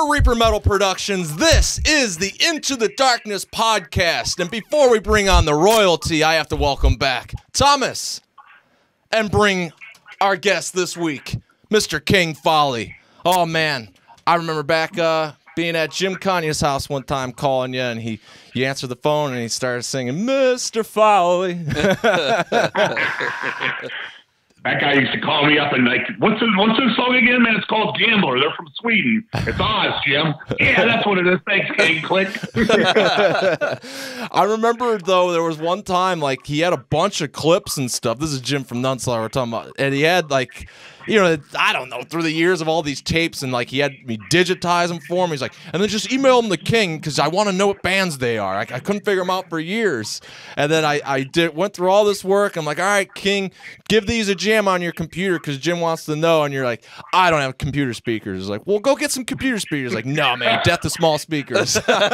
For Reaper Metal Productions, this is the Into the Darkness podcast. And before we bring on the royalty, I have to welcome back Thomas and bring our guest this week, Mr. King Fowley. Oh, man. I remember back being at Jim Kanye's house one time calling you, and you answered the phone, and he started singing, Mr. Fowley. That guy used to call me up and like, what's this song again, man? It's called Gambler. They're from Sweden. It's Oz, Jim. Yeah, that's what it is. Thanks, King. Click. I remember, though, there was one time, like, he had a bunch of clips and stuff. This is Jim from Nunslaughter we're talking about. And he had, like, you know, I don't know, through the years of all these tapes, and, like, he had me digitize them for him. He's like, and then just email them to King, because I want to know what bands they are. I couldn't figure them out for years. And then I went through all this work. I'm like, all right, King, give these a jam on your computer, because Jim wants to know. And you're like, I don't have computer speakers. He's like, well, go get some computer speakers. Like, no, man, death to small speakers.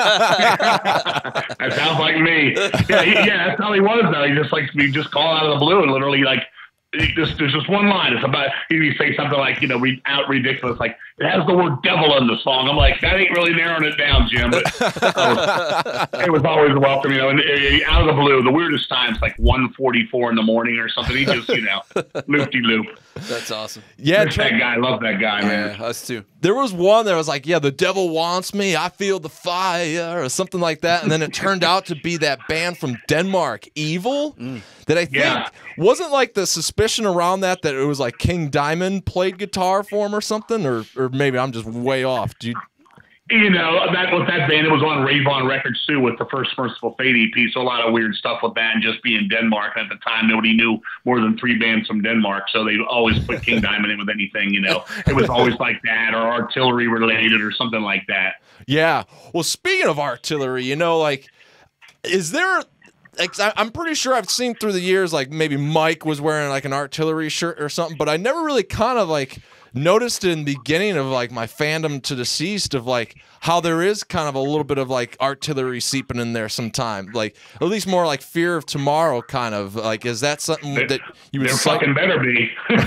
That sounds like me. Yeah, that's how he was, though. He just call out of the blue and literally, like, there's just one line. It's about, he'd say something like, you know, ridiculous, like, it has the word devil in the song. I'm like, that ain't really narrowing it down, Jim. But it was always welcome, you know, and out of the blue, the weirdest times, like 1:44 in the morning or something. He just, you know, loop-de-loop. That's awesome. Yeah, that guy. I love that guy, man. Yeah, us too. There was one that was like, yeah, the devil wants me, I feel the fire, or something like that. And then it turned out to be that band from Denmark, Evil, that I think wasn't like the suspicion around that it was like King Diamond played guitar for him or something, or maybe I'm just way off. You know, that band, it was on Redefining Records too with the first Merciful Fate EP, so a lot of weird stuff with that, and just being Denmark. At the time, nobody knew more than 3 bands from Denmark, so they always put King Diamond in with anything, you know. It was always like that, or artillery related, or something like that. Yeah. Well, speaking of artillery, you know, like, is there... Like, I'm pretty sure I've seen through the years, like, maybe Mike was wearing, like, an artillery shirt or something, but I never really kind of, like, noticed in the beginning of, like, my fandom to Deceased of, like, how there is kind of a little bit of, like, artillery seeping in there sometime. Like, at least more like Fear of Tomorrow kind of. Like, is that something that you would There fucking better be.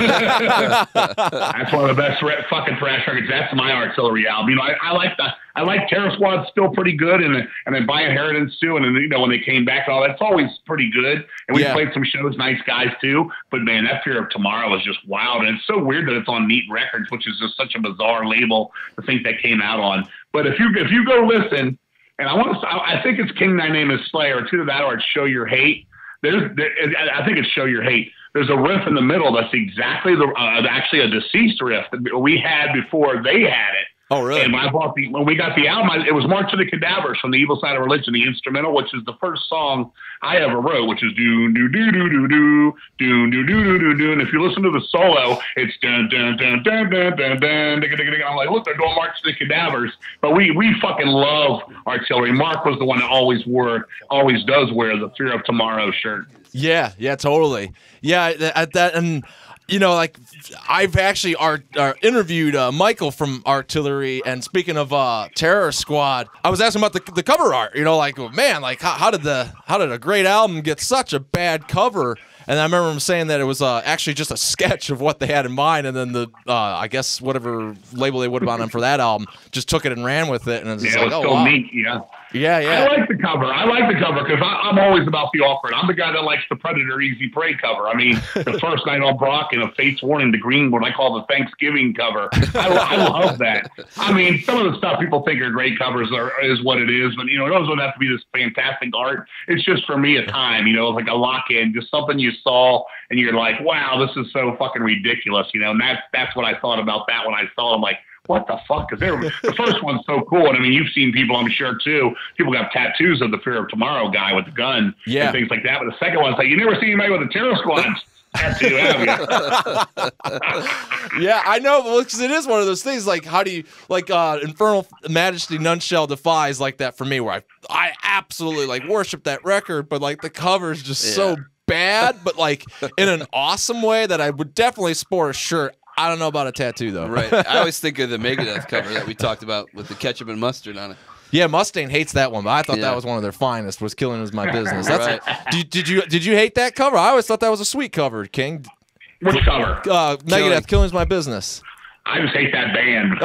That's one of the best fucking thrash records. That's my artillery album. You know, I like Terror Squad still pretty good, and then By Inheritance too, and then, you know, when they came back and all that's always pretty good. And we played some shows, Nice Guys too. But man, that Fear of Tomorrow was just wild, and it's so weird that it's on Neat Records, which is just such a bizarre label to think that came out on. But if you go listen, and I think it's King Thy Name Is Slayer, it's either that or it's Show Your Hate. I think it's Show Your Hate. There's a riff in the middle that's exactly actually a Deceased riff that we had before they had it. Oh, really? And when we got the album, it was March of the Cadavers from The Evil Side of Religion, the instrumental, which is the first song I ever wrote, which is doon doo doo doo doo doo doon doo doo doo doo doo. And if you listen to the solo, it's dun dun dun dun dun dun dun. I'm like, look, they're doing March of the Cadavers. But we fucking love artillery. Mark was the one that always does wear the Fear of Tomorrow shirt. Yeah, totally. Yeah, at that and. You know, like, I've actually interviewed Michael from Artillery, and speaking of Terror Squad, I was asking about the cover art. You know, like, man, like, how did a great album get such a bad cover? And I remember him saying that it was actually just a sketch of what they had in mind, and then the I guess whatever label they would have on for that album just took it and ran with it, and it was just it like, was oh, so wow. neat, yeah. Yeah. I like the cover. Because I'm always about the awkward. I'm the guy that likes the Predator Easy Prey cover. I mean, the first Night on Brock and a Fate's Warning, the green, what I call the Thanksgiving cover. I love that. I mean, some of the stuff people think are great covers is what it is, but, you know, it doesn't have to be this fantastic art. It's just, for me, a time, you know, like a lock-in, just something you saw, and you're like, wow, this is so fucking ridiculous, you know, and that's what I thought about that when I saw it. I'm like, what the fuck? Because the first one's so cool. And I mean, you've seen people, I'm sure, too. People got tattoos of the Fear of Tomorrow guy with the gun and things like that. But the second one's like, you never seen anybody with a Terror Squad tattoo, have you? Yeah, I know, because it is one of those things, like, how do you, like, Infernal Majesty None Shall Defy is like that for me, where I absolutely, like, worship that record, but, like, the cover's just so bad, but, like, in an awesome way that I would definitely sport a shirt. I don't know about a tattoo, though. Right. I always think of the Megadeth cover that we talked about with the ketchup and mustard on it. Yeah, Mustaine hates that one, but I thought that was one of their finest, was Killing Is My Business. That's right. Did you hate that cover? I always thought that was a sweet cover, King. Which cover? Megadeth, Killing Is My Business. I just hate that band.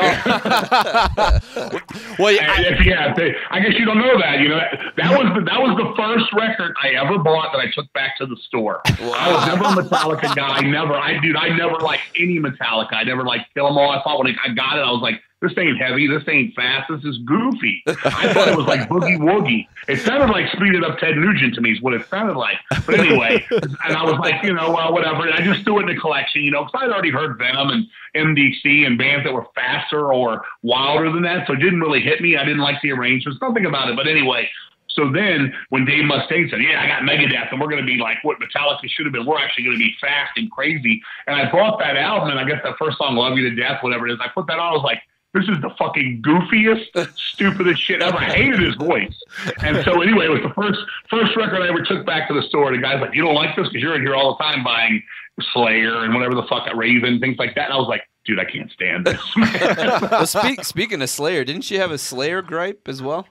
Well, I guess you don't know that. That was the first record I ever bought that I took back to the store. Wow. I was never a Metallica guy. I never liked any Metallica. I never liked Kill 'Em All. I thought when I got it, I was like, this ain't heavy. This ain't fast. This is goofy. I thought it was like Boogie Woogie. It sounded like speeded up Ted Nugent to me is what it sounded like. But anyway, and I was like, well, whatever. And I just threw it in the collection, because I'd already heard Venom and MDC and bands that were faster or wilder than that. So it didn't really hit me. I didn't like the arrangements, nothing about it. But anyway, so then when Dave Mustaine said, I got Megadeth and we're going to be like what Metallica should have been. We're actually going to be fast and crazy. And I bought that album, and I guess that first song, Love You to Death, whatever it is, I put that on. I was like, this is the fucking goofiest, stupidest shit ever. I hated his voice. And so anyway, it was the first record I ever took back to the store. The guy's like, you don't like this because you're in here all the time buying Slayer and whatever the fuck, Raven, things like that. And I was like, dude, I can't stand this. Well, speaking of Slayer, didn't you have a Slayer gripe as well?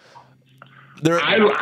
My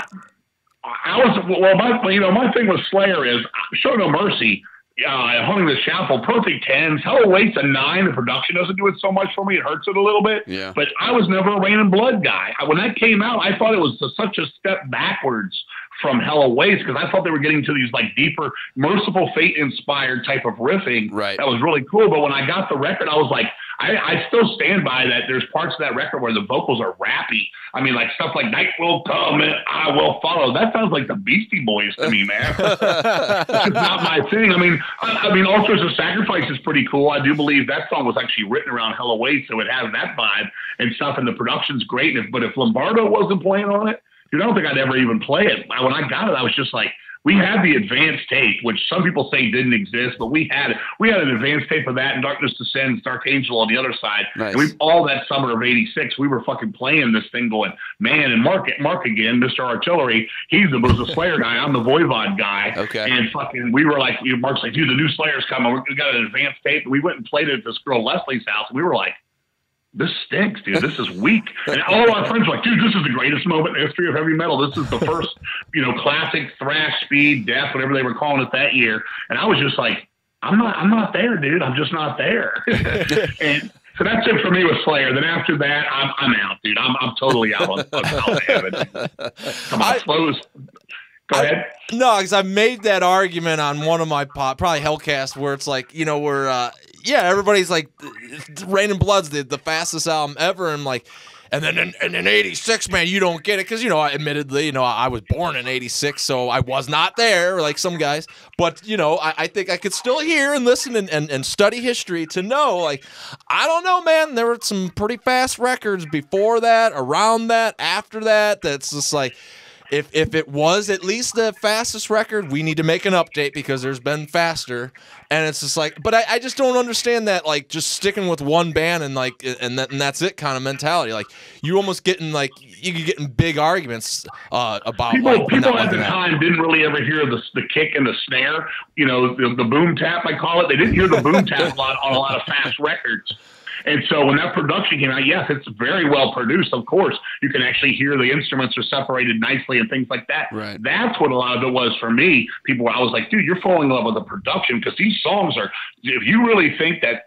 thing with Slayer is Show No Mercy. Hunting the Chapel, perfect 10s. Hell Awaits a 9. The production doesn't do it so much for me. It hurts it a little bit. Yeah. But I was never a Rain and Blood guy. When that came out, I thought it was such a step backwards from Hell Awaits because I thought they were getting to these like deeper, Merciful Fate inspired type of riffing. Right. That was really cool. But when I got the record, I was like, I still stand by that. There's parts of that record where the vocals are rappy. I mean, like stuff like Night Will Come and I Will Follow. That sounds like the Beastie Boys to me, man. It's not my thing. I mean, All Sorts of Sacrifice is pretty cool. I do believe that song was actually written around Hell Awaits, so it has that vibe and stuff, and the production's great. But if Lombardo wasn't playing on it, dude, I don't think I'd ever even play it. When I got it, I was just like, we had the advanced tape, which some people say didn't exist, but we had it. We had an advanced tape of that and Darkness Descends, Dark Angel on the other side. Nice. And all that summer of '86, we were fucking playing this thing going, man, and Mark again, Mr. Artillery, was the Slayer guy. I'm the Voivod guy. Okay. And fucking, we were like, Mark's like, dude, the new Slayer's coming. We got an advanced tape. And we went and played it at this girl Leslie's house. And we were like, this stinks, dude. This is weak. And all our friends were like, dude, this is the greatest moment in the history of heavy metal. This is the first, classic thrash, speed, death, whatever they were calling it that year. And I was just like, I'm not there, dude. I'm just not there. And so that's it for me with Slayer. Then after that, I'm out, dude. I'm totally out on how they have it. Come on, close. Go ahead. No, because I made that argument on one of my probably Hellcast where it's like, everybody's like, Rain and Blood's the fastest album ever. And like, and then in '86, man, you don't get it. Because, admittedly, I was born in '86, so I was not there like some guys. But, I think I could still hear and listen and study history to know, like, I don't know, man. There were some pretty fast records before that, around that, after that. That's just like, if it was at least the fastest record, we need to make an update because there's been faster. And it's just like, but I just don't understand that, like, just sticking with one band and like, and that's it kind of mentality. Like, you almost getting like, you could get in big arguments about people at the time didn't really ever hear the kick and the snare, the boom tap, I call it. They didn't hear the boom tap a lot on a lot of fast records. And so when that production came out, yes, it's very well produced. Of course, you can actually hear the instruments are separated nicely and things like that. Right. That's what a lot of it was for me. I was like, dude, you're falling in love with the production because these songs are, if you really think that,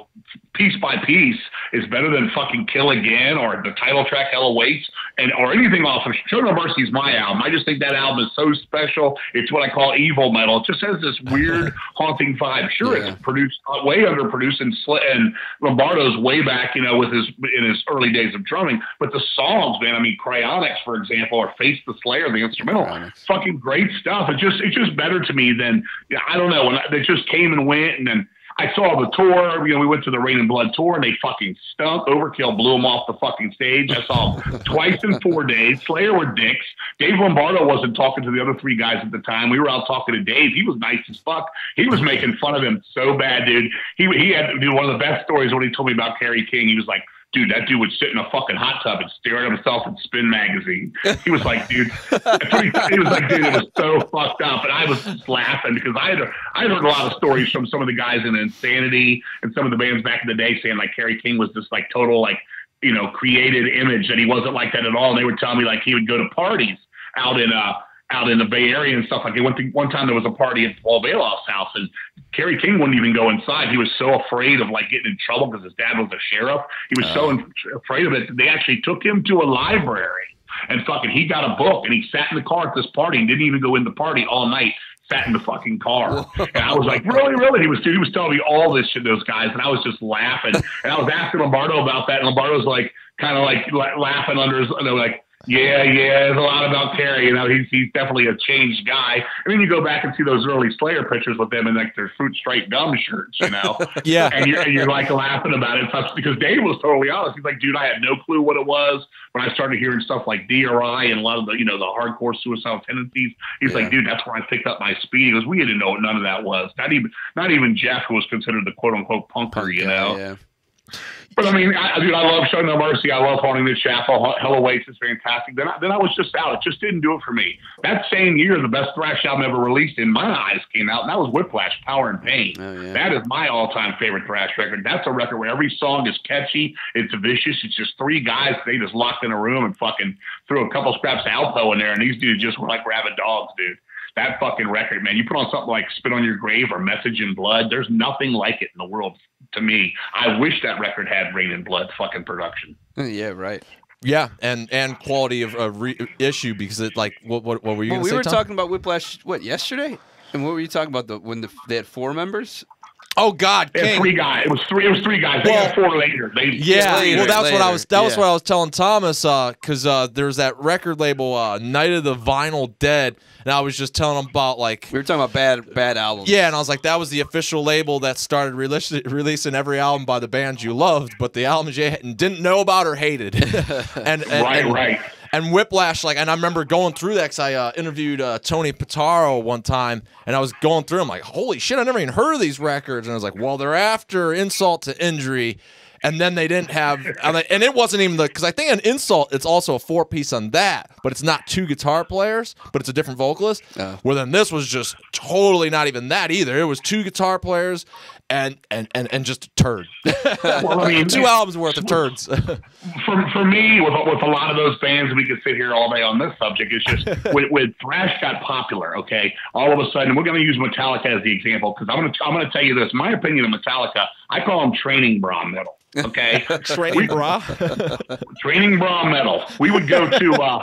Piece by Piece is better than fucking Kill Again or the title track Hell Awaits or anything off of Show No Mercy is my album. I just think that album is so special. It's what I call evil metal. It just has this weird haunting vibe. Sure, it's produced way underproduced and Lombardo's way back, in his early days of drumming. But the songs, man, Cryonics, for example, or Face the Slayer, the instrumental, fucking great stuff. It's just better to me than, I don't know, when they just came and went and then I saw the tour. We went to the Rain and Blood tour, and they fucking stunk. Overkill blew them off the fucking stage. I saw them twice in 4 days. Slayer were dicks. Dave Lombardo wasn't talking to the other 3 guys at the time. We were out talking to Dave. He was nice as fuck. He was making fun of him so bad, dude. He had one of the best stories when he told me about Kerry King. He was like, dude, that dude would sit in a fucking hot tub and stare at himself in Spin magazine. He was like, dude, it was so fucked up. And I was just laughing because I heard a lot of stories from some of the guys in Insanity and some of the bands back in the day saying like Kerry King was this like total like, created image, and he wasn't like that at all. And they would tell me like he would go to parties out in out in the Bay Area and stuff like that. One time there was a party at Paul Bailoff's house, and Kerry King wouldn't even go inside. He was so afraid of like getting in trouble because his dad was a sheriff. He was so afraid of it. They actually took him to a library, and fucking he got a book, and he sat in the car at this party and didn't even go in the party all night. Sat in the fucking car. And I was like, really? He was telling me all this shit, those guys, and I was just laughing. And I was asking Lombardo about that, and Lombardo's like, kind of like laughing under his, like, yeah, there's a lot about Kerry. You know, he's definitely a changed guy. I mean, you go back and see those early Slayer pictures with them in like their fruit stripe gum shirts, you know. Yeah. And you're like laughing about it because Dave was totally honest. He's like, dude, I had no clue what it was when I started hearing stuff like DRI and a lot of the, you know, the hardcore suicidal tendencies. He's like, dude, that's where I picked up my speed. He goes, we didn't know what none of that was. Not even Jeff, who was considered the quote unquote punker, you know. Yeah. But I mean, I love Show No Mercy. I love Haunting the Chapel. Hell Awaits is fantastic. Then I was just out. It just didn't do it for me. That same year, the best thrash album ever released in my eyes came out, and that was Whiplash, Power and Pain. Oh, yeah. That is my all-time favorite thrash record. That's a record where every song is catchy. It's vicious. It's just three guys. They just locked in a room and fucking threw a couple scraps of Alpo in there, and these dudes just were like rabid dogs, dude. That fucking record, man. You put on something like Spit on Your Grave or Message in Blood, there's nothing like it in the world to me. I wish that record had Rain in Blood fucking production. Yeah, right. Yeah, and quality of reissue, because it, like, what were you going to say, we were Tom? talking about Whiplash, yesterday? And what were you talking about, when they had 4 members? Oh God, King. 3 guys. It was three guys. They got 4 later. Well, that's what I was. That was what I was telling Thomas. Because there's that record label, Night of the Vinyl Dead, and I was just telling him about, like, We were talking about bad albums. Yeah, and I was like, that was the official label that started releasing every album by the bands you loved, but the albums you didn't know about or hated. and right. And Whiplash, like, and I remember going through that because I interviewed Tony Pitaro one time, and I was going through them like, holy shit, I never even heard of these records. And I was like, well, they're after Insult to Injury, and then they didn't have, and it wasn't even because I think an Insult, it's also a 4-piece on that, but it's not 2 guitar players, but it's a different vocalist. Well, then this was just totally not even that either. It was 2 guitar players and just a turd. Well, I mean, 2 albums worth of turds. For me, with a lot of those bands, we could sit here all day on this subject. It's just when thrash got popular, okay, all of a sudden, we're going to use Metallica as the example, because I'm going to tell you this. My opinion of Metallica, I call them training bra metal. Okay, Training bra metal. We would go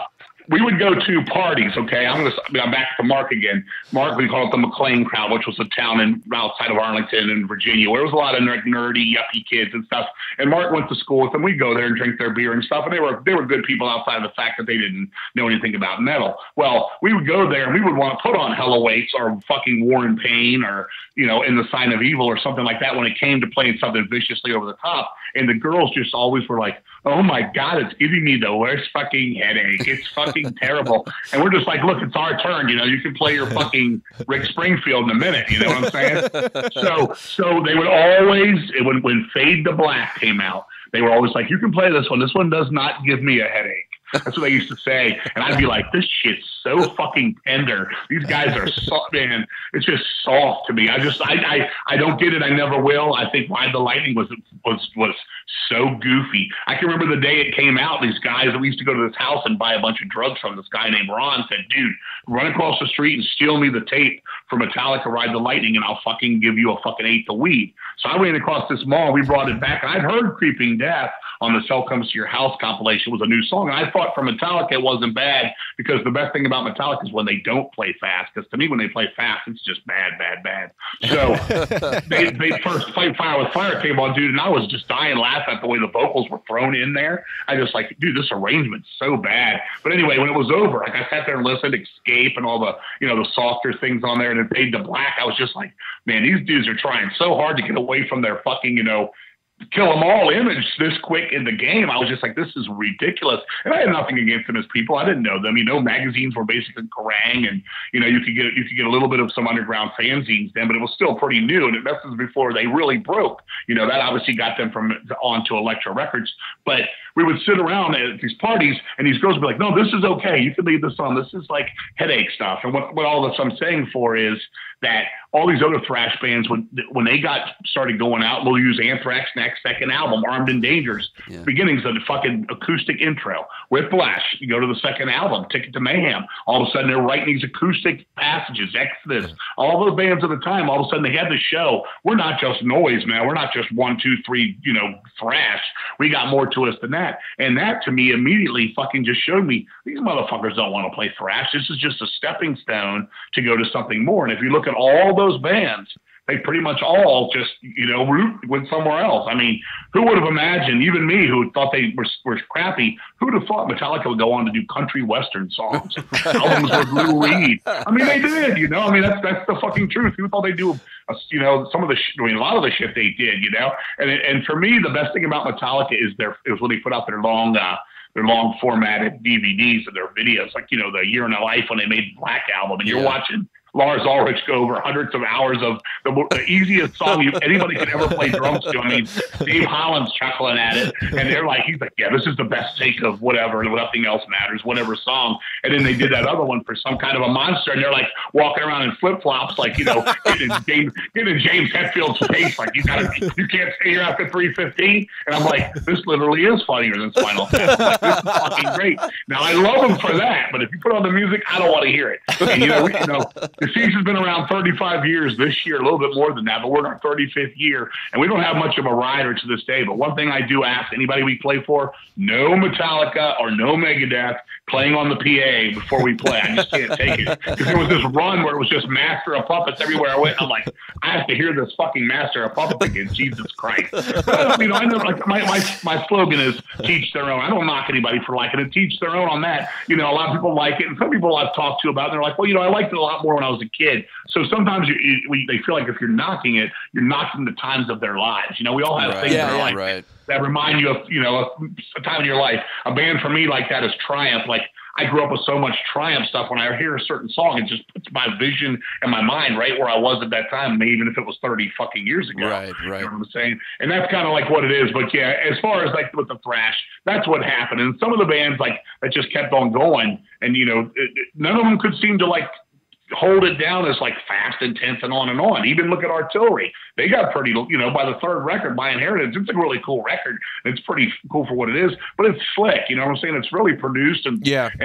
to parties. Okay, I'm back to Mark again. Mark, we call it the McLean crowd, which was a town outside of Arlington in Virginia, where there was a lot of nerdy, yuppie kids and stuff. And Mark went to school with them. We'd go there and drink their beer and stuff. And they were good people outside of the fact that they didn't know anything about metal. Well, we would go there and we would want to put on Hell Awaits or fucking War and Pain or, you know, In the Sign of Evil or something like that when it came to playing something viciously over the top. And the girls just always were like, oh my God, it's giving me the worst fucking headache. It's fucking terrible. And we're just like, look, it's our turn. You know, you can play your fucking Rick Springfield in a minute. You know what I'm saying? So they would always, when Fade to Black came out, they were always like, you can play this one. This one does not give me a headache. That's what they used to say. And I'd be like, this shit's so fucking tender. These guys are soft, man. It's just soft to me. I don't get it. I never will. I think Ride the Lightning was so goofy. I can remember the day it came out, these guys that we used to go to this house and buy a bunch of drugs from, this guy named Ron said, dude, run across the street and steal me the tape for Metallica Ride the Lightning and I'll fucking give you a fucking eighth of weed. So I ran across this mall. We brought it back. And I'd heard Creeping Death on the Cell Comes to Your House compilation was a new song. And I thought for Metallica it wasn't bad, because the best thing about Metallica is when they don't play fast. Because to me, when they play fast, it's just bad. So they first played Fire with Fire came on, dude, and I was just dying laughing at the way the vocals were thrown in there. I just like, dude, this arrangement's so bad. But anyway, when it was over, like I sat there and listened to Escape and all the, you know, the softer things on there, and it Fade to Black. I was just like, man, these dudes are trying so hard to get away from their fucking, you know, kill them all image this quick in the game. I was just like, this is ridiculous. And I had nothing against them as people. I didn't know them. You know, magazines were basically Kerrang, and you know, you could get a little bit of some underground fanzines then, but it was still pretty new. And this was before they really broke. You know, that obviously got them onto Elektra Records. But we would sit around at these parties, and these girls would be like, no, this is okay. You can leave this on. This is like headache stuff. And what all this I'm saying for is that all these other thrash bands, when they started going out, we'll use Anthrax next second album, Armed and Dangerous, beginnings of the fucking acoustic intro. Whiplash, you go to the second album, Ticket to Mayhem. All of a sudden, they're writing these acoustic passages, Exodus. All those bands at the time, all of a sudden, they had the show. We're not just noise, man. We're not just 1, 2, 3, thrash. We got more to us than that. And that, to me, immediately fucking just showed me these motherfuckers don't want to play thrash. This is just a stepping stone to go to something more. And if you look at all those bands, they pretty much all just, went somewhere else. I mean, who would have imagined, even me, who thought they were crappy, who would have thought Metallica would go on to do country western songs? Albums with Lou Reed. I mean, they did, I mean, that's the fucking truth. Who thought they'd do, some of the, a lot of the shit they did, And for me, the best thing about Metallica is when they put out their long formatted DVDs of their videos, like, the Year in a Life when they made the Black Album, and you're watching Lars Ulrich go over hundreds of hours of the easiest song anybody could ever play drums to. I mean, Dave Holland's chuckling at it, and he's like, yeah, this is the best take of whatever, Nothing Else Matters, whatever song. And then they did that other one for some kind of a monster, and they're like walking around in flip flops, like, getting in James Hetfield's face, like, you can't stay here after 3:15. And I'm like, this literally is funnier than Spinal Tap. Like, this is fucking great. Now I love them for that, but if you put on the music, I don't want to hear it. And the season's been around 35 years this year, a little bit more than that, but we're in our 35th year, and we don't have much of a rider to this day. But one thing I do ask anybody we play for, no Metallica or no Megadeth playing on the PA before we play. I just can't take it. Because there was this run where it was just Master of Puppets everywhere I went. I'm like, I have to hear this fucking Master of Puppets again. Jesus Christ. But, I know, like, my slogan is teach their own. I don't knock anybody for liking it. Teach their own on that. A lot of people like it, and some people I've talked to about it, they're like, well, I liked it a lot more when I was a kid. So sometimes they feel like if you're knocking it, you're knocking the times of their lives. We all have things in our life that remind you of, a time in your life. A band for me like that is Triumph. Like, I grew up with so much Triumph stuff. When I hear a certain song, it just puts my vision and my mind right where I was at that time, even if it was 30 fucking years ago. Right. You know what I'm saying? And that's kind of like what it is. But yeah, as far as like with the thrash, that's what happened. And some of the bands like that just kept on going, and none of them could seem to like hold it down as like Fast, Intense, and on. Even look at Artillery. They got pretty, by the third record, By Inheritance, it's a really cool record. It's pretty cool for what it is, but it's slick. You know what I'm saying? It's really produced. And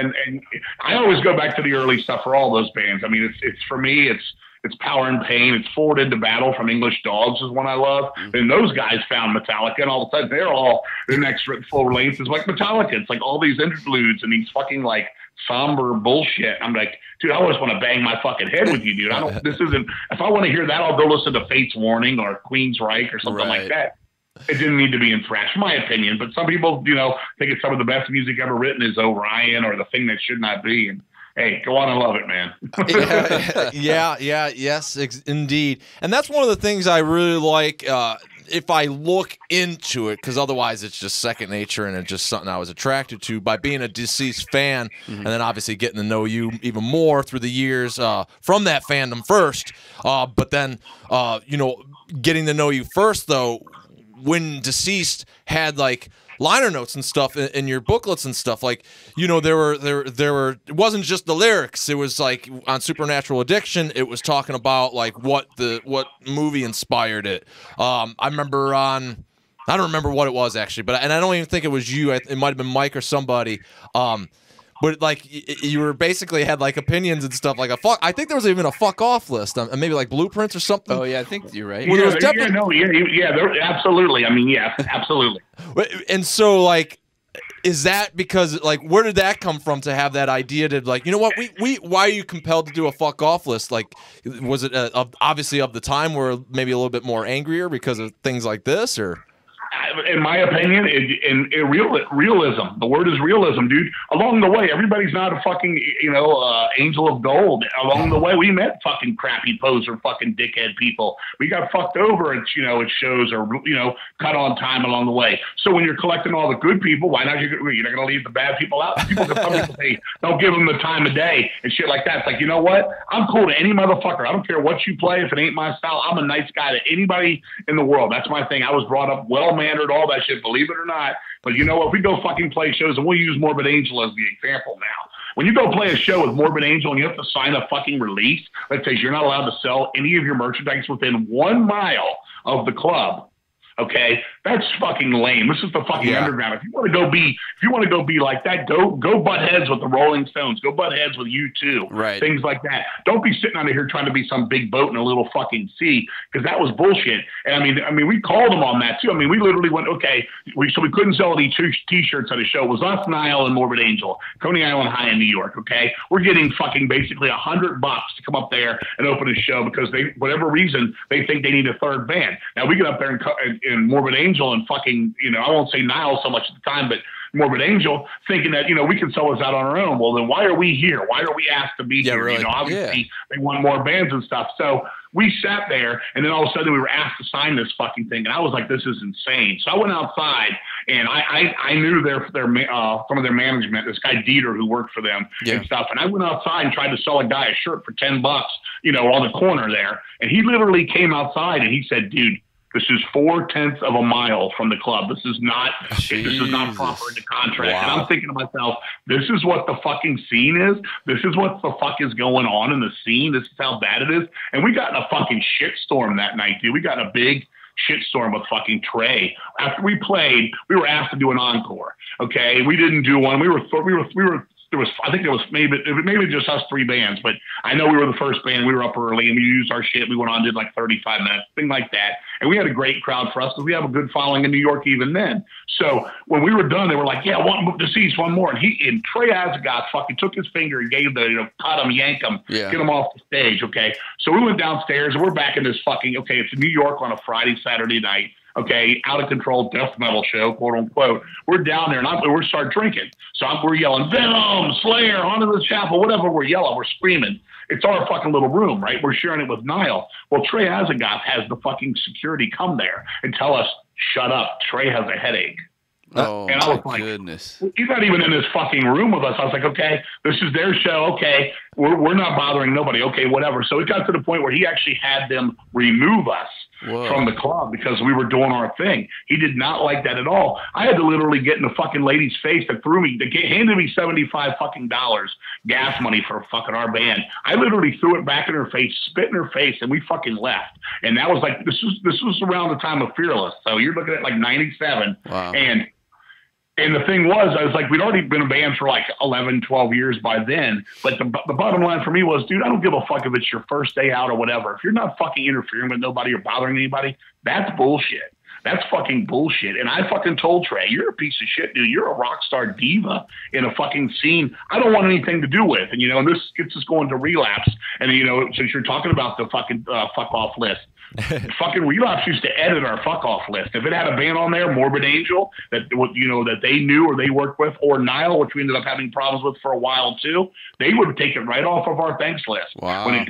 I always go back to the early stuff for all those bands. I mean, it's for me, it's Power and Pain. It's Forward into Battle from English Dogs is one I love. And those guys found Metallica, and all of a sudden they're all, their next full length is like Metallica. It's like all these interludes and these fucking like somber bullshit. I'm like, dude, I always want to bang my fucking head with you, dude. If I want to hear that, I'll go listen to Fate's Warning or Queen's Reich or something like that. It didn't need to be in thrash, in my opinion. But some people, think it's some of the best music ever written is Orion or The Thing That Should Not Be. And hey, go on and love it, man. Yes, indeed. And that's one of the things I really like. If I look into it, because otherwise it's just second nature and it's just something I was attracted to by being a Deceased fan, and then obviously getting to know you even more through the years from that fandom first. But then, getting to know you first, though, when Deceased had like liner notes and stuff in your booklets and stuff, like, there were it wasn't just the lyrics. It was like on Supernatural Addiction, it was talking about like what movie inspired it. I remember I don't remember what it was actually, and I don't even think it was you. It might have been Mike or somebody. But like you were basically had like opinions and stuff, like I think there was even a fuck off list, maybe like blueprints or something. Oh yeah, I think you're right. Absolutely. I mean, yeah, absolutely. And so like, is that because like where did that come from to have that idea to like, why are you compelled to do a fuck off list? Like, was it obviously of the time where maybe a little bit more angrier because of things like this, or? In my opinion, realism. The word is realism, dude. Along the way, everybody's not a fucking, angel of gold. Along the way, we met fucking crappy poser, fucking dickhead people. We got fucked over at, at shows or, cut on time along the way. So when you're collecting all the good people, why not? You're not going to leave the bad people out. Some people say, don't give them the time of day and shit like that. It's like, you know what? I'm cool to any motherfucker. I don't care what you play. If it ain't my style, I'm a nice guy to anybody in the world. That's my thing. I was brought up well-mannered, all that shit, believe it or not. But you know what? If we go fucking play shows, and we'll use Morbid Angel as the example now. When you go play a show with Morbid Angel and you have to sign a fucking release that says you're not allowed to sell any of your merchandise within 1 mile of the club, okay, That's fucking lame. This is the fucking underground. If you want to go be like that, go butt heads with the Rolling Stones. Go butt heads with U2. Right. Things like that. Don't be sitting under here trying to be some big boat in a little fucking sea, because that was bullshit. And I mean, we called them on that too. I mean, we literally went, okay, so we couldn't sell any t-shirts at a show. It was us, Nile, and Morbid Angel, Coney Island High in New York. Okay, we're getting fucking basically $100 to come up there and open a show because they, whatever reason, they think they need a third band. Now we get up there and Morbid Angel and fucking, I won't say Nile so much at the time, but Morbid Angel, thinking that, we can sell this out on our own. Well, then why are we here? Why are we asked to be here? Really. Obviously they want more bands and stuff. So we sat there, and then all of a sudden we were asked to sign this fucking thing. And I was like, this is insane. So I went outside, and I knew some of their management, this guy Dieter who worked for them and stuff. And I went outside and tried to sell a guy a shirt for $10, on the corner there. And he literally came outside and he said, dude, this is 0.4 of a mile from the club. This is not proper in the contract. Wow. And I'm thinking to myself, this is what the fucking scene is. This is what the fuck is going on in the scene. This is how bad it is. And we got in a fucking shitstorm that night, dude. We got in a big shitstorm with fucking Trey. After we played, we were asked to do an encore. Okay, we didn't do one. We were. I think there was maybe just us 3 bands, but I know we were the first band. We were up early and we used our shit. We went on and did like 35 minutes, thing like that. And we had a great crowd for us because we have a good following in New York even then. So when we were done, they were like, yeah, one more. And Trey Azagos fucking took his finger and gave cut him, yank him, get him off the stage. Okay. So we went downstairs and we're back in this it's in New York on a Friday, Saturday night. Okay, out of control death metal show, quote unquote. We're down there and we're start drinking. So we're yelling, Venom, Slayer, Haunted of the Chapel, whatever we're yelling, we're screaming. It's our fucking little room, right? We're sharing it with Nile. Well, Trey Azagos has the fucking security come there and tell us, shut up, Trey has a headache. Oh, and I was like, goodness. He's not even in this fucking room with us. I was like, okay, this is their show. Okay, we're not bothering nobody. Okay, whatever. So it got to the point where he actually had them remove us from the club because we were doing our thing. He did not like that at all. I had to literally get in the fucking lady's face that handed me $75 fucking gas money for fucking our band. I literally threw it back in her face, spit in her face, and we fucking left. And that was like, this was around the time of Fearless. So you're looking at like 97. Wow. And the thing was, I was like, we'd already been a band for like 11, 12 years by then. But the bottom line for me was, dude, I don't give a fuck if it's your first day out or whatever. If you're not fucking interfering with nobody or bothering anybody, that's bullshit. That's fucking bullshit. And I fucking told Trey, you're a piece of shit, dude. You're a rock star diva in a fucking scene I don't want anything to do with. And, and this gets us going to Relapse. And, since you're talking about the fucking fuck off list, fucking Relapse used to edit our fuck off list. If it had a band on there, Morbid Angel, that they knew or they worked with, or Nile, which we ended up having problems with for a while too, they would take it right off of our thanks list. Wow. When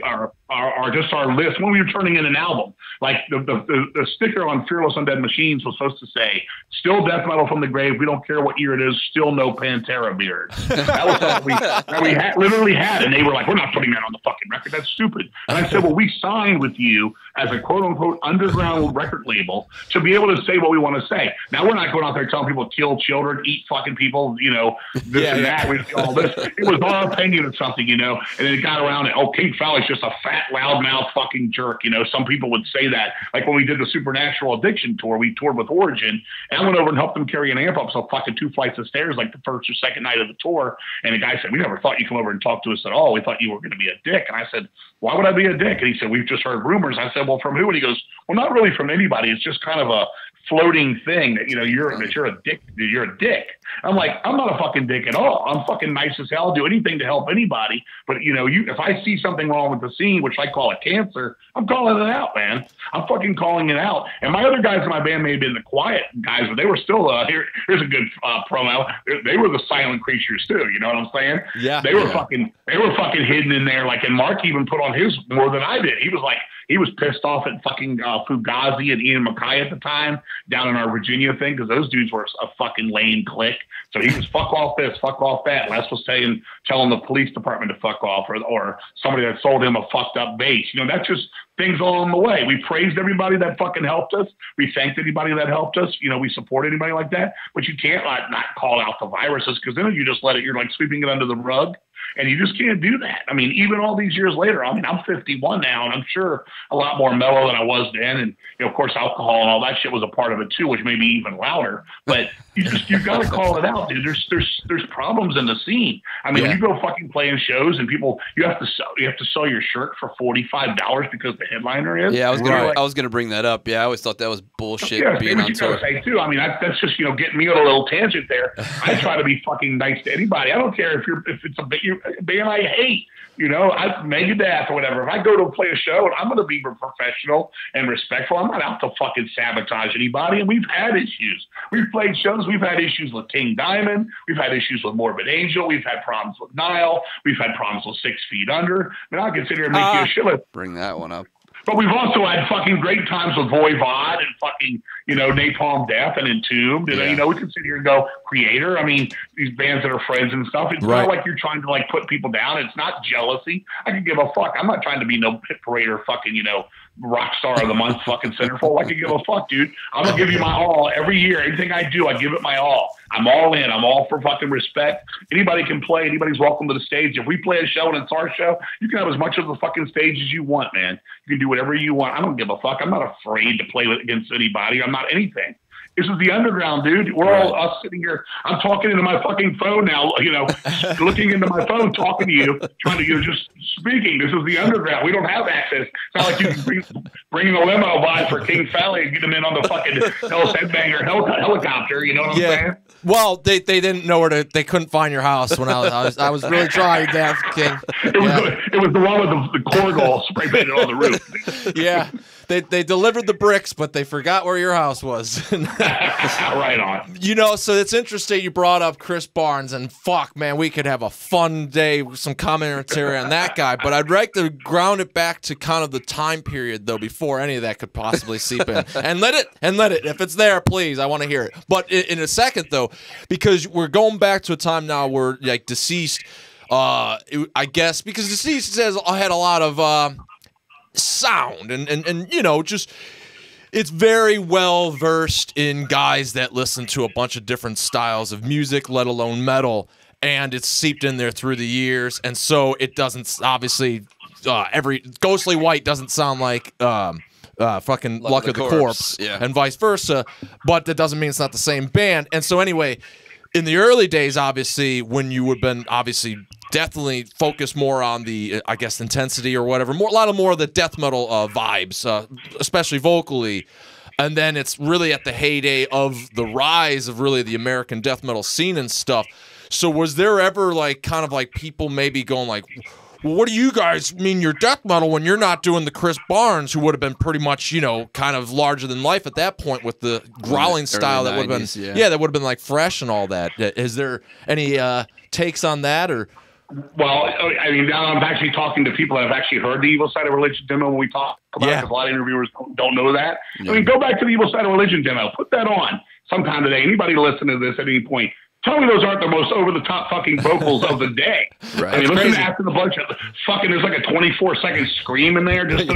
our list when we were turning in an album. Like the sticker on Fearless Undead Machines was supposed to say, still death metal from the grave. We don't care what year it is. Still no Pantera beard. That was something we literally had. And they were like, we're not putting that on the fucking record. That's stupid. And I said, well, we signed with you as a quote unquote underground record label to be able to say what we want to say. Now we're not going out there telling people to kill children, eat fucking people, this and that. We all this. It was our opinion of something, and then it got around and King Fowley's just a fat, loudmouth fucking jerk. Some people would say that. Like when we did the Supernatural Addiction tour, we toured with Origin, and I went over and helped them carry an amp up so fucking 2 flights of stairs like the first or second night of the tour. And the guy said, we never thought you'd come over and talk to us at all. We thought you were going to be a dick. And I said, why would I be a dick? And he said, we've just heard rumors. I said, well, from who? And he goes, well, not really from anybody. It's just kind of a floating thing that you're a dick. You're a dick. I'm like, I'm not a fucking dick at all. I'm fucking nice as hell. I'll do anything to help anybody. But if I see something wrong with the scene, which I call a cancer, I'm calling it out, man. I'm fucking calling it out. And my other guys in my band may have been the quiet guys, but they were still here's a good promo. They were the silent creatures too. You know what I'm saying? Yeah. They were fucking hidden in there. Like, and Mark even put on his more than I did. He was like, he was pissed off at fucking Fugazi and Ian MacKay at the time down in our Virginia thing because those dudes were a fucking lame clique. So he was fuck off this, fuck off that. Les was telling the police department to fuck off, or somebody that sold him a fucked up bass. That's just things along the way. We praised everybody that fucking helped us. We thanked anybody that helped us. We support anybody like that. But you can't not call out the viruses because then you just you're like sweeping it under the rug. And you just can't do that. I mean, even all these years later, I mean, I'm 51 now, and I'm sure a lot more mellow than I was then. And, of course, alcohol and all that shit was a part of it too, which made me even louder. But you've got to call it out, dude. There's problems in the scene. I mean, when you go fucking playing shows and people, you have to sell your shirt for $45 because the headliner is. Yeah, I was gonna bring that up. Yeah, I always thought that was bullshit. Being on tour. Say too. I mean, that's just getting me on a little tangent there. I try to be fucking nice to anybody. I don't care if it's a band I hate. Megadeth or whatever. If I go to play a show, and I'm going to be professional and respectful. I'm not out to fucking sabotage anybody. And we've had issues. We've played shows. We've had issues with King Diamond. We've had issues with Morbid Angel. We've had problems with Nile. We've had problems with 6 Feet Under. I mean, I'll consider it make you a shitload. Bring that one up. But we've also had fucking great times with Voivod and fucking, Napalm Death and Entombed. And, we can sit here and go, Creator. I mean, these bands that are friends and stuff. It's not like you're trying to, put people down. It's not jealousy. I can give a fuck. I'm not trying to be no pit parader fucking, rock star of the month fucking centerfold. I can give a fuck, dude. I'm going to give you my all every year. Anything I do, I give it my all. I'm all in. I'm all for fucking respect. Anybody can play. Anybody's welcome to the stage. If we play a show and it's our show, you can have as much of the fucking stage as you want, man. You can do whatever you want. I don't give a fuck. I'm not afraid to play against anybody. I'm not anything. This is the underground, dude. We're all us sitting here. I'm talking into my fucking phone now, looking into my phone, talking to you, trying to, just speaking. This is the underground. We don't have access. It's not like you can bring a limo by for King Fowley and get him in on the fucking Hell's Headbanger helicopter. You know what I'm saying? Well, they didn't know where they couldn't find your house when I was really trying there, King. It was the one with the Corgol spray painted on the roof. Yeah. They delivered the bricks, but they forgot where your house was. Right on. So it's interesting you brought up Chris Barnes, and fuck, man, we could have a fun day with some commentary on that guy. But I'd like to ground it back to kind of the time period, though, before any of that could possibly seep in. And let it. If it's there, please, I want to hear it. But in a second, though, because we're going back to a time now where, Deceased, I guess, because Deceased had a lot of sound and just it's very well versed in guys that listen to a bunch of different styles of music, let alone metal, and it's seeped in there through the years. And so it doesn't obviously every Ghostly White doesn't sound like fucking Luck of the Corpse and vice versa, but that doesn't mean it's not the same band. And so anyway, in the early days, obviously, when you would have been definitely focused more on the, I guess, intensity or whatever, a lot more of the death metal vibes, especially vocally. And then it's really at the heyday of the rise of really the American death metal scene and stuff. So was there ever people maybe going like, well, what do you guys mean you're death metal when you're not doing the Chris Barnes, who would have been pretty much, kind of larger than life at that point with the growling style that would have been, that would have been fresh and all that. Is there any takes on that or? Well, I mean, now I'm actually talking to people that have actually heard the Evil Side of Religion demo when we talk about it, because a lot of interviewers don't know that. Yeah. I mean, go back to the Evil Side of Religion demo. Put that on sometime today. Anybody listen to this at any point, tell me those aren't the most over-the-top fucking vocals of the day. Right. I mean, listen to After the Bunch of fucking, there's like a 24-second scream in there. That's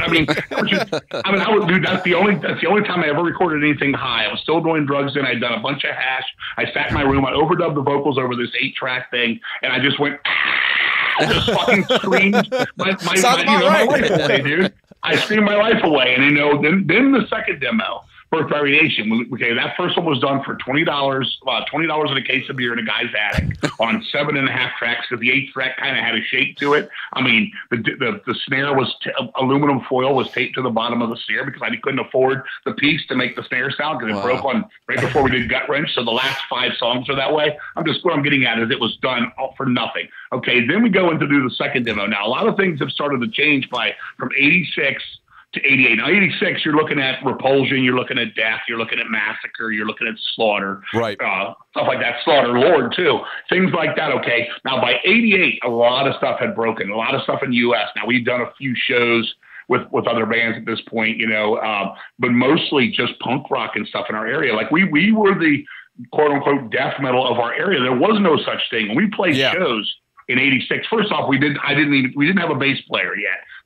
the only time I ever recorded anything high. I was still doing drugs then. I'd done a bunch of hash. I sat in my room. I overdubbed the vocals over this 8-track thing, and I just went, I just fucking screamed my life away, dude. I screamed my life away. And, then the second demo, Birth Variation. Okay, that first one was done for $20, $20 in a case of beer in a guy's attic on 7.5 tracks, because the 8th track kind of had a shake to it. I mean, the snare was aluminum foil was taped to the bottom of the snare because I couldn't afford the piece to make the snare sound, because it broke on right before we did Gut Wrench. So the last 5 songs are that way. What I'm getting at is it was done for nothing. Okay, then we go into do the second demo. Now, a lot of things have started to change from 86 to 88. Now, 86, you're looking at Repulsion, you're looking at Death, you're looking at Massacre, you're looking at Slaughter, right? Stuff like that, Slaughter Lord, too. Things like that, okay? Now, by 88, a lot of stuff had broken, a lot of stuff in the U.S. Now, we've done a few shows with other bands at this point, but mostly just punk rock and stuff in our area. Like, we were the quote-unquote death metal of our area. There was no such thing. When we played shows in 86, first off, we didn't have a bass player yet.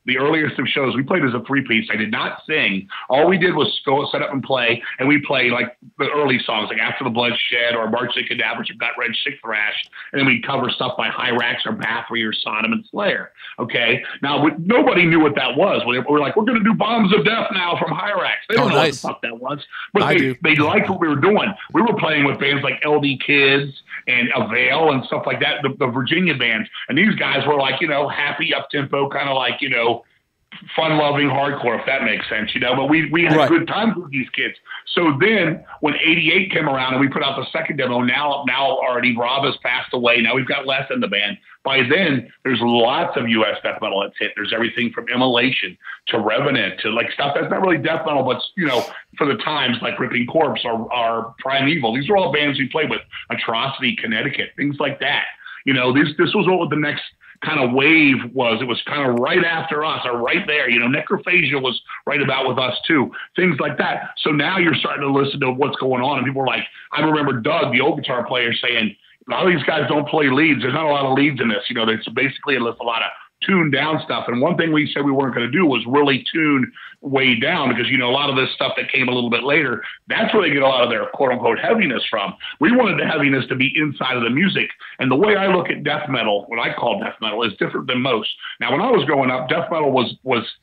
the earliest of shows, we played as a three-piece. I did not sing. All we did was go set up and play, and we play like the early songs, like After the Bloodshed or March of the Cadavers or Gut Red Sick Thrash, and then we'd cover stuff by Hyrax or Bathory or Sodom and Slayer. Okay? Now, nobody knew what that was. We were like, we're going to do Bombs of Death now from Hyrax. They don't know what the fuck that was. But they liked what we were doing. We were playing with bands like LD Kids and Avail and stuff like that, the Virginia bands. And these guys were like, happy, up-tempo, kind of like, fun-loving hardcore, if that makes sense, But we had good times with these kids. So then when 88 came around and we put out the second demo, now already Rob has passed away. Now we've got less in the band. By then, there's lots of U.S. death metal that's hit. There's everything from Immolation to Revenant to like stuff that's not really death metal, but, for the times like Ripping Corpse or Primeval. These are all bands we played with. Atrocity, Connecticut, things like that. This was what the next kind of wave was. It was kind of right after us or right there. Necrophagia was right about with us too. Things like that. So now you're starting to listen to what's going on. And people are like, I remember Doug, the old guitar player, saying, a lot of these guys don't play leads. There's not a lot of leads in this. It's basically a lot of tuned down stuff. And one thing we said we weren't going to do was really tune way down because, a lot of this stuff that came a little bit later, that's where they get a lot of their quote unquote heaviness from. We wanted the heaviness to be inside of the music. And the way I look at death metal, what I call death metal, is different than most. Now, when I was growing up, death metal was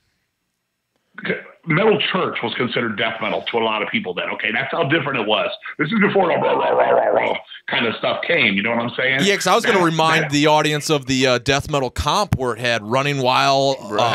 Metal Church was considered death metal to a lot of people then. Okay, that's how different it was. This is before the rah, rah, rah, rah, rah kind of stuff came. You know what I'm saying? Yeah, because I was going to remind the audience of the death metal comp where it had Running Wild,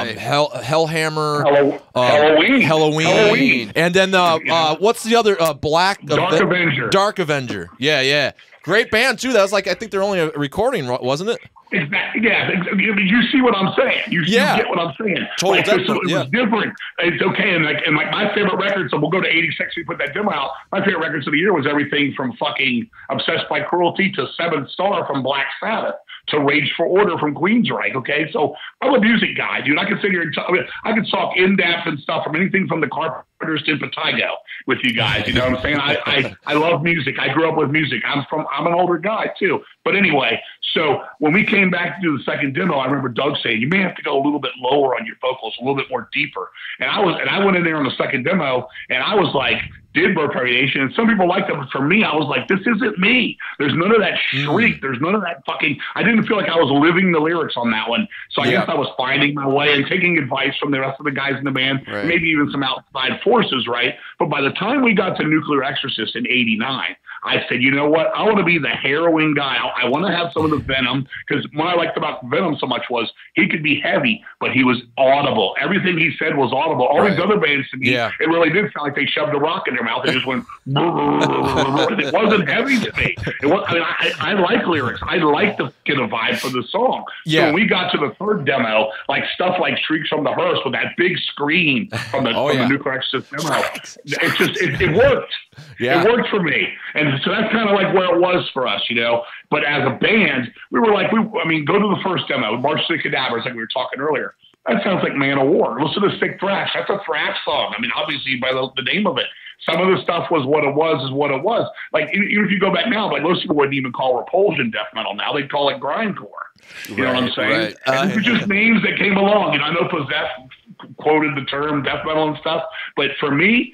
Hellhammer, Halloween, and then what's the other Black Avenger. Dark Avenger. Yeah. Great band too. That was like I think they're only a recording, wasn't it? Exactly. Yeah, you see what I'm saying. You get what I'm saying. Totally. It was different. It's okay. And my favorite record. So we'll go to '86. We put that demo out. My favorite records of the year was everything from fucking Obsessed by Cruelty to Seventh Star from Black Sabbath to Rage for Order from Queensryche. Okay, so I'm a music guy, dude. I can sit here and I can talk in depth and stuff from anything from the Carpenters to Impetigo with you guys. You know what I'm saying? I love music. I grew up with music. I'm an older guy too. But anyway, so when we came back to do the second demo, I remember Doug saying, you may have to go a little bit lower on your vocals, a little bit more deeper. And I went in there on the second demo and I was like, did Birth Variation, and some people liked it, but for me, I was like, this isn't me. There's none of that shriek. There's none of that fucking, I didn't feel like I was living the lyrics on that one. So I guess I was finding my way and taking advice from the rest of the guys in the band, maybe even some outside forces, right? But by the time we got to Nuclear Exorcist in '89, I said, you know what? I want to be the harrowing guy. I want to have some of the Venom, because what I liked about Venom so much was he could be heavy, but he was audible. Everything he said was audible. All these other bands to me, it really did sound like they shoved a rock in their mouth and just went, it wasn't heavy to me. I like lyrics. I like to get a vibe for the song. So when we got to the third demo, like stuff like Shrieks from the Hearse with that big scream from the Nuclear Exorcist demo, it worked. Yeah. It worked for me. And so that's kind of like where it was for us, But as a band, we were like, go to the first demo, March of the Cadavers, like we were talking earlier. That sounds like Man of War. Listen to Sick Thrash. That's a thrash song. Obviously by the name of it. Some of the stuff was what it was is what it was. Like, even if you go back now, like most people wouldn't even call Repulsion death metal now. They'd call it grindcore. You know what I'm saying? And these are just names that came along. I know Possessed quoted the term death metal and stuff, but for me,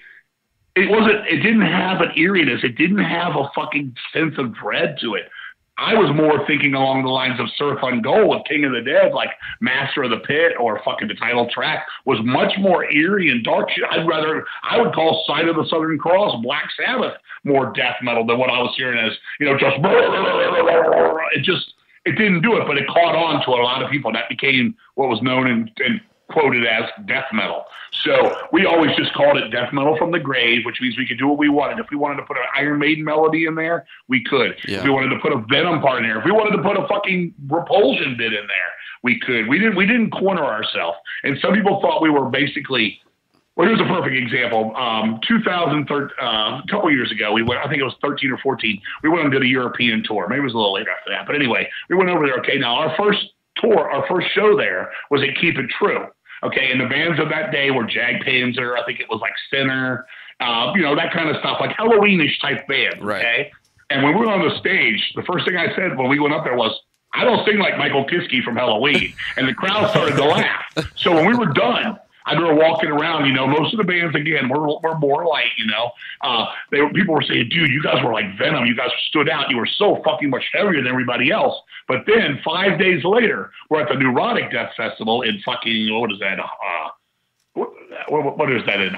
it didn't have an eeriness. It didn't have a fucking sense of dread to it. I was more thinking along the lines of Surf on Gold with King of the Dead, like Master of the Pit or fucking the title track was much more eerie and dark shit. I would call Side of the Southern Cross, Black Sabbath, more death metal than what I was hearing as, it didn't do it, but it caught on to a lot of people. That became what was known and quoted as death metal. So we always just called it death metal from the grave, which means we could do what we wanted. If we wanted to put an Iron Maiden melody in there, we could. Yeah. If we wanted to put a Venom part in there, if we wanted to put a fucking Repulsion bit in there, we could. We didn't corner ourselves. And some people thought we were basically, well, here's a perfect example. 2013, a couple years ago, we went, I think it was 13 or 14, we went and did a European tour. Maybe it was a little later after that. But anyway, we went over there. Okay, now our first show there was at Keep It True. Okay, and the bands of that day were Jagdpanzer, I think it was like Sinner, that kind of stuff, like Halloweenish type band. Okay, and when we were on the stage, the first thing I said when we went up there was, I don't sing like Michael Kiske from Halloween. And the crowd started to laugh. So when we were done, I remember walking around, you know, most of the bands, again, were more light, you know. People were saying, dude, you guys were like Venom. You guys stood out. You were so fucking much heavier than everybody else. But then 5 days later, we're at the Neurotic Death Festival in fucking, what is that? What is that in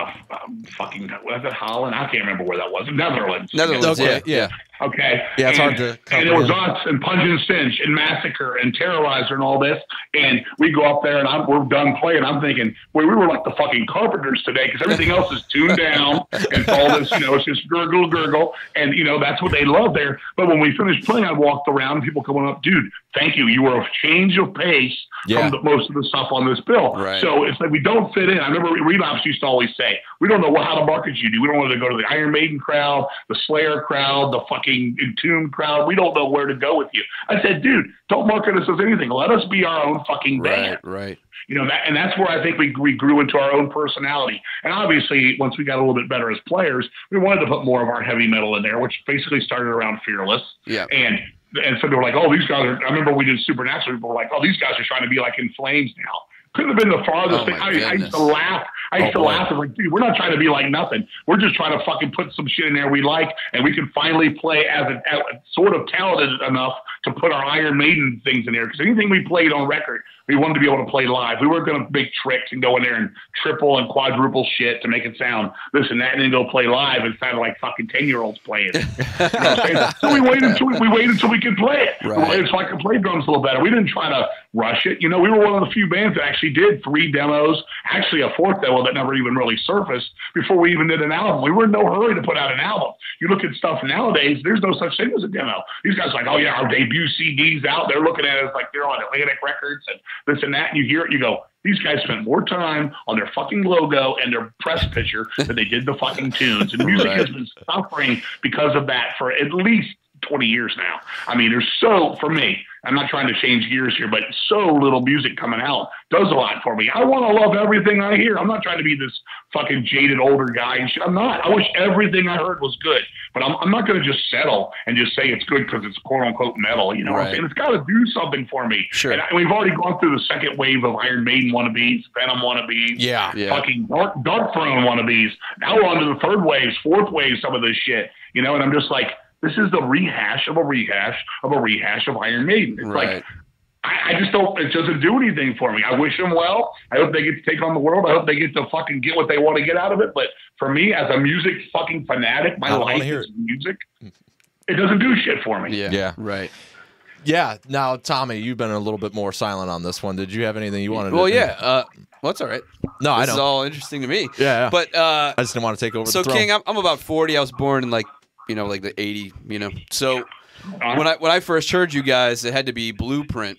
fucking, was it Holland? I can't remember where that was. Netherlands. Okay, yeah. Okay. Yeah, it's hard to And it was us and Punch and Cinch and Massacre and Terrorizer and all this. And we go up there and we're done playing. I'm thinking, well, we were like the fucking Carpenters today because everything else is tuned down and all this, you know, it's just gurgle. And, you know, that's what they love there. But when we finished playing, I walked around and people coming up, dude, thank you. You were a change of pace from most of the stuff on this bill. Right. So it's like we don't fit in. I remember Relapse used to always say, we don't know how to market you, dude. We don't want to go to the Iron Maiden crowd, the Slayer crowd, the fucking Entombed crowd. We don't know where to go with you. I said, dude, don't market us as anything. Let us be our own fucking band. Right. You know, and that's where I think we grew into our own personality. And obviously, once we got a little bit better as players, we wanted to put more of our heavy metal in there, which basically started around Fearless. Yeah. And so they were like, oh, these guys are, I remember we did Supernatural. People were like, oh, these guys are trying to be like In Flames now. Couldn't have been the farthest thing. I used to laugh. I used to laugh. I was like, dude, we're not trying to be like nothing. We're just trying to fucking put some shit in there we like, and we can finally play as a sort of talented enough to put our Iron Maiden things in there. Because anything we played on record, we wanted to be able to play live. We weren't going to make tricks and go in there and triple and quadruple shit to make it sound this and that, and then go play live. It sounded like fucking 10-year-olds playing. You know what I'm saying? So we waited until we could play it. Right. We waited so I could play drums a little better. We didn't try to rush it. You know, we were one of the few bands that actually did 3 demos, actually a 4th demo that never even really surfaced before we even did an album. We were in no hurry to put out an album. You look at stuff nowadays, there's no such thing as a demo. These guys are like, oh yeah, our debut CD's out. They're looking at it as like they're on Atlantic Records and this and that, and you hear it, you go, these guys spent more time on their fucking logo and their press picture than they did the fucking tunes. And music has been suffering because of that for at least 20 years now. I mean, there's for me, I'm not trying to change gears here, but so little music coming out does a lot for me. I want to love everything I hear. I'm not trying to be this fucking jaded older guy and shit. I'm not. I wish everything I heard was good, but I'm not going to just settle and just say it's good because it's quote unquote metal. You know what I'm saying? It's got to do something for me. Sure. And we've already gone through the second wave of Iron Maiden wannabes, Venom wannabes, fucking Dark Throne wannabes. Now we're on to the third wave, fourth wave, some of this shit, you know, and I'm just like, this is the rehash of a rehash of a rehash of Iron Maiden. It's like, I just don't, it doesn't do anything for me. I wish them well. I hope they get to take on the world. I hope they get to fucking get what they want to get out of it. But for me, as a music fucking fanatic, my life is music. It doesn't do shit for me. Yeah. Right. Yeah. Now, Tommy, you've been a little bit more silent on this one. Did you have anything you wanted to well, it's all right. No, I don't. This is all interesting to me. Yeah. But I just didn't want to take over the throne. King, I'm about 40. I was born in like the 80, you know. So when I first heard you guys, it had to be Blueprint.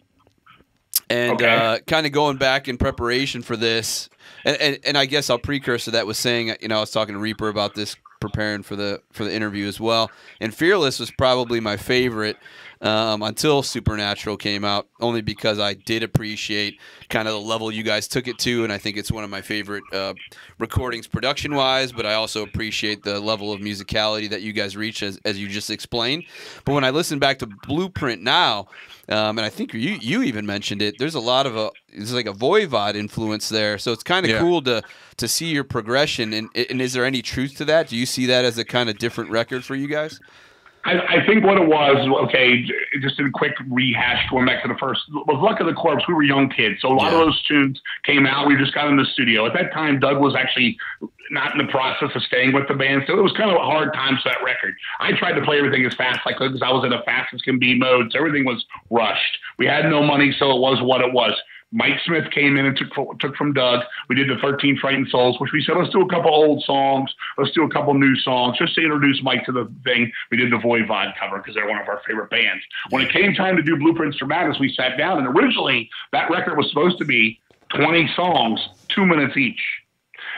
And kind of going back in preparation for this, and I guess I'll precursor that was saying, you know, I was talking to Reaper about this, preparing for the interview as well. And Fearless was probably my favorite until Supernatural came out, only because I did appreciate kind of the level you guys took it to, and I think it's one of my favorite recordings production-wise, but I also appreciate the level of musicality that you guys reach, as you just explained. But when I listen back to Blueprint now, and I think you even mentioned it, there's a lot of there's like a Voivod influence there, so it's kind of cool to see your progression. And is there any truth to that? Do you see that as a kind of different record for you guys? I think what it was, okay, just a quick rehash going back to the first, with Luck of the Corpse, we were young kids. So a lot of those tunes came out. We just got in the studio. At that time, Doug was actually not in the process of staying with the band. So it was kind of a hard time for that record. I tried to play everything as fast as I could because I was in a fast as can be mode. So everything was rushed. We had no money, so it was what it was. Mike Smith came in and took from Doug. We did the 13 Frightened Souls, which we said, let's do a couple old songs. Let's do a couple new songs just to introduce Mike to the thing. We did the Voivod cover because they're one of our favorite bands. When it came time to do Blueprints for Madness, we sat down, and originally that record was supposed to be 20 songs, 2 minutes each.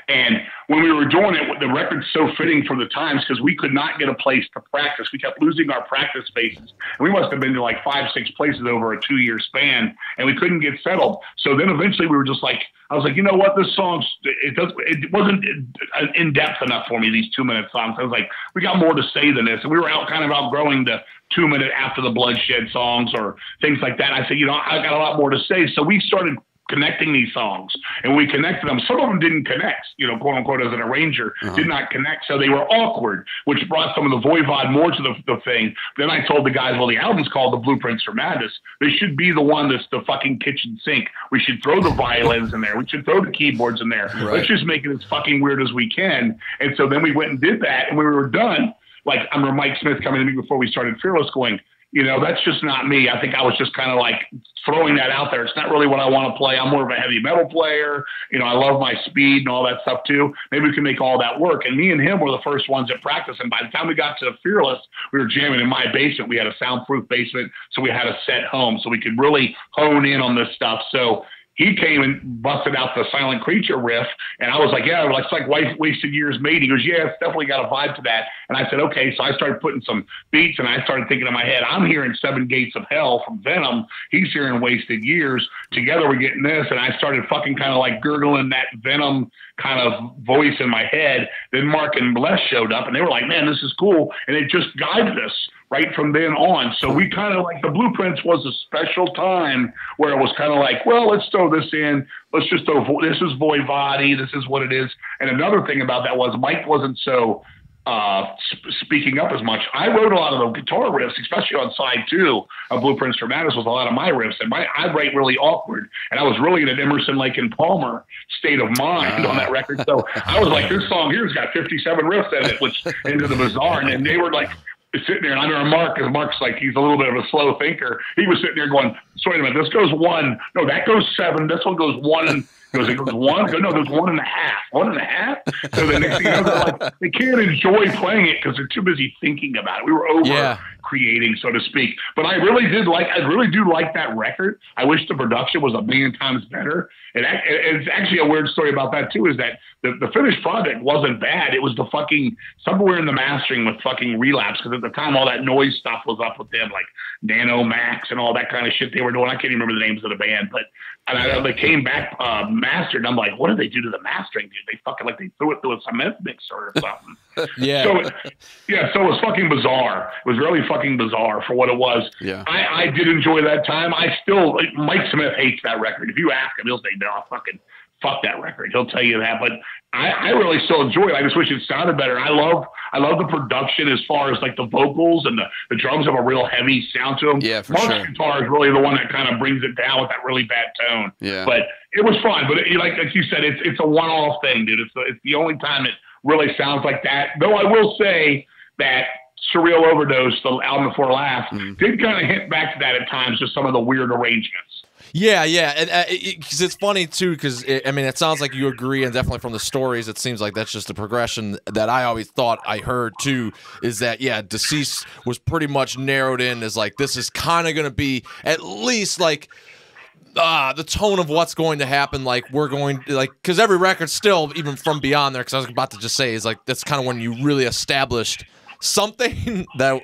And when we were doing it, the record's so fitting for the times because we could not get a place to practice. We kept losing our practice spaces. And we must have been to like 5, 6 places over a 2-year span, and we couldn't get settled. So then eventually we were just like, I was like, you know what, this song, it wasn't in depth enough for me, these 2-minute songs. I was like, we got more to say than this. And we were kind of outgrowing the 2-minute After the Bloodshed songs or things like that. I said, you know, I got a lot more to say. So we started connecting these songs, and we connected them. Some of them didn't connect, you know, quote unquote, as an arranger, did not connect. So they were awkward, which brought some of the Voivod more to the thing. Then I told the guys, well, the album's called The Blueprints for Madness. They should be the one that's the fucking kitchen sink. We should throw the violins in there. We should throw the keyboards in there. Right. Let's just make it as fucking weird as we can. And so then we went and did that, and when we were done, like, I remember Mike Smith coming to me before we started Fearless going, you know, that's just not me. I think I was just kind of like throwing that out there. It's not really what I want to play. I'm more of a heavy metal player. You know, I love my speed and all that stuff too. Maybe we can make all that work. And me and him were the first ones at practice. And by the time we got to Fearless, we were jamming in my basement. We had a soundproof basement, so we had a set home, so we could really hone in on this stuff. So he came and busted out the Silent Creature riff, and I was like, yeah, it's like Wasted Years Made. He goes, yeah, it's definitely got a vibe to that. And I said, okay. So I started putting some beats, and I started thinking in my head, I'm hearing Seven Gates of Hell from Venom. He's hearing Wasted Years. Together we're getting this, and I started fucking kind of like gurgling that Venom kind of voice in my head. Then Mark and Les showed up, and they were like, man, this is cool. And it just guided us right from then on. So we kind of like, the Blueprints was a special time where it was kind of like, well, let's throw this in. Let's just throw, this is Voivod, this is what it is. And another thing about that was Mike wasn't so speaking up as much. I wrote a lot of the guitar riffs, especially on side 2 of Blueprints for Madness, was a lot of my riffs. And I write really awkward. And I was really in an Emerson, Lake and Palmer state of mind on that record. So I was like, this song here's got 57 riffs in it, which Into the Bizarre. And they were like, sitting there, and I remember Mark, because Mark's like, he's a little bit of a slow thinker. He was sitting there going, so wait a minute, this goes 1. No, that goes 7. This one goes 1. It goes 1. No, there's 1.5. 1.5. So the next thing you know, they're like, they can't enjoy playing it because they're too busy thinking about it. We were over creating, so to speak. But I really do like that record. I wish the production was a million times better. And it's actually a weird story about that too, is that the finished product wasn't bad. It was the fucking somewhere in the mastering with fucking Relapse, because at the time all that noise stuff was up with them, like Nano Max and all that kind of shit they were doing. I can't even remember the names of the band, but they came back mastered. And I'm like, what did they do to the mastering, dude? They fucking like they threw it through a cement mixer or something. So it was fucking bizarre. It was really fucking bizarre for what it was. Yeah. I did enjoy that time. I still, Mike Smith hates that record. If you ask him, he'll say, no, fucking fuck that record. He'll tell you that. But I really still enjoy it. I just wish it sounded better. I love the production as far as like the vocals and the drums have a real heavy sound to them. Yeah, for Mark's sure. Guitar is really the one that kind of brings it down with that really bad tone. Yeah. But it was fun. But like you said, it's a one-off thing, dude. It's the only time it really sounds like that. Though I will say that Surreal Overdose, the album before last, did kind of hint back to that at times, just some of the weird arrangements. Yeah, and because it's funny too, because it sounds like you agree, and definitely from the stories, it seems like that's just the progression that I always thought I heard too. Is that Deceased was pretty much narrowed in as like, this is kind of going to be at least like the tone of what's going to happen. Like we're going like, because every record still, even from Beyond there, because I was about to just say, is like that's kind of when you really established something that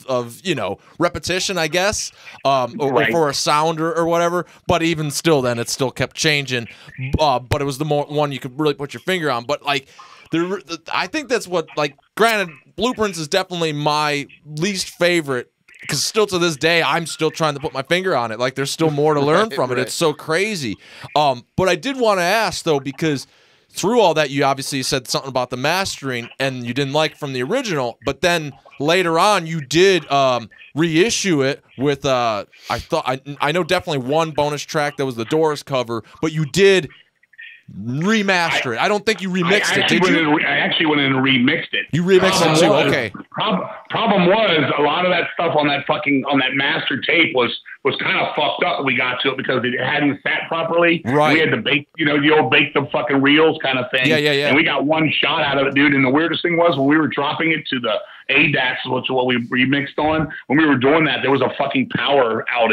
of repetition, I guess, or for a sound or whatever. But even still, then it still kept changing. But it was the more one you could really put your finger on. But like, I think that's what, like, granted, Blueprints is definitely my least favorite, because still to this day, I'm still trying to put my finger on it. Like, there's still more to learn from it. It's so crazy. But I did want to ask though, because through all that, you obviously said something about the mastering and you didn't like from the original, but then later on you did reissue it with I know definitely one bonus track that was the Doors cover, but you did remaster it. I don't think you remixed it, did you? I actually went in and remixed it. You remixed it too, okay. Problem was, a lot of that stuff on that master tape was kind of fucked up when we got to it, because it hadn't sat properly. Right. We had to bake, the old bake the fucking reels kind of thing. Yeah. And we got one shot out of it, dude. And the weirdest thing was, when we were dropping it to the ADAX, which is what we remixed on, when we were doing that, there was a fucking power outage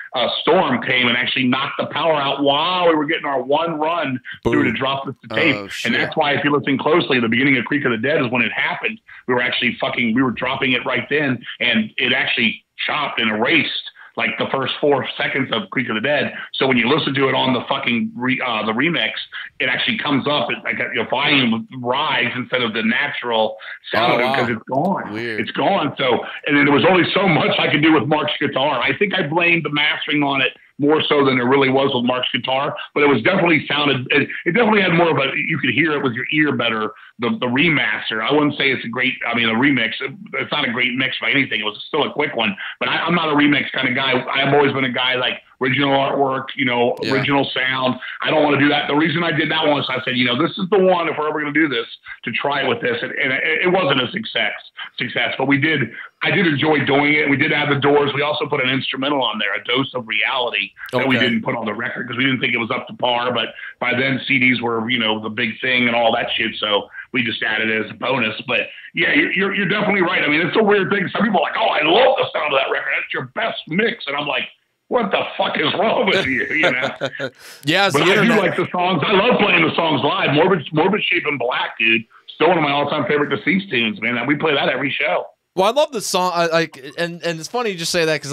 storm came and actually knocked the power out while we were getting our one run through to drop this to tape. And that's why, if you listen closely, the beginning of Creek of the Dead is when it happened. We were dropping it right then, and it actually chopped and erased like the first 4 seconds of Creek of the Dead. So when you listen to it on the fucking the remix, it actually comes up like your volume rise instead of the natural sound because it's gone. Weird. It's gone. So, and then there was only so much I could do with Mark's guitar. I think I blamed the mastering on it more so than it really was with Mark's guitar, but it was definitely sounded, it definitely had more of a, you could hear it with your ear better, the remaster. I wouldn't say it's a remix. It's not a great mix by anything. It was still a quick one, but I'm not a remix kind of guy. I've always been a guy like original artwork, original sound. I don't want to do that. The reason I did that one is I said, this is the one, if we're ever going to do this, to try it with this. And it wasn't a success, but I did enjoy doing it. We did have the Doors. We also put an instrumental on there, A Dose of Reality, that we didn't put on the record because we didn't think it was up to par. But by then CDs were, the big thing and all that shit. So we just added it as a bonus. But yeah, you're definitely right. I mean, it's a weird thing. Some people are like, oh, I love the sound of that record. That's your best mix. And I'm like, what the fuck is wrong with you? Yeah, but I do like the songs. I love playing the songs live. Morbid Shape in Black, dude. Still one of my all-time favorite Deceased tunes, man. We play that every show. Well, I love the song. And it's funny you just say that because,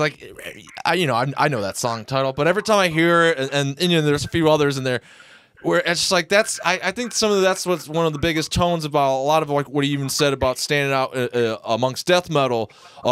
I know that song title, but every time I hear it, and there's a few others in there where it's just like I think some of that's what's one of the biggest tones about a lot of like what he even said about standing out amongst death metal,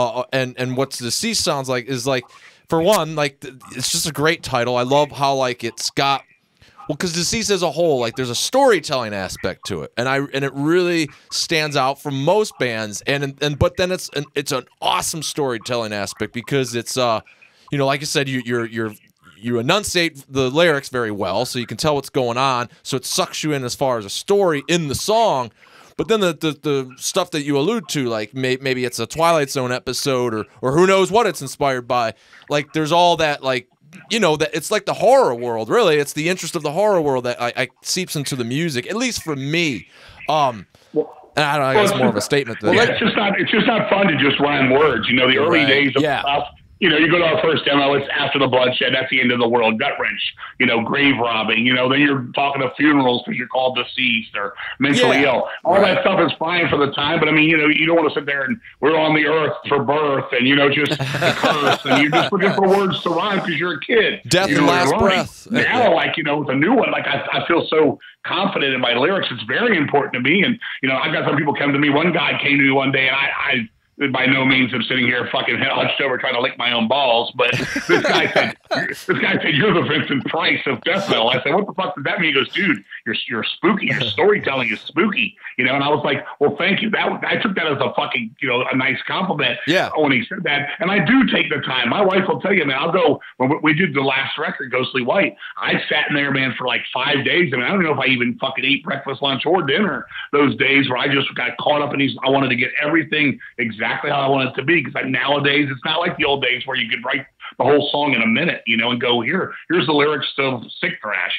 and what Deceased sounds like is like. For one, like, it's just a great title. I love how, like, it's got, well, because Deceased as a whole, like, there's a storytelling aspect to it, and it really stands out from most bands, but then it's an awesome storytelling aspect because it's, like I said, you enunciate the lyrics very well, so you can tell what's going on, so it sucks you in as far as a story in the song. But then the stuff that you allude to, like maybe it's a Twilight Zone episode or who knows what it's inspired by. Like there's all that that it's like the horror world. Really, it's the interest of the horror world that I seeps into the music, at least for me. And I don't know. I guess more of a statement. It's just not fun to just rhyme words. The early days of stuff. You go to our first demo, it's After the Bloodshed, that's the end of the world, gut wrench, grave robbing, then you're talking to funerals because you're called deceased or mentally ill. All that stuff is fine for the time, but I mean, you don't want to sit there and we're on the earth for birth and, just a curse and you're just looking for words to rhyme because you're a kid. Death and last breath. Now, with the new one, I feel so confident in my lyrics. It's very important to me. And, I've got some people come to me. One guy came to me one day and I by no means I'm sitting here fucking hunched over trying to lick my own balls, but this guy said, you're the Vincent Price of death metal. I said, what the fuck does that mean? He goes, dude, you're spooky. Your storytelling is spooky, and I was like, well, thank you. I took that as a fucking, a nice compliment when he said that. And I do take the time. My wife will tell you, man, I'll go, when we did the last record, Ghostly White, I sat in there, man, for like 5 days. I mean, I don't know if I even fucking ate breakfast, lunch, or dinner those days where I just got caught up in I wanted to get everything exactly how I want it to be, because nowadays it's not like the old days where you could write the whole song in a minute, and go here's the lyrics to Sick Thrash,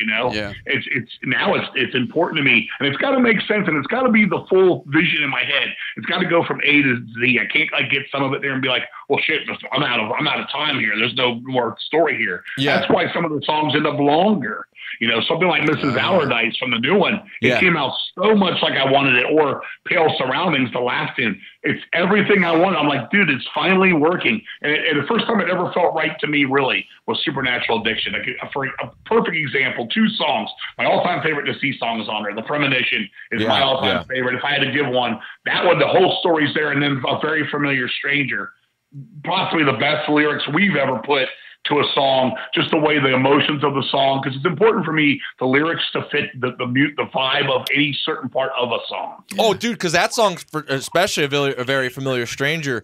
It's important to me, and it's got to make sense, and it's got to be the full vision in my head. It's got to go from A to Z. I can't get some of it there and be like, well, shit, I'm out of time here. There's no more story here. That's why some of the songs end up longer. Something like Mrs. Allardyce from the new one, it came out so much like I wanted it, or Pale Surroundings, the last in. It's everything I wanted. I'm like, dude, it's finally working. And the first time it ever felt right to me, really, was Supernatural Addiction. For a perfect example, 2 songs. My all-time favorite Deceased song is on there. The Premonition is my all-time favorite. If I had to give one, that one, the whole story's there. And then A Very Familiar Stranger, possibly the best lyrics we've ever put to a song, just the way the emotions of the song, because it's important for me, the lyrics to fit the vibe of any certain part of a song. Oh, dude, because that song, especially a very Familiar Stranger,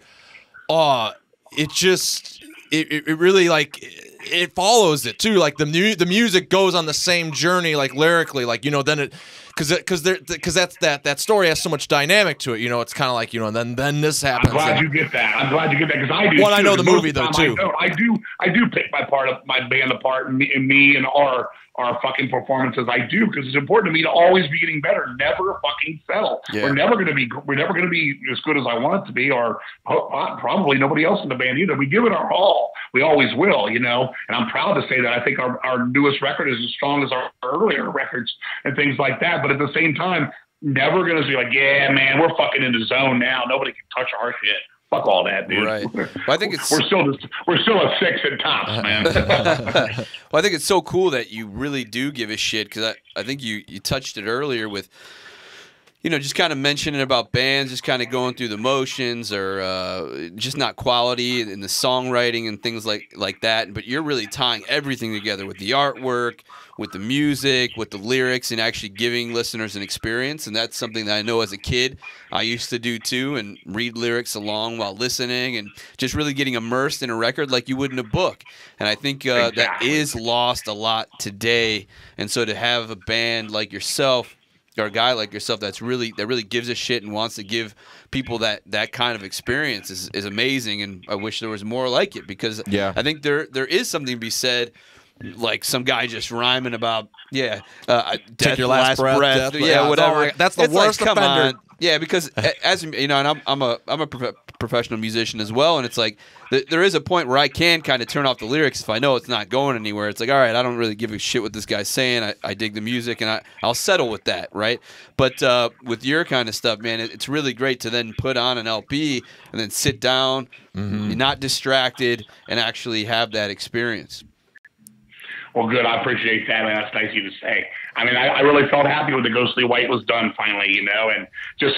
it really, like, it follows it too. Like the music goes on the same journey, like lyrically, like then it. Because that story has so much dynamic to it, it's kind of like and then this happens. I'm glad you get that because I do. Well, I know the movie though too. I do pick my band apart, and me and our our fucking performances I do, because it's important to me to always be getting better. Never fucking settle. Yeah. We're never going to be as good as I want it to be, or probably nobody else in the band either. We give it our all. We always will, you know, and I'm proud to say that I think our newest record is as strong as our earlier records and things like that. But at the same time, never going to be like, yeah, man, we're fucking in the zone now. Nobody can touch our shit. Fuck all that, dude. Right. Well, I think we're still a 6 at tops, man. Well, I think it's so cool that you really do give a shit, because I think you touched it earlier with, you know, just kind of mentioning about bands, just kind of going through the motions, or just not quality in the songwriting and things like that. But you're really tying everything together with the artwork, with the music, with the lyrics, and actually giving listeners an experience. And that's something that I know as a kid I used to do too, and read lyrics along while listening, and just really getting immersed in a record like you would in a book. And I think that is lost a lot today. And so to have a band like yourself, or a guy like yourself that really gives a shit and wants to give people that kind of experience is amazing. And I wish there was more like it, because I think there is something to be said, like some guy just rhyming about take your last breath, whatever. That's the worst like, come offender. on. Yeah, because as you know, and I'm a professional musician as well, and it's like there is a point where I can kind of turn off the lyrics if I know it's not going anywhere. It's like, all right, I don't really give a shit what this guy's saying. I dig the music, and I'll settle with that, right? But with your kind of stuff, man, it's really great to then put on an LP and then sit down, you're not distracted, and actually have that experience. Well, good. I appreciate that, man. That's nice of you to say. I mean, I really felt happy when the Ghostly White was done finally, you know, and just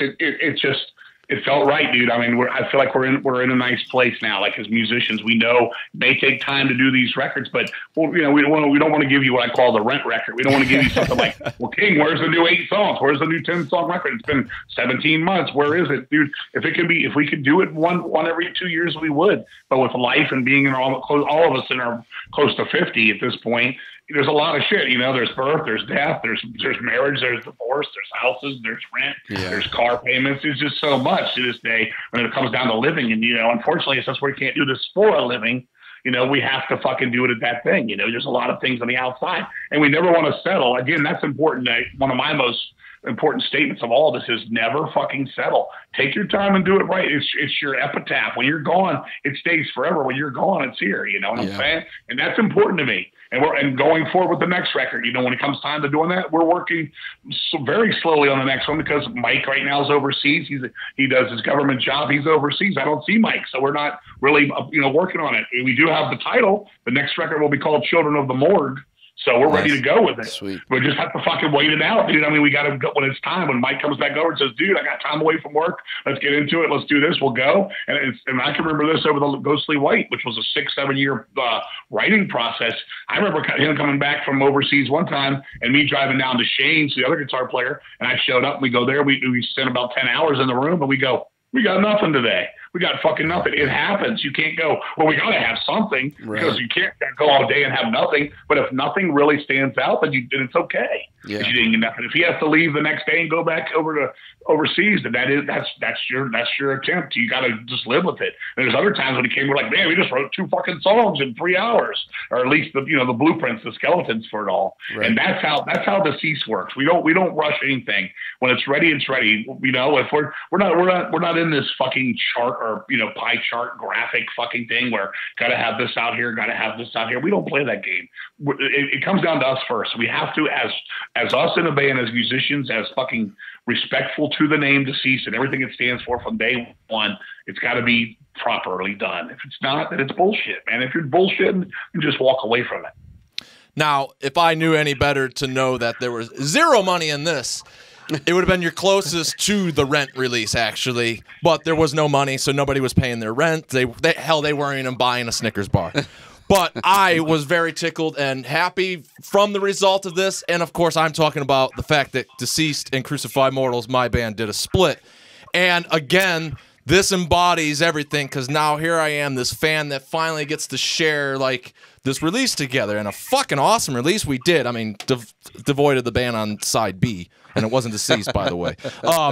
it felt right, dude. I mean, I feel like we're in a nice place now. Like, as musicians, we know they take time to do these records, but you know, we don't want to give you what I call the rent record. We don't want to give you something like, well, King, where's the new 8 songs? Where's the new 10-song record? It's been 17 months. Where is it, dude? If we could do it one every 2 years, we would. But with life and being in all of us in our close to 50 at this point, there's a lot of shit, you know. There's birth, there's death, there's marriage, there's divorce, there's houses, there's rent, there's car payments. It's just so much to this day when it comes down to living. And, you know, unfortunately, since we can't do this for a living, you know, we have to fucking do it at that thing. You know, there's a lot of things on the outside, and we never want to settle. Again, that's important. One of my most important statements of all this is never fucking settle. Take your time and do it right. It's your epitaph. When you're gone, it stays forever. When you're gone, it's here. You know what I'm saying? And that's important to me. And going forward with the next record, you know, when it comes time to doing that, we're working very slowly on the next one, because Mike right now is overseas. He does his government job. He's overseas. I don't see Mike, so we're not really, you know, working on it. We do have the title. The next record will be called Children of the Morgue. So we're ready to go with it. Sweet. We just have to fucking wait it out, dude. I mean, we got to go when it's time. When Mike comes back over and says, dude, I got time away from work. Let's get into it. Let's do this. We'll go. And I can remember this over the Ghostly White, which was a 6-7 year writing process. I remember him coming back from overseas one time and me driving down to Shane's, the other guitar player, and I showed up and we go there. We spent about 10 hours in the room and we go, we got nothing today. We got fucking nothing. It happens. You can't go, well, we got to have something, because you can't go all day and have nothing. But if nothing really stands out, then it's okay. Yeah. If you didn't get nothing. If he has to leave the next day and go back over to overseas, then that's your attempt. You got to just live with it. And there's other times when he came, we're like, man, we just wrote 2 fucking songs in 3 hours, or at least the blueprints, the skeletons for it all. Right. And that's how Deceased works. We don't rush anything. When it's ready, it's ready. You know, if we're not in this fucking chart or, you know, pie chart graphic fucking thing where gotta have this out here, gotta have this out here. We don't play that game. It comes down to us first. We have to, as us in a band, as musicians, as fucking respectful to the name Deceased and everything it stands for from day one, it's got to be properly done. If it's not, then it's bullshit, man. If you're bullshitting, you just walk away from it. Now, if I knew any better to know that there was zero money in this, it would have been your closest to the Rent release, actually. But there was no money, so nobody was paying their rent. They weren't even buying a Snickers bar. But I was very tickled and happy from the result of this. And, of course, I'm talking about the fact that Deceased and Crucified Mortals, my band, did a split. And, again, this embodies everything, because now here I am, this fan that finally gets to share, like, this release together. And a fucking awesome release we did. I mean, devoid of the band on side B. And it wasn't Deceased, by the way.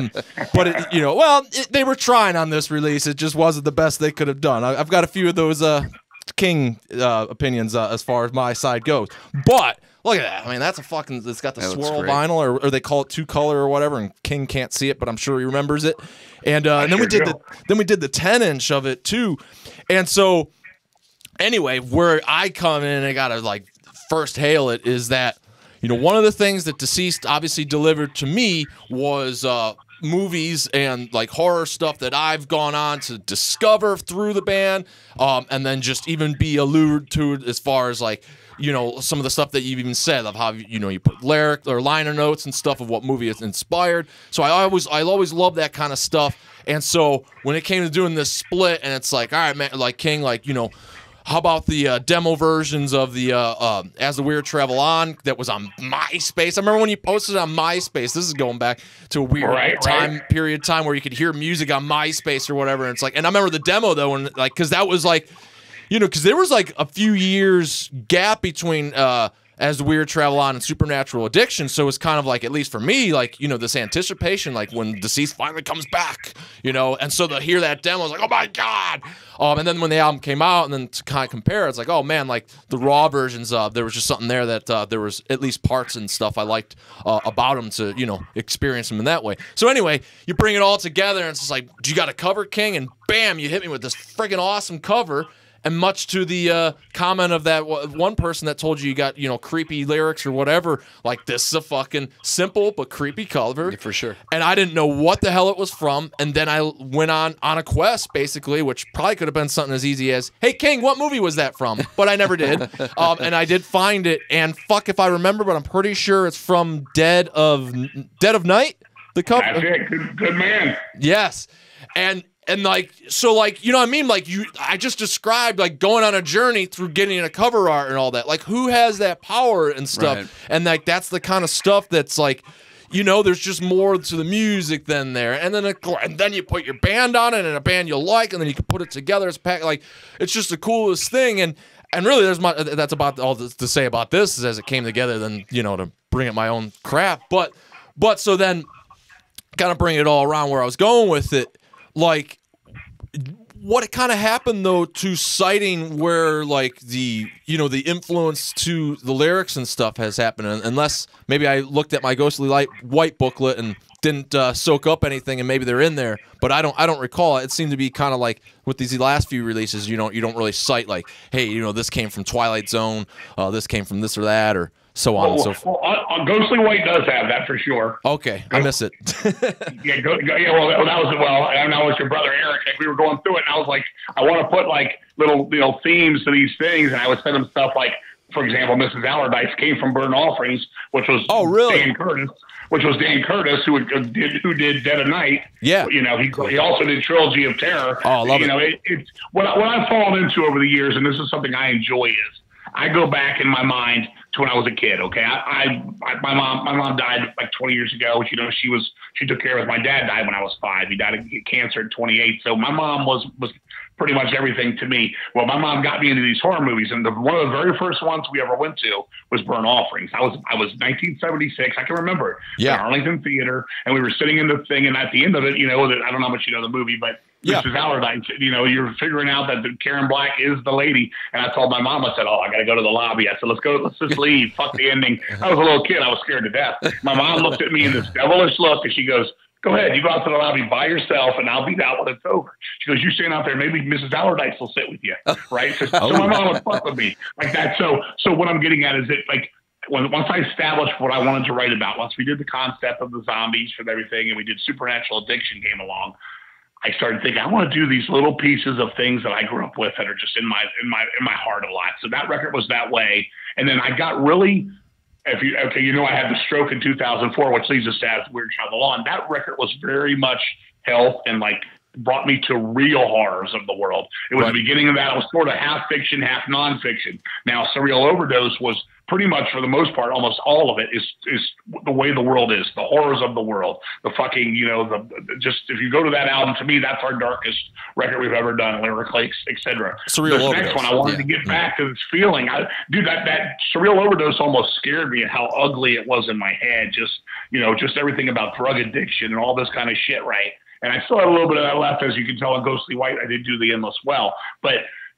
But, they were trying on this release. It just wasn't the best they could have done. I've got a few of those King opinions as far as my side goes. But Look at that. I mean, that's a fucking, it's got the That looks swirl great. vinyl, or they call it 2-color or whatever, and King can't see it, but I'm sure he remembers it. And then we did the 10-inch of it too. And so anyway, where I come in and I gotta like first hail it is that, you know, one of the things that Deceased obviously delivered to me was movies and like horror stuff that I've gone on to discover through the band, and then just even be allured to as far as like, you know, some of the stuff that you've even said of how, you know, you put lyric or liner notes and stuff of what movie it's inspired. So I always love that kind of stuff. And so when it came to doing this split, and it's like, all right, man, like King, like, you know, how about the demo versions of the As the Weird Travel On that was on MySpace? I remember when you posted it on MySpace. This is going back to a weird period of time where you could hear music on MySpace or whatever. And it's like, and I remember the demo though, and like, because that was like, you know, because there was like a few years gap between As the Weird Travel On and Supernatural Addiction. So it's kind of like, at least for me, like, you know, this anticipation, like when Deceased finally comes back, you know, and so to hear that demo, I was like, oh my God. And then when the album came out, and then to kind of compare, it's like, oh man, like the raw versions, there was just something there that there was at least parts and stuff I liked about them to, you know, experience them in that way. So anyway, you bring it all together, and it's just like, do you got a cover, King? And bam, you hit me with this freaking awesome cover. And much to the comment of that one person that told you got, you know, creepy lyrics or whatever, like, this is a fucking simple but creepy cover. Yeah, for sure. And I didn't know what the hell it was from. And then I went on a quest, basically, which probably could have been something as easy as, hey, King, what movie was that from? But I never did. And I did find it. And fuck if I remember, but I'm pretty sure it's from Dead of Night, the cover. That's it. Good man. Yes. And like, so like, you know what I mean? Like I just described like going on a journey through getting a cover art and all that. Like, who has that power and stuff? Right. And like, that's the kind of stuff that's like, you know, there's just more to the music than there. And then you put your band on it, and a band you like, and then you can put it together as a pack. Like, it's just the coolest thing. And really, that's about all to say about this is as it came together, then, you know, to bring it my own crap. But so then kind of bring it all around where I was going with it. Like, what kind of happened though to citing where like the, you know, the influence to the lyrics and stuff has happened, unless maybe I looked at my Ghostly Light White booklet and didn't soak up anything, and maybe they're in there, but I don't recall it. It seemed to be kind of like with these last few releases, you don't really cite like, hey, you know, this came from Twilight Zone, this came from this or that, or so on and so forth. Ghostly White does have that for sure. Okay, I miss it. Well, and I was your brother Eric. Like, we were going through it, and I was like, I want to put like little, you know, themes to these things, and I would send them stuff like, for example, Mrs. Allardyce came from Burnt Offerings, which was Dan Curtis. Which was Dan Curtis, who did Dead of Night. Yeah, you know, he also did Trilogy of Terror. Oh, I love it. You know, it's what I've fallen into over the years, and this is something I enjoy, is I go back in my mind to when I was a kid. Okay, my mom died like 20 years ago. You know, she took care of us. My dad died when I was 5. He died of cancer at 28. So my mom was pretty much everything to me. Well, my mom got me into these horror movies, and one of the very first ones we ever went to was Burnt Offerings. I was 1976. I can remember it. Yeah, Arlington Theater, and we were sitting in the thing, and at the end of it, you know, I don't know how much you know the movie, but Mrs. Allardyce, you know, you're figuring out that Karen Black is the lady. And I told my mom, I said, I got to go to the lobby. I said, let's just leave. Fuck the ending. I was a little kid. I was scared to death. My mom looked at me in this devilish look, and she goes, go ahead. You go out to the lobby by yourself, and I'll be out when it's over. She goes, you stand out there. Maybe Mrs. Allardyce will sit with you. Right. So my mom would fuck with me like that. So what I'm getting at is that, like, once I established what I wanted to write about, once we did the concept of the zombies and everything, and we did Supernatural Addiction came along, I started thinking, I want to do these little pieces of things that I grew up with that are just in my heart a lot. So that record was that way. And then I got really, you know, I had the stroke in 2004, which leads us to As the Weird Travel On. That record was very much health and like brought me to real horrors of the world. It was the beginning of that. It was sort of half fiction, half nonfiction. Now, Surreal Overdose was pretty much, for the most part, almost all of it is the way the world is, the horrors of the world, the fucking, you know, just if you go to that album, to me, that's our darkest record we've ever done, lyrically, etc. Surreal This Overdose. next one, I wanted to get back to this feeling. Dude, that Surreal Overdose almost scared me at how ugly it was in my head. Just, you know, just everything about drug addiction and all this kind of shit, right? And I still have a little bit of that left, as you can tell on Ghostly White. I did do the Endless Well, but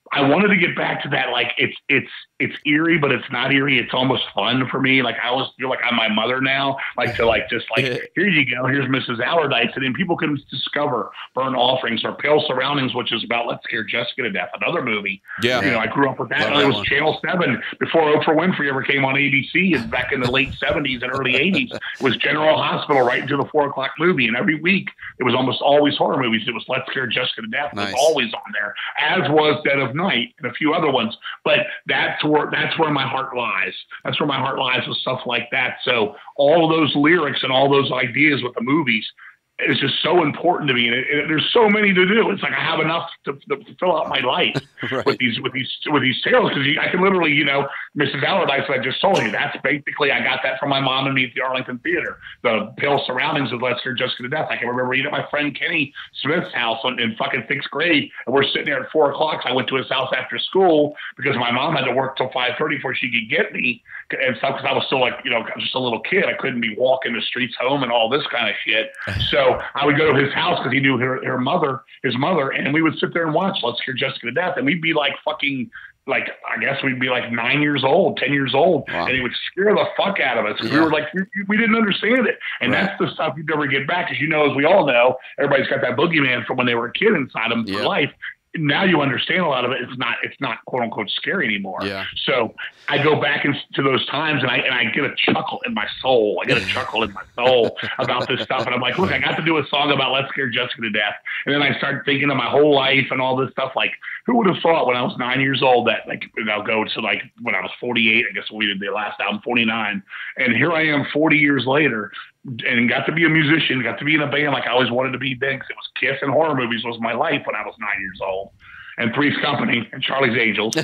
I wanted to get back to that. Like it's eerie, but it's not eerie. It's almost fun for me. Like I always feel like I'm my mother now. Like to like just like here you go. Here's Mrs. Allardyce, and then people can discover Burnt Offerings or Pale Surroundings, which is about Let's Scare Jessica to Death, another movie. Yeah, you know, I grew up with that. It was one. Channel 7 before Oprah Winfrey ever came on ABC, and back in the late 70s and early 80s, it was General Hospital right into the 4 o'clock movie, and every week it was almost always horror movies. It was Let's Scare Jessica to Death. Nice. It was always on there, as was Dead of Night and a few other ones. But that's where my heart lies. That's where my heart lies with stuff like that. So all of those lyrics and all those ideas with the movies is just so important to me. And there's so many to do. It's like I have enough to fill out my life right. with these tales, because I can literally, you know, Mrs. Allardyce, I just told you, that's basically, I got that from my mom and me at the Arlington Theater. The Pale Surroundings of Let's Scare Jessica to Death. I can remember eating at my friend Kenny Smith's house in fucking 6th grade, and we're sitting there at 4 o'clock. So I went to his house after school because my mom had to work till 5:30 before she could get me and stuff, because I was still like, you know, just a little kid. I couldn't be walking the streets home and all this kind of shit. So I would go to his house because he knew his mother, and we would sit there and watch Let's Scare Jessica to Death, and we'd be like fucking, like, I guess we'd be like 9 years old, 10 years old, wow. and it would scare the fuck out of us. Yeah. We were like, we didn't understand it. And right. that's the stuff you never get back, because you know, as we all know, everybody's got that boogeyman from when they were a kid inside them for life. Now you understand a lot of it. It's not quote unquote scary anymore. Yeah. So I go back into those times, and I get a chuckle in my soul. I get a chuckle in my soul about this stuff. And I'm like, look, I got to do a song about Let's Scare Jessica to Death. And then I start thinking of my whole life and all this stuff. Like, who would have thought when I was 9 years old that, like, I'll go to, like, when I was 48, I guess we did the last album, 49. And here I am 40 years later, and got to be a musician, got to be in a band like I always wanted to be then, because it was Kiss and horror movies was my life when I was 9 years old. And Three's Company and Charlie's Angels.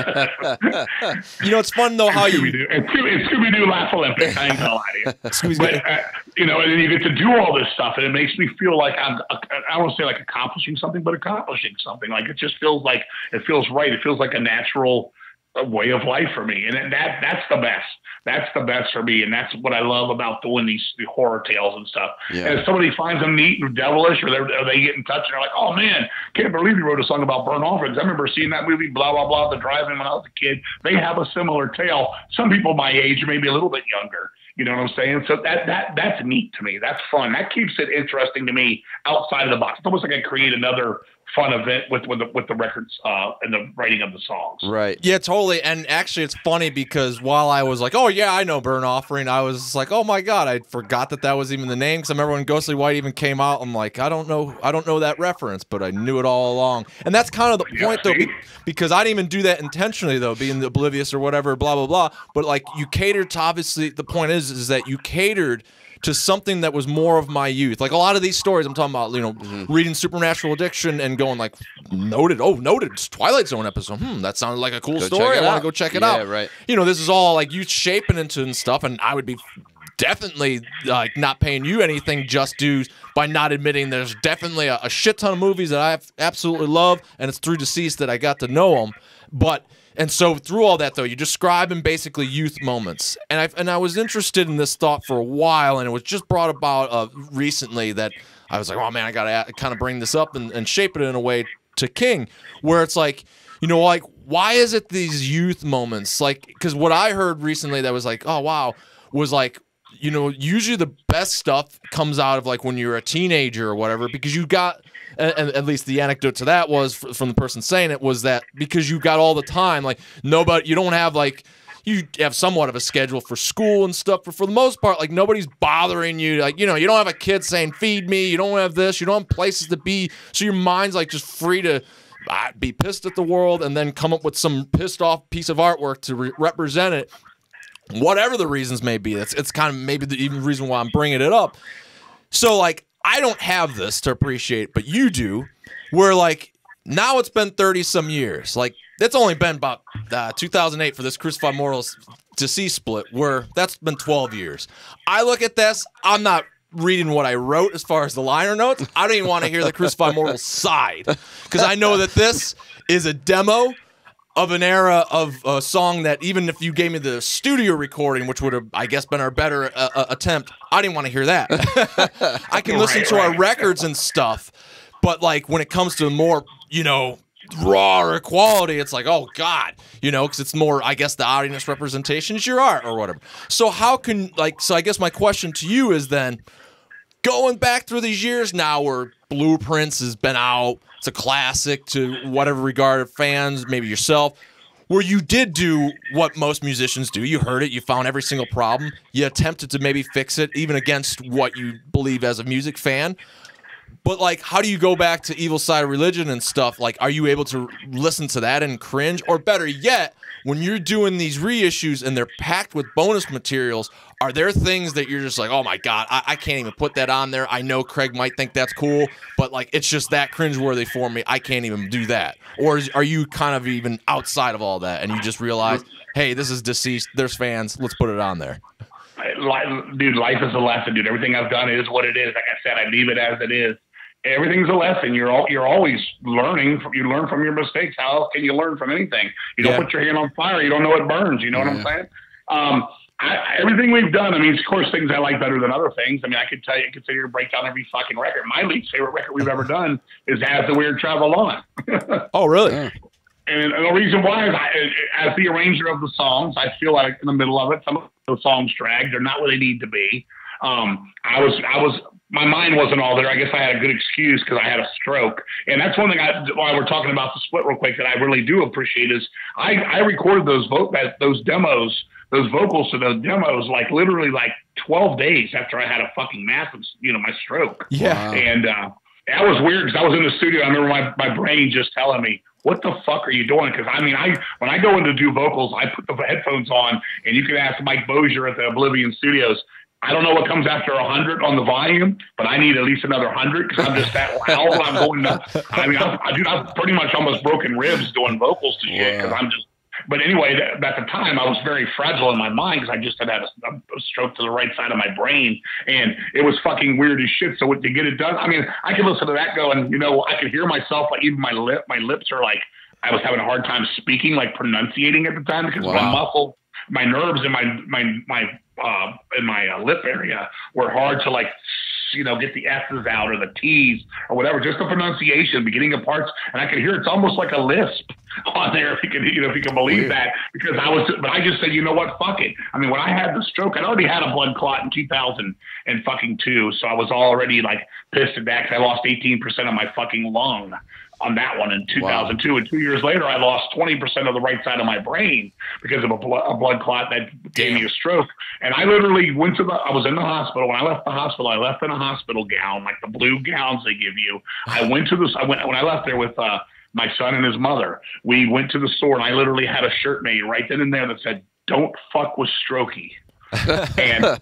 You know, it's fun though how Scooby-Doo. And Scooby-Doo Laugh Olympics. I ain't gonna lie to you. But, you know, and then you get to do all this stuff, and it makes me feel like I don't want to say like accomplishing something, but accomplishing something. Like it just feels like it feels right. It feels like a natural way of life for me, and that's the best. That's the best for me, and that's what I love about doing the horror tales and stuff. Yeah. And if somebody finds them neat and devilish, or they get in touch and they're like, "Oh man, can't believe you wrote a song about Burnt Offerings. I remember seeing that movie, blah blah blah, the drive-in when I was a kid." They have a similar tale. Some people my age, or maybe a little bit younger. You know what I'm saying? So that's neat to me. That's fun. That keeps it interesting to me outside of the box. It's almost like I create another fun event with the records and the writing of the songs. Right. Yeah, totally. And actually, it's funny because while I was like, oh yeah, I know Burnt Offering, I was like, oh my god, I forgot that was even the name. Because I remember when Ghostly White even came out, I'm like, I don't know that reference, but I knew it all along. And that's kind of the point though, because I didn't even do that intentionally though, being oblivious or whatever, blah blah blah. But like you catered to, obviously the point is that you catered to something that was more of my youth. Like a lot of these stories I'm talking about, you know, reading Supernatural Addiction and going like, noted, it's Twilight Zone episode. That sounded like a cool story. I want to go check it out. Right. You know, this is all like you shaping into and stuff, and I would be definitely like not paying you anything just dues by not admitting there's definitely a shit ton of movies that I absolutely love, and it's through Deceased that I got to know them. And so through all that, though, you're describing basically youth moments. And I was interested in this thought for a while, and it was just brought about recently that I was like, oh, man, I got to kind of bring this up and shape it in a way to King, where it's like, you know, like, why is it these youth moments? Like, because what I heard recently that was like, oh, wow, was like, you know, usually the best stuff comes out of like when you're a teenager or whatever, because you got... And at least the anecdote to that was from the person saying it was that because you got all the time, like you don't have like, you have somewhat of a schedule for school and stuff, but for the most part, like nobody's bothering you. Like, you know, you don't have a kid saying, feed me. You don't have this. You don't have places to be. So your mind's like just free to be pissed at the world and then come up with some pissed off piece of artwork to represent it. Whatever the reasons may be. It's kind of maybe the even reason why I'm bringing it up. So like, I don't have this to appreciate, but you do, where like now it's been 30-some years. Like it's only been about 2008 for this Crucified Mortals Deceased split, where that's been 12 years. I look at this, I'm not reading what I wrote as far as the liner notes. I don't even want to hear the Crucified Mortals side, because I know that this is a demo of an era of a song that even if you gave me the studio recording, which would have, I guess, been our better attempt, I didn't want to hear that. I can listen to our records and stuff, but like when it comes to more, you know, raw quality, it's like, oh God, you know, because it's more, I guess, the audience representation is your art or whatever. So how can, like, so I guess my question to you is then, going back through these years now where Blueprints has been out, it's a classic to whatever regard fans, maybe yourself, where you did do what most musicians do. You heard it, you found every single problem, you attempted to maybe fix it, even against what you believe as a music fan. But, like, how do you go back to Evil Side of Religion and stuff? Like, are you able to listen to that and cringe? Or better yet, when you're doing these reissues and they're packed with bonus materials, are there things that you're just like, oh my God, I can't even put that on there. I know Craig might think that's cool, but, like, it's just that cringeworthy for me. I can't even do that. Or are you kind of even outside of all that and you just realize, hey, this is deceased, there's fans, let's put it on there? Dude, life is a lesson, dude. Everything I've done is what it is. Like I said, I leave it as it is. Everything's a lesson. You're always learning. You learn from your mistakes. How else can you learn from anything? You don't put your hand on fire. You don't know it burns. You know what I'm saying? Everything we've done, I mean, of course, things I like better than other things. I mean, I could tell you, I could sit here and break down every fucking record. My least favorite record we've ever done is As the Weird Travel On. Oh, really? Yeah. And the reason why is, as the arranger of the songs, I feel like in the middle of it, some of the songs drag. They're not where they need to be. My mind wasn't all there. I guess I had a good excuse because I had a stroke. And that's one thing while we're talking about the split real quick that I really do appreciate is I recorded those demos, those vocals to those demos, like literally like 12 days after I had a fucking massive, my stroke. Yeah. And that was weird because I was in the studio. I remember my brain just telling me, what the fuck are you doing? Because, I mean, when I go in to do vocals, I put the headphones on, and you can ask Mike Bozier at the Oblivion Studios. I don't know what comes after 100 on the volume, but I need at least another 100 because I'm just that loud when I'm going nuts. I mean, I've pretty much almost broken ribs doing vocals to shit because I'm just. But anyway, at the time, I was very fragile in my mind because I just had a stroke to the right side of my brain, and it was fucking weird as shit. So to get it done, I mean, I could listen to that go, and I could hear myself, like even my lips are like I was having a hard time speaking, like pronunciating at the time because my muscle, my nerves in my lip area were hard to like. Get the S's out or the T's or whatever, just the pronunciation, beginning of parts. And I could hear it's almost like a lisp on there, if you can believe that, because but I just said, you know what, fuck it. I mean, when I had the stroke, I'd already had a blood clot in 2002. So I was already like pissed at that because I lost 18% of my fucking lung on that one in 2002. Wow. And 2 years later, I lost 20% of the right side of my brain because of a blood clot that gave me a stroke. And I literally I was in the hospital. When I left the hospital, I left in a hospital gown, like the blue gowns they give you. When I left there with my son and his mother, we went to the store and I literally had a shirt made right then and there that said, "Don't fuck with Strokey." and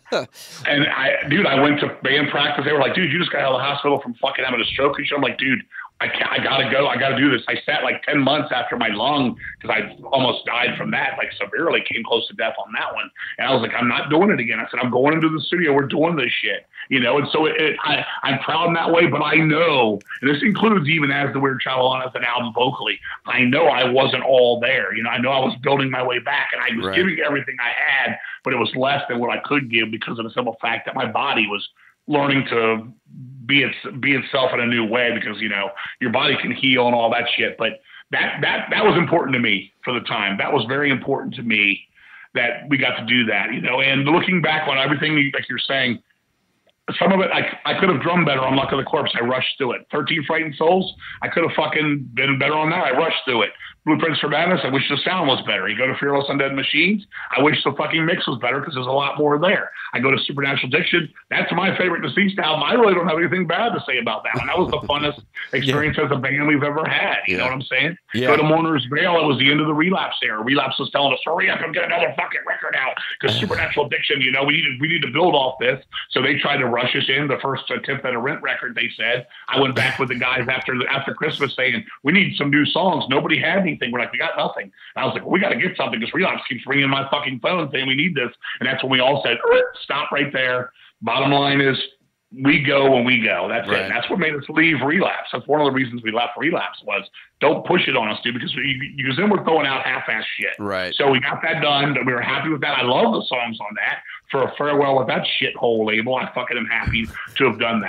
I went to band practice. They were like, "Dude, you just got out of the hospital from fucking having a stroke." I'm like, "Dude, I gotta go. I gotta do this." I sat like 10 months after my lung because I almost died from that, like severely, came close to death on that one. And I was like, I'm not doing it again. I said, I'm going into the studio. We're doing this shit, And so I'm proud in that way, but I know, and this includes even As the Weird Travel On as an album vocally, I know I wasn't all there. I know I was building my way back, and I was giving everything I had, but it was less than what I could give because of the simple fact that my body was learning to be itself in a new way because, your body can heal and all that shit. But that was important to me for the time. That was very important to me that we got to do that, and looking back on everything, like you're saying, some of it, I could have drummed better on Luck of the Corpse. I rushed through it. 13 Frightened Souls, I could have fucking been better on that. I rushed through it. Blueprints for Madness, I wish the sound was better. You go to Fearless Undead Machines, I wish the fucking mix was better because there's a lot more there. I go to Supernatural Diction, that's my favorite Deceased album. I really don't have anything bad to say about that one. That was the funnest experience as a band we've ever had. You know what I'm saying? Yeah. Go to Mourner's Veil, it was the end of the Relapse era. Relapse was telling us, hurry up and get another fucking record out because Supernatural Diction, we need to build off this. So they tried to rush us in. The first attempt at a Rent record, they said. I went back with the guys after Christmas saying, we need some new songs. Nobody had anything. We're like, we got nothing. And I was like, well, we got to get something because Relapse keeps ringing my fucking phone saying we need this. And that's when we all said, stop right there. Bottom line is we go when we go. That's it. That's what made us leave Relapse. That's one of the reasons we left Relapse was don't push it on us, dude, because then we're throwing out half-ass shit. Right. So we got that done. We were happy with that. I love the songs on that. For a Farewell with that shithole label, I fucking am happy to have done that.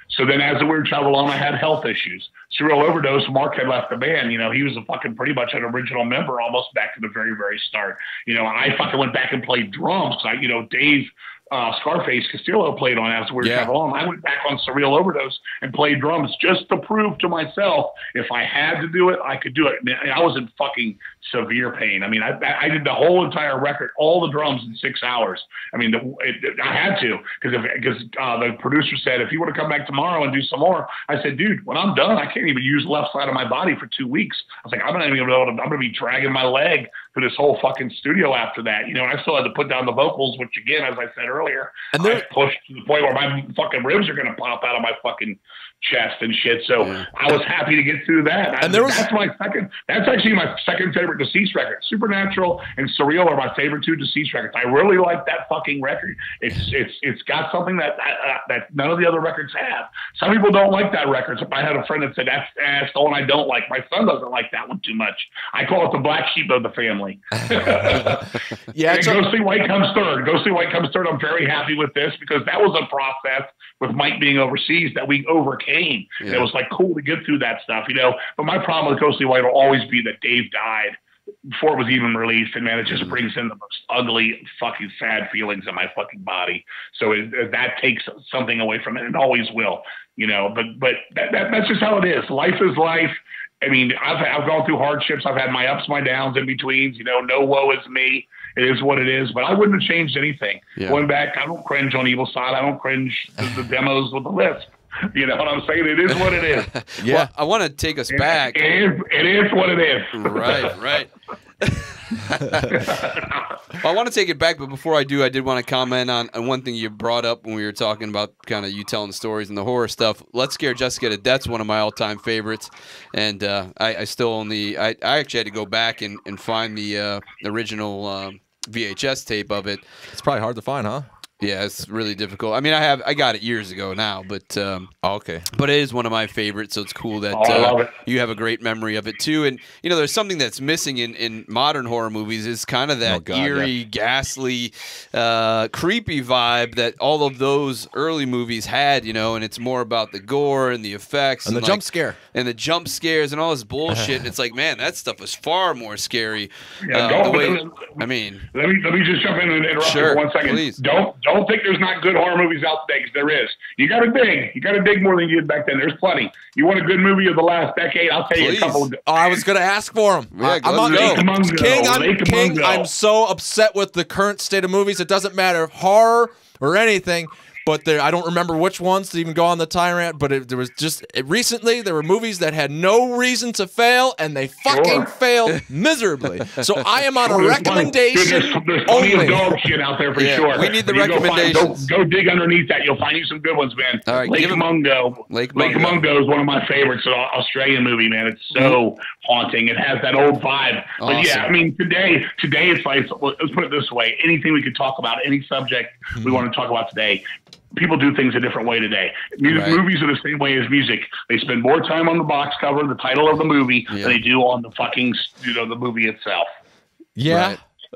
So then as the weird traveled on, I had health issues. Serial Overdose, Mark had left the band. You know, he was a fucking pretty much an original member almost back to the very, very start. You know, I fucking went back and played drums. You know, Dave Scarface Castillo played on As the Weird Travel On. I went back on Surreal Overdose and played drums just to prove to myself if I had to do it, I could do it. I was in fucking severe pain. I mean, I did the whole entire record, all the drums in 6 hours. I mean, I had to because the producer said, if you want to come back tomorrow and do some more, I said, dude, when I'm done, I can't even use the left side of my body for 2 weeks. I was like, I'm going to be dragging my leg through this whole fucking studio after that. You know, and I still had to put down the vocals, which again, as I said earlier, I pushed to the point where my fucking ribs are going to pop out of my fucking chest and shit. So I was happy to get through that. And that's actually my second favorite Deceased record. Supernatural and Surreal are my favorite two Deceased records. I really like that fucking record. It's got something that none of the other records have. Some people don't like that record. So I had a friend that said that's the one I don't like. My son doesn't like that one too much. I call it the black sheep of the family. Go See White Comes Third. Go See White Comes Third. I'm very happy with this because that was a process with Mike being overseas that we overcame. Yeah. It was like cool to get through that stuff, you know. But my problem with Ghostly White will always be that Dave died before it was even released, and man, it just brings in the most ugly, fucking sad feelings in my fucking body. So that takes something away from it, and always will, you know. But that's just how it is. Life is life. I mean, I've gone through hardships. I've had my ups, my downs, in betweens. You know, no woe is me. It is what it is. But I wouldn't have changed anything. Yeah. Going back, I don't cringe on Evil Side. I don't cringe the demos with the list. You know what I'm saying? It is what it is. Yeah. Well, I want to take us back. It is what it is. Right. Well, I want to take it back, but before I do, I did want to comment on one thing you brought up when we were talking about kind of you telling stories and the horror stuff. Let's Scare Jessica to Death's one of my all-time favorites, and I still only I actually had to go back and find the original VHS tape of it. It's probably hard to find, huh? Yeah, it's really difficult. I mean, I got it years ago now, but okay. But it is one of my favorites, so it's cool that you have a great memory of it too. And you know, there's something that's missing in modern horror movies is kind of that eerie, ghastly, creepy vibe that all of those early movies had. You know, and it's more about the gore and the effects and the jump scare and the jump scares and all this bullshit. And it's like, man, that stuff was far more scary. Let me just jump in and interrupt you for 1 second. Please. Don't think there's not good horror movies out today, because there is. You got to dig. You got to dig more than you did back then. There's plenty. You want a good movie of the last decade? I'll tell you a couple. I was going to ask for them. Yeah, King, I'm so upset with the current state of movies. It doesn't matter horror or anything. But I don't remember which ones to even go on the Tyrant. But there was recently there were movies that had no reason to fail, and they fucking failed miserably. So I am on a recommendation. There's plenty of dog shit out there for sure. We need the recommendations. Go dig underneath that. You'll find you some good ones, man. All right, Lake Mungo. Lake Mungo is one of my favorites. An Australian movie, man. It's so haunting. It has that old vibe. Awesome. But yeah, I mean, today it's like, let's put it this way: anything we could talk about, any subject we want to talk about today. People do things a different way today. Movies are the same way as music. They spend more time on the box cover, the title of the movie, than they do on the fucking, the movie itself. Yeah.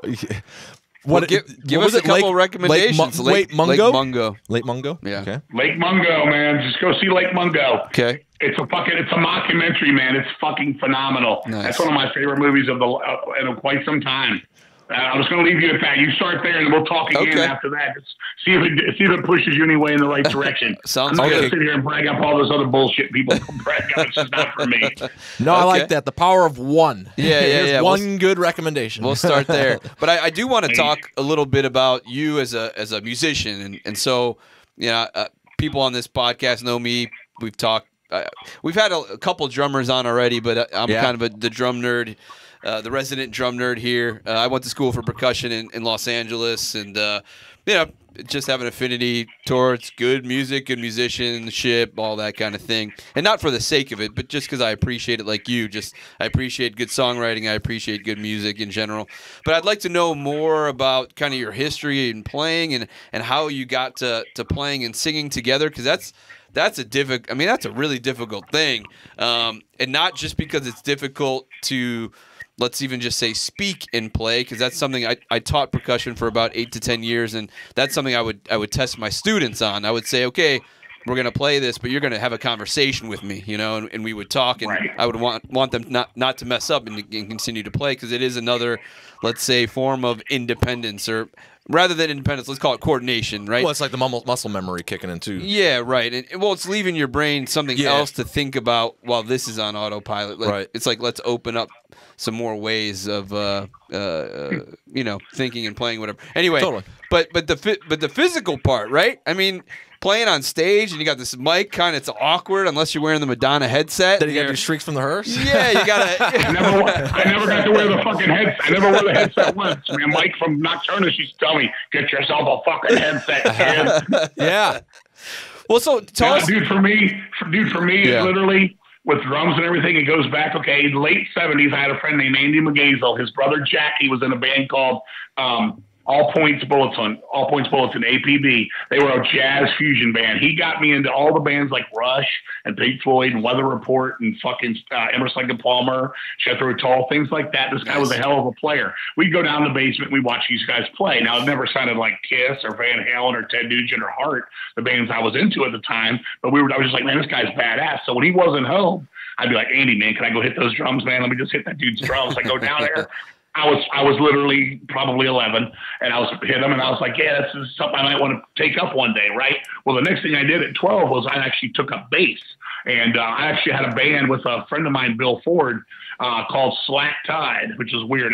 Right. Give us a couple recommendations. Lake Mungo? Lake Mungo? Yeah. Okay. Lake Mungo, man. Just go see Lake Mungo. Okay. It's a mockumentary, man. It's fucking phenomenal. Nice. That's one of my favorite movies of in quite some time. I'm just going to leave you at that. You start there, and we'll talk again after that. Just see if it pushes you anyway in the right direction. Sounds I'm not going to sit here and brag up all this other bullshit people brag up. It's just not for me. No, I like that. The power of one. Yeah. One good recommendation. We'll start there. But I do want to talk a little bit about you as a musician, and so people on this podcast know me. We've talked. We've had a couple drummers on already, but I'm kind of the drum nerd. The resident drum nerd here. I went to school for percussion in Los Angeles, and just have an affinity towards good music, good musicianship, all that kind of thing. And not for the sake of it, but just because I appreciate it like you. I appreciate good songwriting. I appreciate good music in general. But I'd like to know more about kind of your history in playing and how you got to playing and singing together, because that's a really difficult thing. And not just because it's difficult to, let's even just say, speak and play, because that's something I taught percussion for about 8 to 10 years, and that's something I would test my students on. I would say, okay, we're going to play this, but you're going to have a conversation with me, you know, and we would talk, and I would want them not to mess up and continue to play, because it is another, let's say, form of independence, or rather than independence, let's call it coordination, right? Well, it's like the muscle memory kicking in too. Yeah, right. And well, it's leaving your brain something else to think about while this is on autopilot. Like, it's like, let's open up some more ways of you know, thinking and playing, whatever. Anyway, but the physical part, right? I mean, playing on stage and you got this mic, kind of, it's awkward unless you're wearing the Madonna headset. Then you got your streaks from the hearse. Yeah, you gotta. I never got to wear the fucking headset. I never wore the headset once. I mean, Mike from Nocturnus used to tell me, "Get yourself a fucking headset, kid." Yeah. Well, so tell us, dude. For me, it's literally with drums and everything. It goes back. Okay, late '70s. I had a friend named Andy McGazel. His brother Jackie was in a band called All Points Bulletin, APB. They were a jazz fusion band. He got me into all the bands like Rush and Pink Floyd and Weather Report and fucking Emerson, Lake and Palmer, Jethro Tull, things like that. This guy was a hell of a player. We'd go down the basement and we'd watch these guys play. Now, it never sounded like Kiss or Van Halen or Ted Nugent or Heart, the bands I was into at the time. But I was just like, man, this guy's badass. So when he wasn't home, I'd be like, Andy, man, can I go hit those drums, man? Let me just hit that dude's drums. I go down there. I was literally probably 11, and I was hit him, and I was like, yeah, this is something I might want to take up one day, right? Well, the next thing I did at 12 was I actually took up bass, and I actually had a band with a friend of mine, Bill Ford, called Slack Tide, which is weird,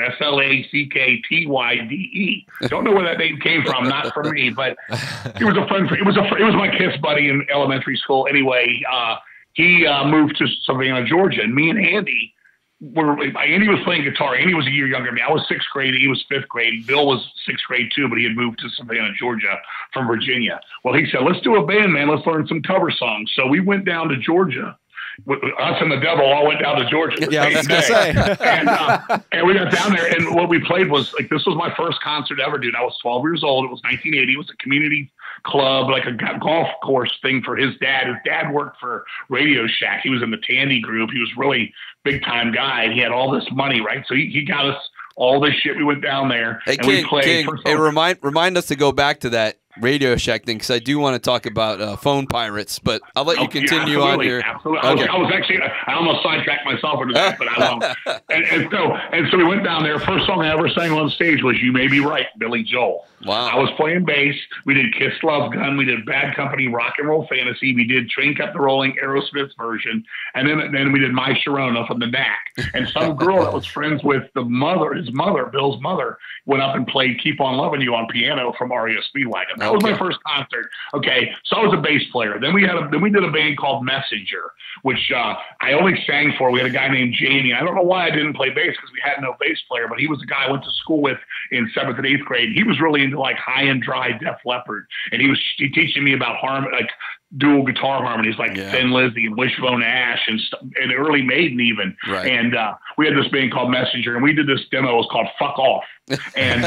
SLACKTYDE. Don't know where that name came from, not for me, but it was a friend. It was my Kiss buddy in elementary school. Anyway, he moved to Savannah, Georgia, and me and Andy. Andy was playing guitar. Andy was a year younger than me. I was 6th grade. He was 5th grade. Bill was 6th grade too, but he had moved to Savannah, Georgia from Virginia. Well, he said, let's do a band, man. Let's learn some cover songs. So we went down to Georgia. Us and the devil all went down to Georgia. Yeah, I was going to say. and we got down there, and what we played was, like, this was my first concert ever, dude. I was 12 years old. It was 1980. It was a community club, like a golf course thing for his dad. His dad worked for Radio Shack. He was in the Tandy group. He was really big time guy. And he had all this money, right? So he got us all this shit. We went down there and we played. Hey, remind us to go back to that Radio Shack thing, because I do want to talk about phone pirates, but I'll let you continue on here. Absolutely. Okay. I was actually, I almost sidetracked myself into that, but I won't. and so we went down there. First song I ever sang on stage was "You May Be Right," Billy Joel. Wow. I was playing bass. We did Kiss Love Gun. We did Bad Company, Rock and Roll Fantasy. We did Train Kept the Rolling, Aerosmith's version. And then we did My Sharona from the Knack. And some girl that was friends with his mother, Bill's mother, went up and played Keep On Loving You on piano from REO Speedwagon. That was my first concert. Okay, so I was a bass player. Then we did a band called Messenger, which I only sang for. We had a guy named Jamie. I don't know why I didn't play bass, because we had no bass player, but he was a guy I went to school with in 7th and 8th grade. He was really into like High and Dry, Def Leppard, and he teaching me about like dual guitar harmonies, like Thin Lizzy and Wishbone Ash and early Maiden even. Right. And we had this band called Messenger, and we did this demo. It was called Fuck Off. And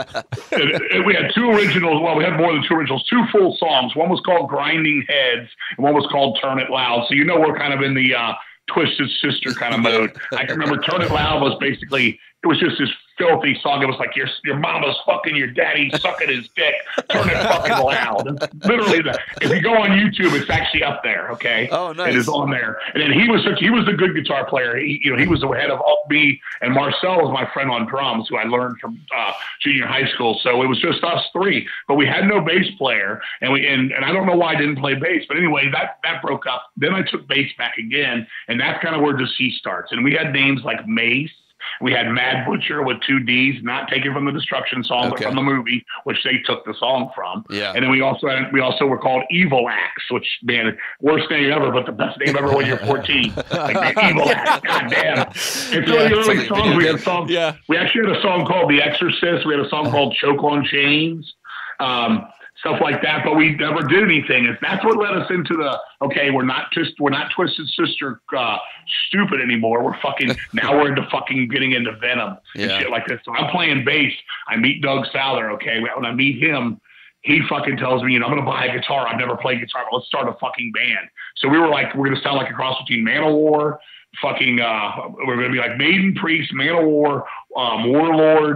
we had 2 originals. Well, we had more than 2 originals, 2 full songs. One was called Grinding Heads, and one was called Turn It Loud. So we're kind of in the Twisted Sister kind of mode. I can remember Turn It Loud was basically, it was just this filthy song. It was like your mama's fucking your daddy sucking his dick. Turn it fucking loud. Literally, if you go on YouTube, it's actually up there. Okay. Oh, nice. It is on there. And then he was a good guitar player. He was the head of me, and Marcel was my friend on drums, who I learned from junior high school. So it was just us 3, but we had no bass player, and I don't know why I didn't play bass, but anyway, that broke up. Then I took bass back again, and that's kind of where Deceased starts. And we had names like Mace. We had Mad Butcher with 2 Ds, not taken from the Destruction song, but from the movie, which they took the song from. Yeah. And then we also were called Evil Axe, which, man, worst name ever, but the best name ever when you're 14. Like, man, Evil Axe, goddamn. And so the early songs, we had songs. Yeah. We actually had a song called The Exorcist. We had a song called Choke on Chains. Stuff like that, but we never did anything. And that's what led us into we're not Twisted Sister stupid anymore. Now we're into fucking getting into Venom and shit like this. So I'm playing bass. I meet Doug Souther. Okay, when I meet him, he fucking tells me, I'm going to buy a guitar. I've never played guitar, but let's start a fucking band. So we were like, we're going to sound like a cross between Manowar, we're going to be like Maiden, Priest, Manowar, Warlord,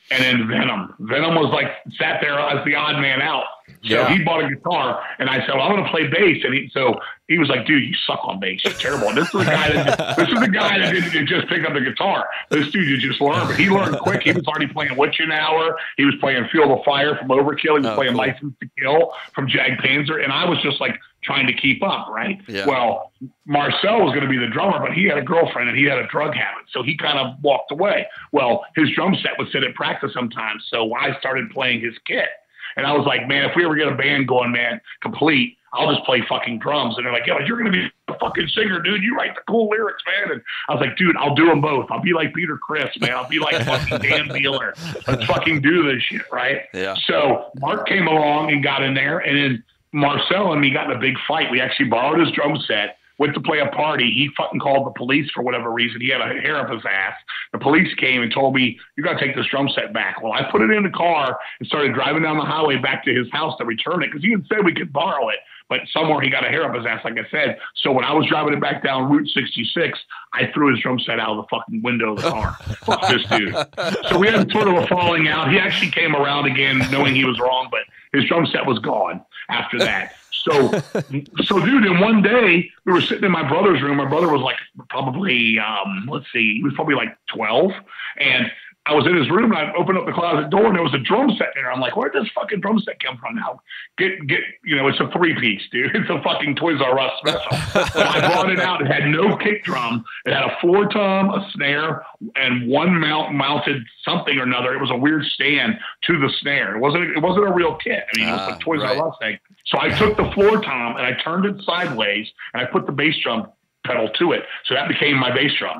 and then Venom. Venom was like sat there as the odd man out. So he bought a guitar, and I said, well, I'm going to play bass. And he was like, dude, you suck on bass. You're terrible. And this is the guy that didn't just pick up the guitar. This dude you just learned, but he learned quick. He was already playing Witching Hour. He was playing Field of Fire from Overkill. He was playing License to Kill from Jag Panzer. And I was just like trying to keep up, right? Yeah. Well, Marcel was going to be the drummer, but he had a girlfriend and he had a drug habit. So he kind of walked away. Well, his drum set would sit at practice sometimes. So I started playing his kit. And I was like, man, if we ever get a band going, man, complete, I'll just play fucking drums. And they're like, yeah, you're going to be a fucking singer, dude. You write the cool lyrics, man. And I was like, dude, I'll do them both. I'll be like Peter Criss, man. I'll be like fucking Dan Beeler. Let's fucking do this shit, right? Yeah. So Mark came along and got in there. And then Marcel and me got in a big fight. We actually borrowed his drum set. Went to play a party. He fucking called the police for whatever reason. He had a hair up his ass. The police came and told me, you got to take this drum set back. Well, I put it in the car and started driving down the highway back to his house to return it because he had said we could borrow it. But somewhere he got a hair up his ass, like I said. So when I was driving it back down Route 66, I threw his drum set out of the fucking window of the car. Fuck this dude. So we had sort of a falling out. He actually came around again knowing he was wrong, but his drum set was gone after that. So dude, and one day we were sitting in my brother's room. My brother was like probably, he was probably like 12. And I was in his room and I opened up the closet door and there was a drum set in there. I'm like, where'd this fucking drum set come from now? It's a 3-piece, dude. It's a fucking Toys R Us special. But I brought it out. It had no kick drum. It had a 4-tom, a snare, and one mounted something or another. It was a weird stand to the snare. It wasn't a real kit. I mean, it was a Toys R Us thing. So I took the floor tom and I turned it sideways and I put the bass drum pedal to it. So that became my bass drum.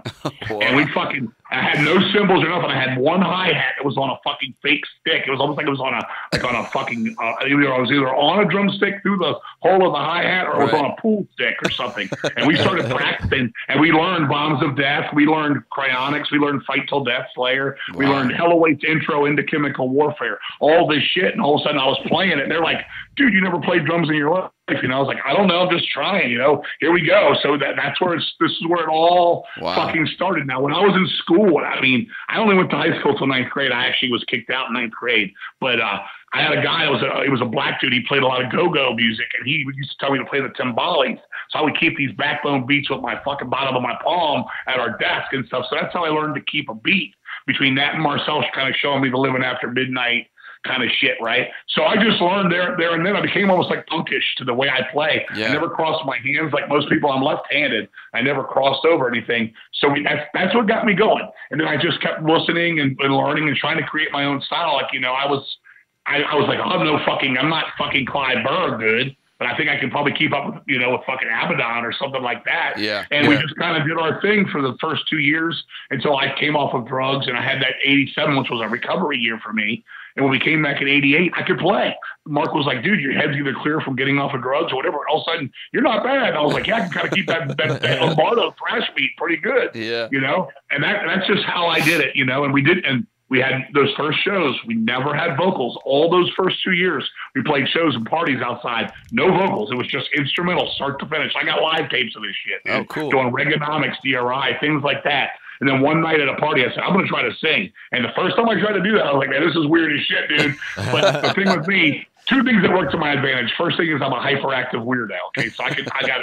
And I had no cymbals or nothing. I had one hi-hat that was on a fucking fake stick. It was almost like it was on a fucking, I was either on a drumstick through the hole of the hi-hat or it was on a pool stick or something. And we started practicing and we learned Bombs of Death. We learned Cryonics. We learned Fight Till Death Slayer. Wow. We learned Hellowait's intro into Chemical Warfare. All this shit. And all of a sudden I was playing it and they're like, dude, you never played drums in your life. I was like, I don't know. I'm just trying, here we go. So that's where this is where it all fucking started. Now, when I was in school, I mean, I only went to high school till 9th grade. I actually was kicked out in 9th grade, but, I had a guy he was a black dude. He played a lot of go-go music and he used to tell me to play the timbales. So I would keep these backbone beats with my fucking bottom of my palm at our desk and stuff. So that's how I learned to keep a beat. Between that and Marcel's kind of showing me the living after midnight kind of shit, right? So I just learned there and then. I became almost like punkish to the way I play. Yeah. I never crossed my hands like most people. I'm left-handed. I never crossed over anything. So that's what got me going. And then I just kept listening and learning and trying to create my own style. Like, I was like, I'm not fucking Clyde Berg good, but I think I can probably keep up with, with fucking Abaddon or something like that. Yeah. And we just kind of did our thing for the first 2 years until I came off of drugs and I had that 87, which was a recovery year for me. And when we came back in 88, I could play. Mark was like, dude, your head's either clear from getting off of drugs or whatever. And all of a sudden, you're not bad. And I was like, yeah, I can kind of keep that Lombardo thrash beat pretty good. Yeah. And that's just how I did it, and we had those first shows. We never had vocals. All those first 2 years, we played shows and parties outside. No vocals. It was just instrumental, start to finish. I got live tapes of this shit. Oh, cool. Doing Reaganomics, DRI, things like that. And then one night at a party, I said, I'm going to try to sing. And the first time I tried to do that, I was like, man, this is weird as shit, dude. But the thing with me, 2 things that work to my advantage. First thing is I'm a hyperactive weirdo. Okay, so I got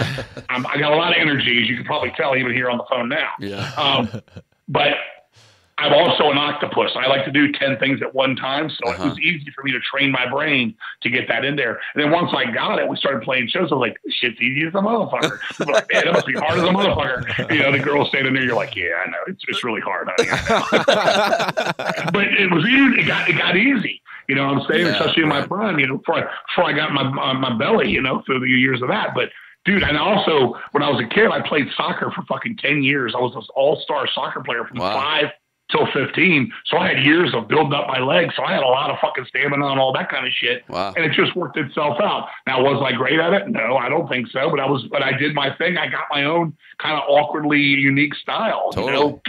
a lot of energy, as you can probably tell even here on the phone now. Yeah. But I'm also an octopus. I like to do 10 things at one time, so it was easy for me to train my brain to get that in there. And then once I got it, we started playing shows. I was like, this shit's easy as a motherfucker. People were like, man, that must be hard as a motherfucker. The girl standing there, you're like, yeah, I know. It's really hard. But it was easy. It got easy. What I'm saying? Especially in my prime, before I got my belly, through the years of that. But dude, and also when I was a kid, I played soccer for fucking 10 years. I was an all-star soccer player from 5 till 15. So I had years of building up my legs. So I had a lot of fucking stamina and all that kind of shit. Wow. And it just worked itself out. Now, was I great at it? No, I don't think so. But I did my thing. I got my own kind of awkwardly unique style. Totally.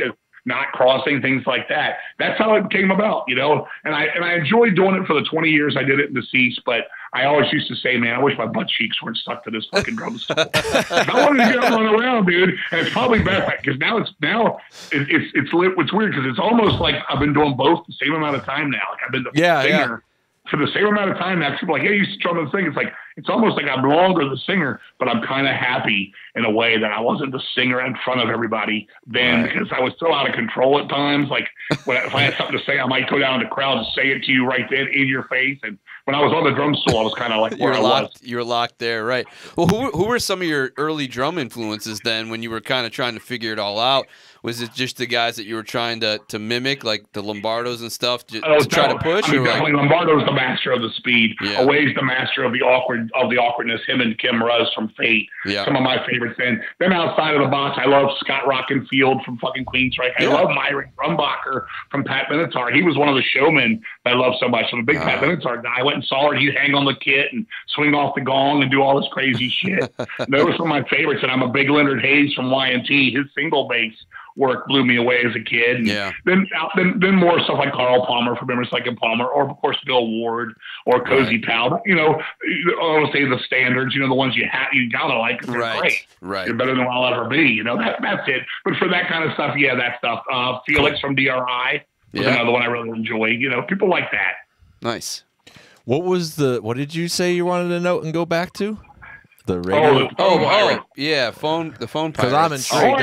not crossing, things like that. That's how it came about, you know. And I enjoyed doing it for the 20 years I did it in Deceased, but I always used to say, man, I wish my butt cheeks weren't stuck to this fucking drum stool. I wanted to get up and run around, dude. And it's probably better because now it's weird because it's almost like I've been doing both the same amount of time now. Like I've been the singer for the same amount of time now. People are like, hey, you used to drum and sing. It's like, it's almost like I'm no longer the singer, but I'm kind of happy in a way that I wasn't the singer in front of everybody then because I was still out of control at times. Like if I had something to say, I might go down to the crowd and say it to you right then in your face. And when I was on the drum stool, I was kind of like where I was. You're locked there, right? Well, who were some of your early drum influences then when you were kind of trying to figure it all out? Was it just the guys that you were trying to mimic, like the Lombardos and stuff, to try to push? I mean, definitely Lombardo's the master of the speed. Yeah. Away's the master of the awkwardness. Him and Kim Ruz from Fate. Yeah. Some of my favorites. Then outside of the box, I love Scott Rockenfield from fucking Queensryche. I love Myron Grumbacher from Pat Benatar. He was one of the showmen that I love so much. I'm a big Pat Benatar guy. I went and saw her. He'd hang on the kit and swing off the gong and do all this crazy shit. Those were some of my favorites. And I'm a big Leonard Hayes from Y&T. His single bass work blew me away as a kid. And then more stuff like Carl Palmer from Emerson, Lake and Palmer, or of course Bill Ward or Cozy Powell. You know, I would say the standards. You know, the ones you gotta like. They're great. Right. You're better than I'll ever be. You know, that's it. But for that kind of stuff, that stuff. Felix from DRI was another one I really enjoyed. You know, people like that. Nice. What did you say you wanted to note and go back to? The radio. The phone because I'm intrigued.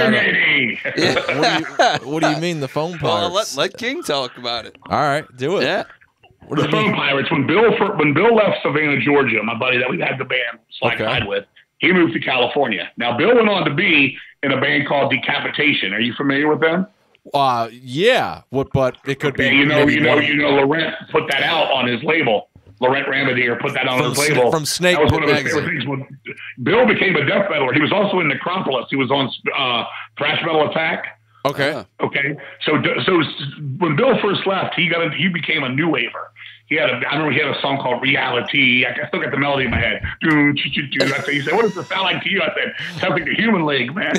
What do you mean the phone pirates? Well, let King talk about it. All right, do it. Yeah. The phone pirates. When Bill left Savannah, Georgia, my buddy that we had the band Slack Tide with, he moved to California. Now Bill went on to be in a band called Decapitation. Are you familiar with them? Yeah. But it could be. You know, Laurent put that out on his label. Laurent Ramadier put that on his label. From Snake. That was one of his favorite things. When Bill became a death metaler, he was also in Necropolis. He was on Thrash Metal Attack. Okay. Okay. So when Bill first left, he became a new waver. I remember he had a song called Reality. I still got the melody in my head. He said, what does it sound like to you? I said, sounds like the Human League, man.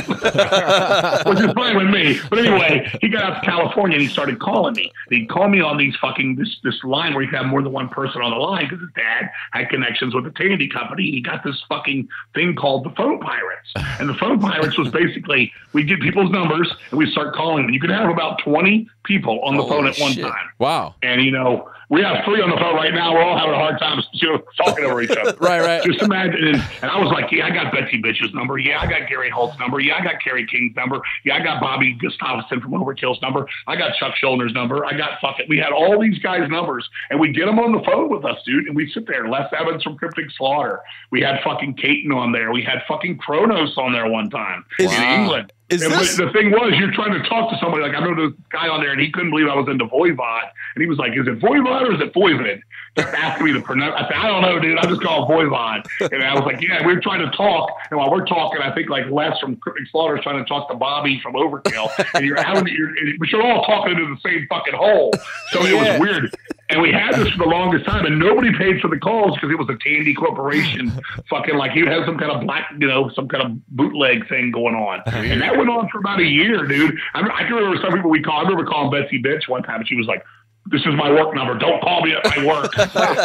Which is fine with me. But anyway, he got out to California and he started calling me. He'd call me on these this line where you could have more than one person on the line because his dad had connections with the Tandy Company. He got this fucking thing called the Phone Pirates. And the Phone Pirates was basically, we'd get people's numbers and we'd start calling them. You could have about 20 people on the phone at one time. Wow. And, you know, we have 3 on the phone right now. We're all having a hard time, talking over each other. Right. Just imagine. And I was like, I got Betsy Bitch's number. I got Gary Holt's number. I got Kerry King's number. I got Bobby Gustafson from Overkill's number. I got Chuck Schuldner's number. We had all these guys' numbers, and we get them on the phone with us, dude. And we sit there. Les Evans from Cryptic Slaughter. We had fucking Caton on there. We had fucking Kronos on there one time in England. The thing was, you're trying to talk to somebody. Like, I remember this guy on there, and he couldn't believe I was into Voivod. And he was like, is it Voivod or is it Voivod? Just asking me to pronounce. I said, I don't know, dude. I just call it Voivod. And I was like, yeah, we were trying to talk. And while we're talking, I think like Les from Cryptic Slaughter is trying to talk to Bobby from Overkill. And but you're all talking into the same fucking hole. So it was weird. And we had this for the longest time, and nobody paid for the calls because it was a Tandy Corporation. Fucking like he had some kind of some kind of bootleg thing going on. And that went on for about a year, dude. I can remember some people I remember calling Betsy Bitch one time, and she was like, this is my work number. Don't call me at my work.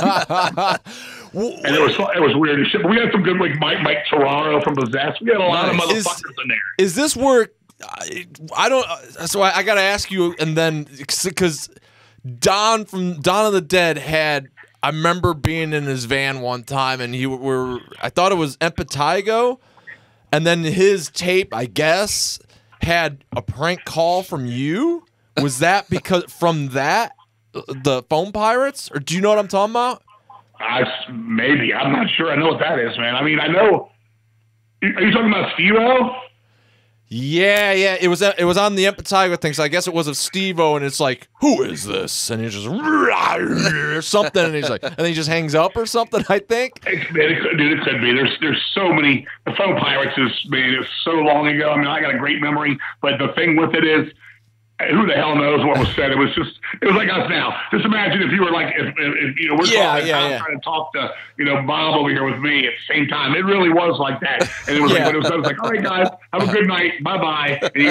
And it was weird as shit. But we had some good, like Mike Torraro from Possess. We had a lot of motherfuckers in there. Is this work? I don't. So I got to ask you, and then because Don from Dawn of the Dead had. I remember being in his van one time, and I thought it was Empatigo, and then his tape, I guess, had a prank call from you. Was that because from that? The Phone Pirates, or do you know what I'm talking about? Maybe. I'm not sure. I know what that is, man. I mean, I know. Are you talking about Steve-O? Yeah. It was on the Empatigo thing, so I guess it was of Steve-O, and it's like, who is this? And he's just or something, and he's like, and then he just hangs up or something. I think. It could be. There's so many. The Phone Pirates it's so long ago. I mean, I got a great memory, but the thing with it is. Who the hell knows what was said? It was like us now. Just imagine if you were like, if we're trying to talk to, Bob over here with me at the same time. It really was like that. And it was like, when it was like, all right, guys, have a good night. Bye-bye. And you're like,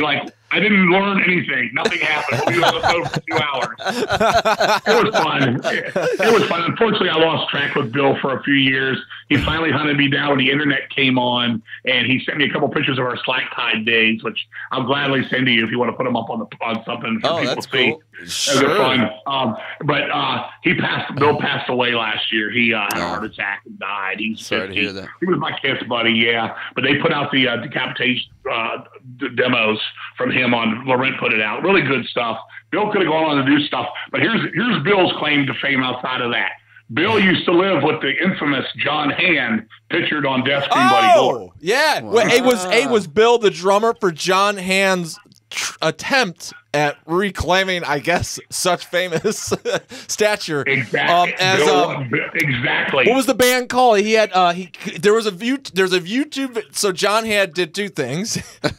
I didn't learn anything. Nothing happened. We were on the phone for 2 hours. It was fun. It was fun. Unfortunately, I lost track with Bill for a few years. He finally hunted me down when the internet came on, and he sent me a couple pictures of our slack tide days, which I'll gladly send to you if you want to put them up on something for people to see. Cool. Sure. They're fun. Bill passed away last year. He had a heart attack and died. He's sorry to hear that. He was my kid's buddy, yeah. But they put out the decapitation demos from him on Laurent put it out. Really good stuff. Bill could have gone on to do stuff, but here's Bill's claim to fame outside of that. Bill used to live with the infamous John Hand, pictured on Death Screen Buddy Gore. Yeah. Wow. Well, it was Bill, the drummer for John Hand's attempt at reclaiming, I guess, such famous stature. Exactly. Exactly. What was the band called? He had there's a YouTube. So John Hand did two things.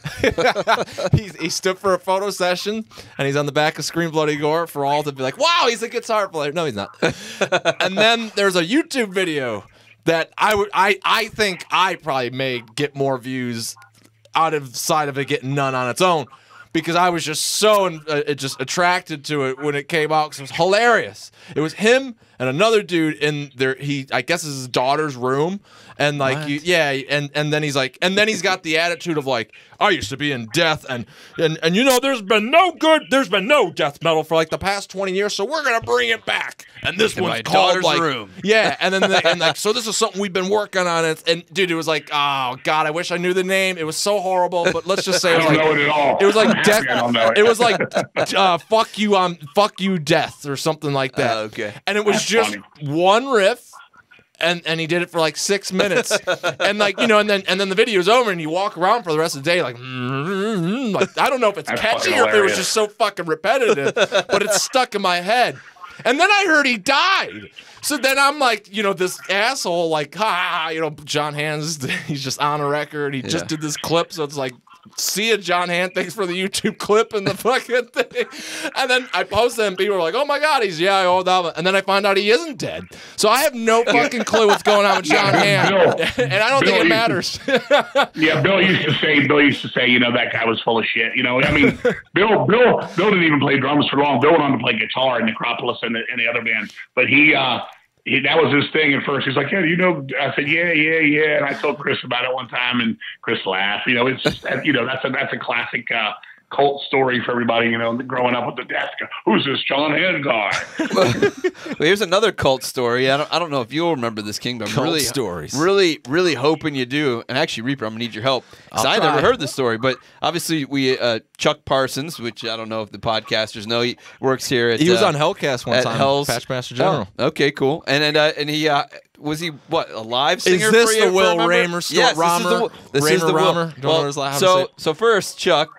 he stood for a photo session, and he's on the back of Scream Bloody Gore for all to be like, "Wow, he's a guitar player." No, he's not. And then there's a YouTube video that I think I probably may get more views out of side of it getting none on its own. Because I was just so just attracted to it when it came out, because it was hilarious. It was him and another dude in there. I guess is his daughter's room, and like, and then he's like, and then he's got the attitude of like, I used to be in death, and you know, there's been no death metal for like the past 20 years, so we're gonna bring it back. And this in one's my called daughter's like, room. Yeah, and then so this is something we've been working on. And dude, it was like, oh god, I wish I knew the name. It was so horrible, but let's just say I don't know it at all. It was like death. I don't know it. It was like fuck you death or something like that. Okay. And it was That's just funny. one riff, and he did it for like 6 minutes, and like, you know, and then the video's over, and you walk around for the rest of the day like, like I don't know if it's That's catchy fucking or if it was hilarious. just so fucking repetitive, but it's stuck in my head. And then I heard he died. So then I'm like, you know, this asshole, like, you know, John Hand's, he's just on a record. He just did this clip, so it's like, see ya, John Hand, thanks for the YouTube clip and the fucking thing. And then I post it, and people are like, oh my god, and then I find out he isn't dead. So I have no fucking clue what's going on with John Hand. And I don't think it matters. Bill used to say, you know, that guy was full of shit. You know, I mean, Bill didn't even play drums for long. Bill went on to play guitar in Necropolis and the other band. But he that was his thing at first. He's like, yeah, you know, I said, yeah. And I told Chris about it one time, and Chris laughed. You know, it's just, you know, that's a classic cult story for everybody, you know, growing up with the death guy. Who's this John Hand guy? Well, here's another cult story. I don't know if you'll remember this, King, but I'm really hoping you do. And actually, Reaper, I'm gonna need your help, because I never heard this story. But obviously, we Chuck Parsons, which I don't know if the podcasters know, he works here at, he was on Hellcast one time, Hell's Patchmaster General. Oh, okay, cool. And he was he what, a live singer? Is this for you, the Will Rahmer story? Yes, Rahmer. This is the Will. Rahmer. Don't know his last So first, Chuck,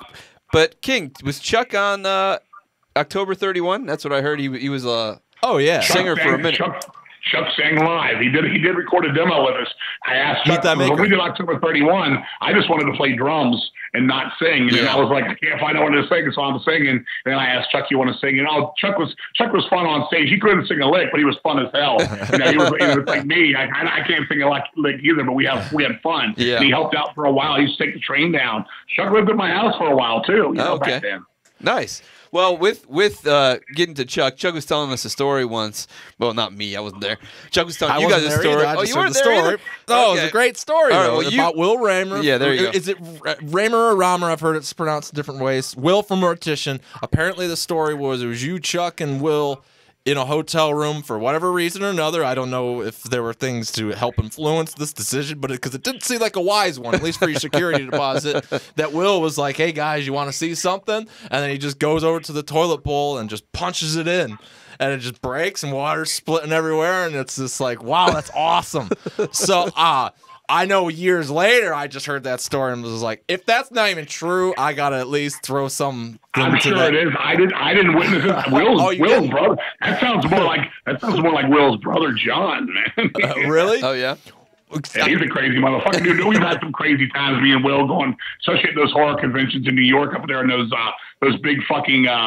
but King, was Chuck on October 31? That's what I heard. He was a singer for a minute. Chuck sang live. He did record a demo with us. I asked Chuck, when we did October 31, I just wanted to play drums and not sing. And I was like, I can't find anyone to sing, so I'm singing. And then I asked Chuck, you want to sing? And Chuck was fun on stage. He couldn't sing a lick, but he was fun as hell. You know, he was like me. I can't sing a lick either, but we had fun. Yeah. And he helped out for a while. He used to take the train down. Chuck lived at my house for a while too. You know, back then. Nice. Well, with getting to Chuck was telling us a story once. Well, not me, I wasn't there. Chuck was telling you guys a story. Oh, you weren't there either? No, it was a great story about Will Rahmer. Yeah, there you go. Is it Rahmer or Rahmer? I've heard it's pronounced different ways. Will from Mortician. Apparently, the story was it was you, Chuck, and Will in a hotel room for whatever reason or another. I don't know if there were things to help influence this decision, but because it didn't seem like a wise one, at least for your security deposit, that Will was like, hey guys, you want to see something? And then he just goes over to the toilet bowl and just punches it in. And it just breaks and water's splitting everywhere. And it's just like, wow, that's awesome. So, I know years later, I just heard that story and was like, if that's not even true, I got to at least throw some. I'm sure it is. I didn't witness it. Will's brother. That sounds more like Will's brother, John, man. Really? Oh, yeah. Yeah, he's a crazy motherfucker, dude. We've had some crazy times, me and Will, going, especially at those horror conventions in New York up there in those big fucking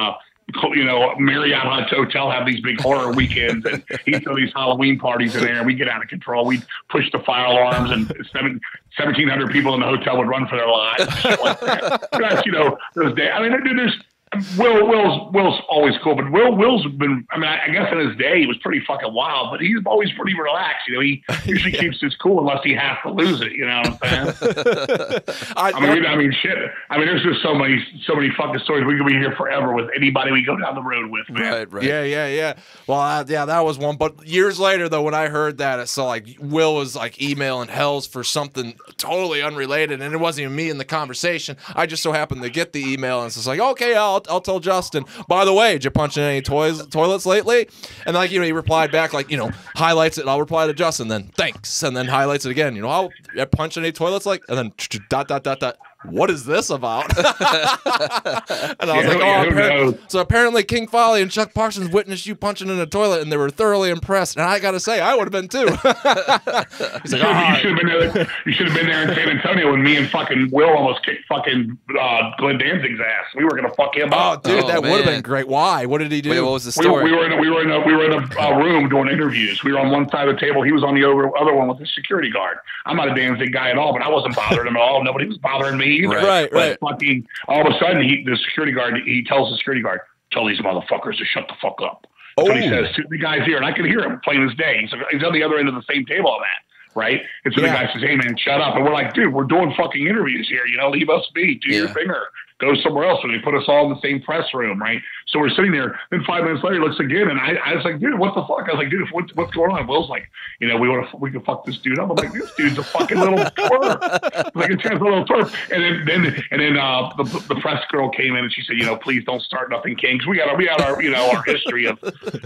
Marriott Hotel have these big horror weekends, and he'd throw these Halloween parties in there, and we'd get out of control. We'd push the fire alarms, and 1,700 people in the hotel would run for their lives. Shit like that. That's, those days. I mean, there's Will's always cool, but Will's been, I mean, I guess in his day he was pretty fucking wild, but he's always pretty relaxed. He usually keeps his cool unless he has to lose it. You know what I'm saying? I mean, shit. I mean, there's just so many fucking stories. We could be here forever with anybody we go down the road with, man. Right. Yeah. Well, that was one. But years later, though, when I heard that, so like Will was like emailing Hells for something totally unrelated, and it wasn't even me in the conversation. I just so happened to get the email, and it's just like, okay, I'll tell Justin. By the way, did you punch in any toilets lately? And like, he replied back like, highlights it, and I'll reply to Justin, then thanks, and then highlights it again. I'll punch in any toilets like, and then ... What is this about? And I was like, so apparently King Fowley and Chuck Parsons witnessed you punching in a toilet, and they were thoroughly impressed. And I got to say, I would have been too. He's like, you should have been there in San Antonio when me and fucking Will almost kicked fucking Glenn Danzig's ass. We were gonna fuck him up. Oh, dude, that would have been great. Why? What did he do? Wait, what was the story? We were in a room doing interviews. We were on one side of the table. He was on the other one with the security guard. I'm not a Danzig guy at all, but I wasn't bothering him at all. Nobody was bothering me. Right. Fucking, all of a sudden, the security guard, he tells the security guard, tell these motherfuckers to shut the fuck up. That's what he says to the guys here, and I can hear him plain as day. He's on the other end of the same table on that, right? And so the guy says, hey, man, shut up. And we're like, dude, we're doing fucking interviews here. Leave us be. Do your thing or go somewhere else. And they put us all in the same press room, right? So we're sitting there. Then 5 minutes later, he looks again, and I was like, dude, what the fuck? I was like, dude, what's going on? Will's like, we could fuck this dude up. I'm like, this dude's a fucking little twerp. Like a little twerp. And then the press girl came in and she said, please don't start nothing, King. 'Cause we got our our history of.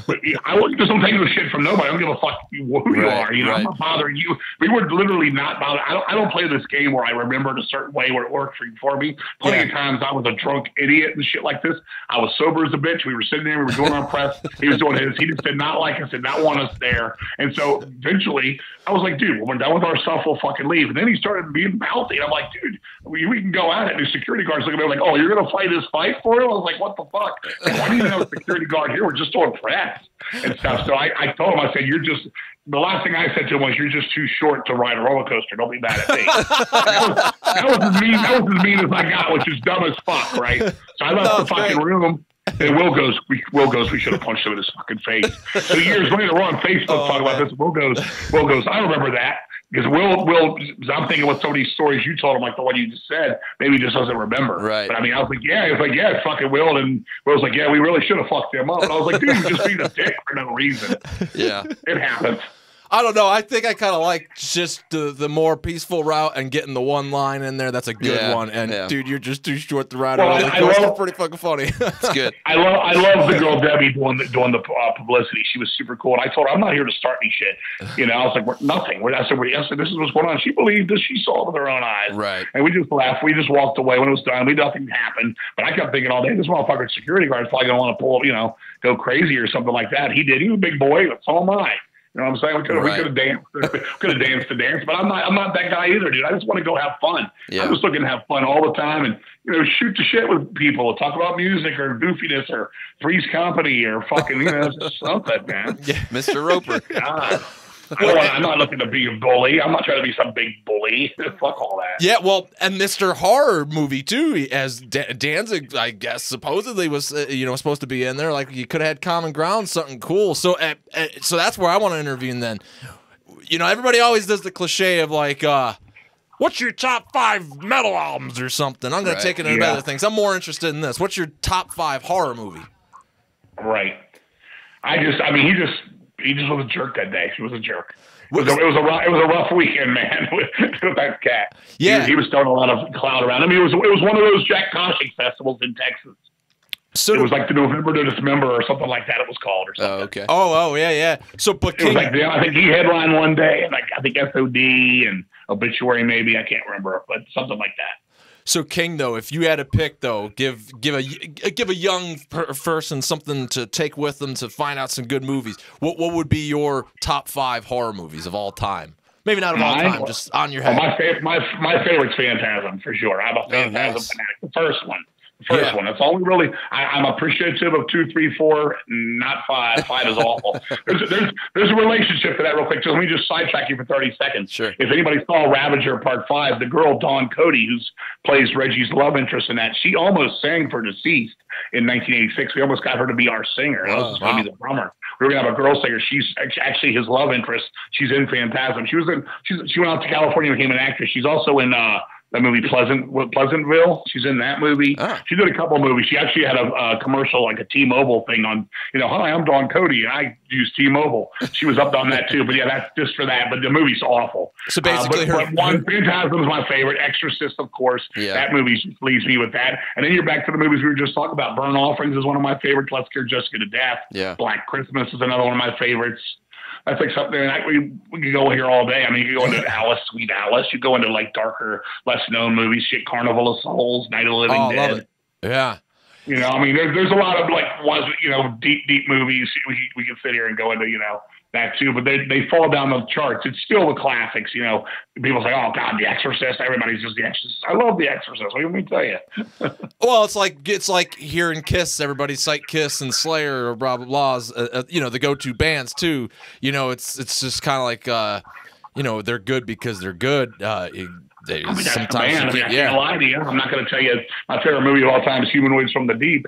I just don't take no shit from nobody. I don't give a fuck who you are. I'm not bothering you. We were literally not bothered. I don't play this game where I remembered a certain way where it worked for me. Plenty of times I was a drunk idiot and shit like this. I was sober as a bitch. We were sitting there. We were doing our press. He was doing his. He just did not like us. Did not want us there. And so eventually, I was like, dude, when we're done with our stuff, we'll fucking leave. And then he started being mouthy. And I'm like, dude, we can go at it. And the security guard's looking at me like, oh, you're going to fight this fight for him? I was like, what the fuck? And why do you have a security guard here? We're just doing press and stuff. So I told him, I said, the last thing I said to him was, you're just too short to ride a roller coaster. Don't be mad at me. that was as mean as I got, which is dumb as fuck, right? So I left the fucking room. And Will goes, we should have punched him in his fucking face. So years later, we're on Facebook talking about this. Will goes, I remember that. Because Will, I'm thinking with some of these stories you told him, like the one you just said, maybe he just doesn't remember. Right. But I mean, I was like, it's fucking Will. And Will's like, yeah, we really should have fucked him up. And I was like, dude, you're just being a dick for no reason. Yeah. It happens. I don't know. I think I kind of like just the more peaceful route and getting the one line in there. That's a good one. And dude, you're just too short to ride around. It's pretty fucking funny. It's good. I love the girl Debbie doing the publicity. She was super cool. And I told her, I'm not here to start any shit. I was like, we're nothing. I said, this is what's going on. She believed this. She saw it with her own eyes. Right. And we just laughed. We just walked away when it was done. Nothing happened. But I kept thinking all day, this motherfucking security guard is probably going to want to pull, go crazy or something like that. He did. He was a big boy. But so am I. You know what I'm saying? We could have danced. Could have danced to dance, but I'm not that guy either, dude. I just want to go have fun. Yeah. I'm just looking to have fun all the time and shoot the shit with people, talk about music or goofiness or Three's Company or fucking something, man. Yeah, Mr. Roper. God. I'm not looking to be a bully. I'm not trying to be some big bully. Fuck all that. Yeah, well, and Mr. Horror movie too, as Danzig, I guess, supposedly was supposed to be in there. Like you could have had common ground, something cool. So, so that's where I want to intervene. Then, everybody always does the cliche of like, what's your top 5 metal albums or something? I'm going to take it into other things. I'm more interested in this. What's your top 5 horror movie? Right. He just was a jerk that day. He was a jerk. It was a rough weekend, man, with that cat. Yeah, he was throwing a lot of cloud around. I mean, it was one of those Jack Koshik festivals in Texas. So it was like the November to Dismember or something like that. It was called or something. Oh, okay. Oh, yeah. So, but King, it was like I think he headlined one day, and I think SOD and Obituary maybe, I can't remember, but something like that. So King, though, if you had to pick, though, give a young person something to take with them to find out some good movies. What would be your top 5 horror movies of all time? Maybe not of all time, just on your head. My favorite's Phantasm for sure. I'm a Phantasm fanatic. The First one. That's all we really. I'm appreciative of 2, 3, 4, not 5. 5 is awful. There's a relationship to that real quick. So let me just sidetrack you for 30 seconds. Sure. If anybody saw Ravager Part 5, the girl Dawn Cody, who plays Reggie's love interest in that, she almost sang for Deceased in 1986. We almost got her to be our singer. That was going to be the drummer. We were going to have a girl singer. She's actually his love interest. She's in Phantasm. She went out to California and became an actress. She's also in that movie Pleasantville. She's in that movie. She did a couple of movies. She actually had a commercial, like a T-Mobile thing on, hi, I'm Dawn Cody and I use T-Mobile. She was up on that too. But yeah, that's just for that. But the movie's awful. So basically, Phantasm is my favorite. Exorcist, of course. Yeah. That movie leaves me with that. And then you're back to the movies we were just talking about. Burnt Offerings is one of my favorites. Let's Scare Jessica to Death. Yeah. Black Christmas is another one of my favorites. That's like something we could go here all day. I mean, you could go into Alice, Sweet Alice. You go into like darker, less known movies, shit, Carnival of Souls, Night of the Living Dead. Love it. Yeah. I mean, there's a lot of like deep movies we can sit here and go into that too, but they fall down the charts. It's still the classics. People say, "Oh God, The Exorcist." Everybody's just The Exorcist. I love The Exorcist. What do you want me to tell you? Well, it's like hearing Kiss. Everybody cite Kiss and Slayer or blah blah blahs. The go-to bands too. It's just kind of like they're good because they're good. Sometimes I can't lie to you. I'm not going to tell you my favorite movie of all time is Humanoids from the Deep.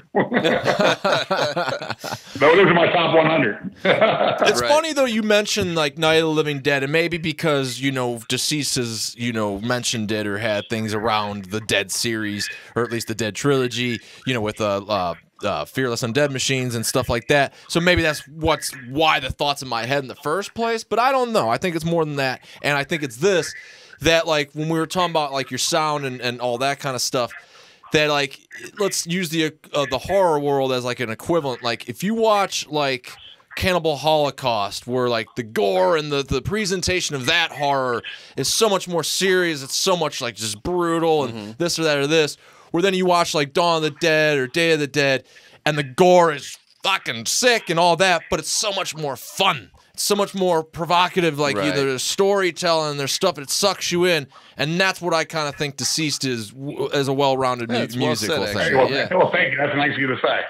Those are my top 100. It's funny though you mentioned like Night of the Living Dead, and maybe because Deceased has mentioned it or had things around the Dead series or at least the Dead trilogy, with Fearless Undead Machines and stuff like that. So maybe that's why the thoughts in my head in the first place. But I don't know. I think it's more than that, and I think it's this. That like when we were talking about like your sound and all that kind of stuff, that like let's use the horror world as like an equivalent. Like if you watch like Cannibal Holocaust, where like the gore and the presentation of that horror is so much more serious, it's so much like just brutal and this or that or this. Where then you watch like Dawn of the Dead or Day of the Dead, and the gore is fucking sick and all that, but it's so much more fun. So much more provocative, like either there's storytelling, there's stuff that sucks you in, and that's what I kind of think Deceased is as a well-rounded musical thing. Well, thank you. That's nice of you to say.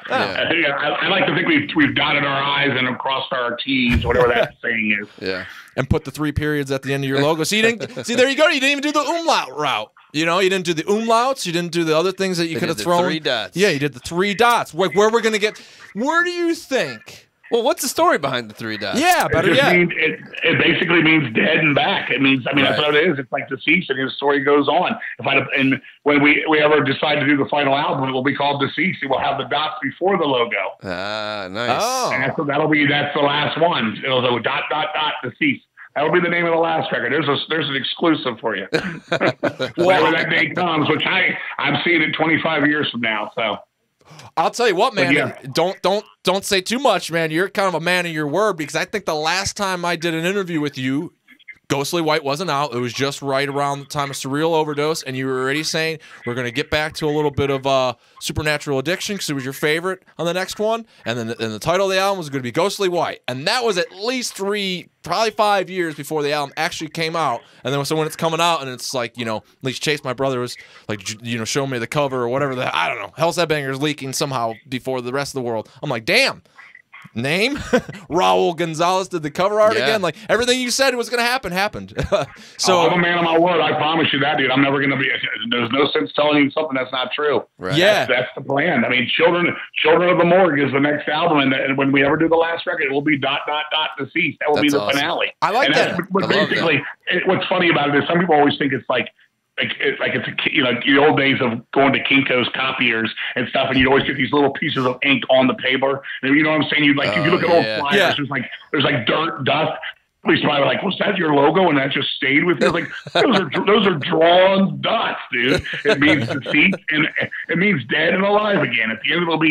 I like to think we've dotted our I's and crossed our T's, whatever that saying is. Yeah. And put the 3 periods at the end of your logo. So you didn't see. There you go. You didn't even do the umlaut route. You didn't do the umlauts. You didn't do the other things that you could have thrown. 3 dots. Yeah, you did the 3 dots. Where we're gonna get? Where do you think? Well, what's the story behind the 3 dots? Yeah, better yet. It basically means dead and back. It means, that's what it is. It's like Deceased, and his story goes on. And when we ever decide to do the final album, it will be called Deceased. It will have the dots before the logo. Ah, nice. Oh. And that's the last one. It'll go dot, dot, dot, Deceased. That'll be the name of the last record. There's an exclusive for you. Whenever that day comes, which I'm seeing it 25 years from now, so. I'll tell you what, man. Don't say too much, man. You're kind of a man of your word, because I think the last time I did an interview with you, Ghostly White wasn't out. It was just right around the time of Surreal Overdose, and you were already saying we're going to get back to a little bit of Supernatural Addiction because it was your favorite on the next one, and then the title of the album was going to be Ghostly White, and that was at least 3, probably 5 years before the album actually came out. And then so when it's coming out, and it's like at least Chase, my brother, was like showing me the cover or whatever. I don't know. Hell's Headbangers leaking somehow before the rest of the world. I'm like, damn. Name Raul Gonzalez did the cover art again. Like everything you said was going to happen happened. So I'm a man of my word. I promise you that, dude. I'm never going to be. There's no sense telling you something that's not true. Right. Yeah, that's the plan. I mean, Children of the Morgue is the next album, and when we ever do the last record, it will be dot dot dot Deceased. That will be the finale. I like that. But basically, what's funny about it is some people always think it's like it's the old days of going to Kinko's copiers and stuff, and you'd always get these little pieces of ink on the paper. And you know what I'm saying? If you look at old flyers, there's dirt, dust. Police probably like, was that your logo? And that just stayed with you. Like those are drawn dots, dude. It means deceased, and it means dead and alive again. At the end, it'll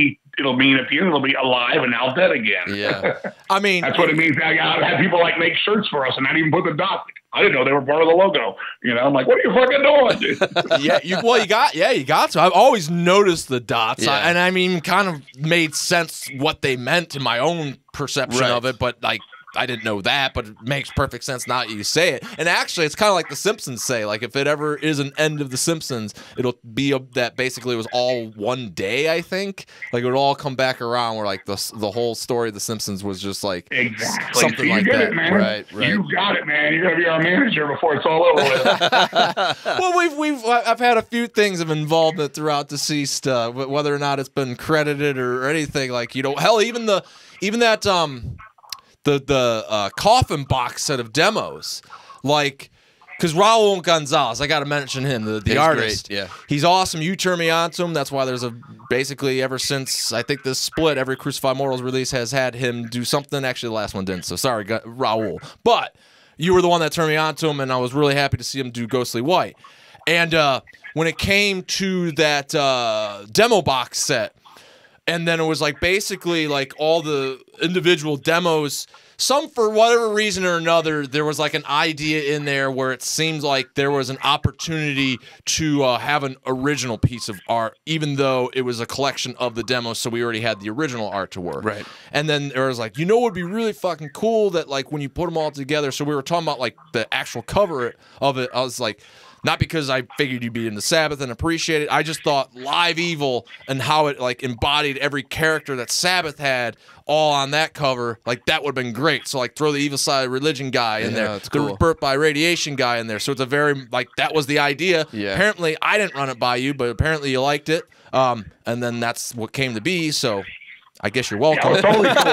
be alive and now dead again. Yeah, I mean that's what it means. I have people make shirts for us and not even put the dots. I didn't know they were part of the logo. I'm like, what are you fucking doing, dude? you got to. I've always noticed the dots, kind of made sense what they meant in my own perception of it. But I didn't know that, but it makes perfect sense now you say it. And actually, it's kind of like The Simpsons say, like if it ever is an end of The Simpsons, it'll be that basically it was all one day. I think like it would all come back around where like the whole story of The Simpsons was just like something so you like get that. It, man. Right. You got it, man. You're gonna be our manager before it's all over with. Well, I've had a few things of involvement throughout Deceased, whether or not it's been credited or anything. Like hell, even that the coffin box set of demos, like. Because Raul Gonzalez, I got to mention him, the artist. Great, yeah. He's awesome. You turn me on to him. That's why there's basically ever since, I think this split, every Crucified Mortals release has had him do something. Actually, the last one didn't, so sorry, Raul. But you were the one that turned me on to him, and I was really happy to see him do Ghostly White. And when it came to that demo box set, and then it was like basically like all the individual demos, some for whatever reason or another, there was like an idea in there where it seemed like there was an opportunity to have an original piece of art, even though it was a collection of the demos, so we already had the original art to work. Right. And then there was like, what would be really fucking cool that like when you put them all together, so we were talking about like the actual cover of it, I was like, not because I figured you'd be into Sabbath and appreciate it. I just thought Live Evil and how it like embodied every character that Sabbath had all on that cover, like that would have been great. So like throw the Evil Side of Religion guy in there, the Birth by Radiation guy in there. So it's a very like that was the idea. Yeah. Apparently I didn't run it by you, but apparently you liked it. And then that's what came to be. So I guess you're welcome. Yeah, totally cool.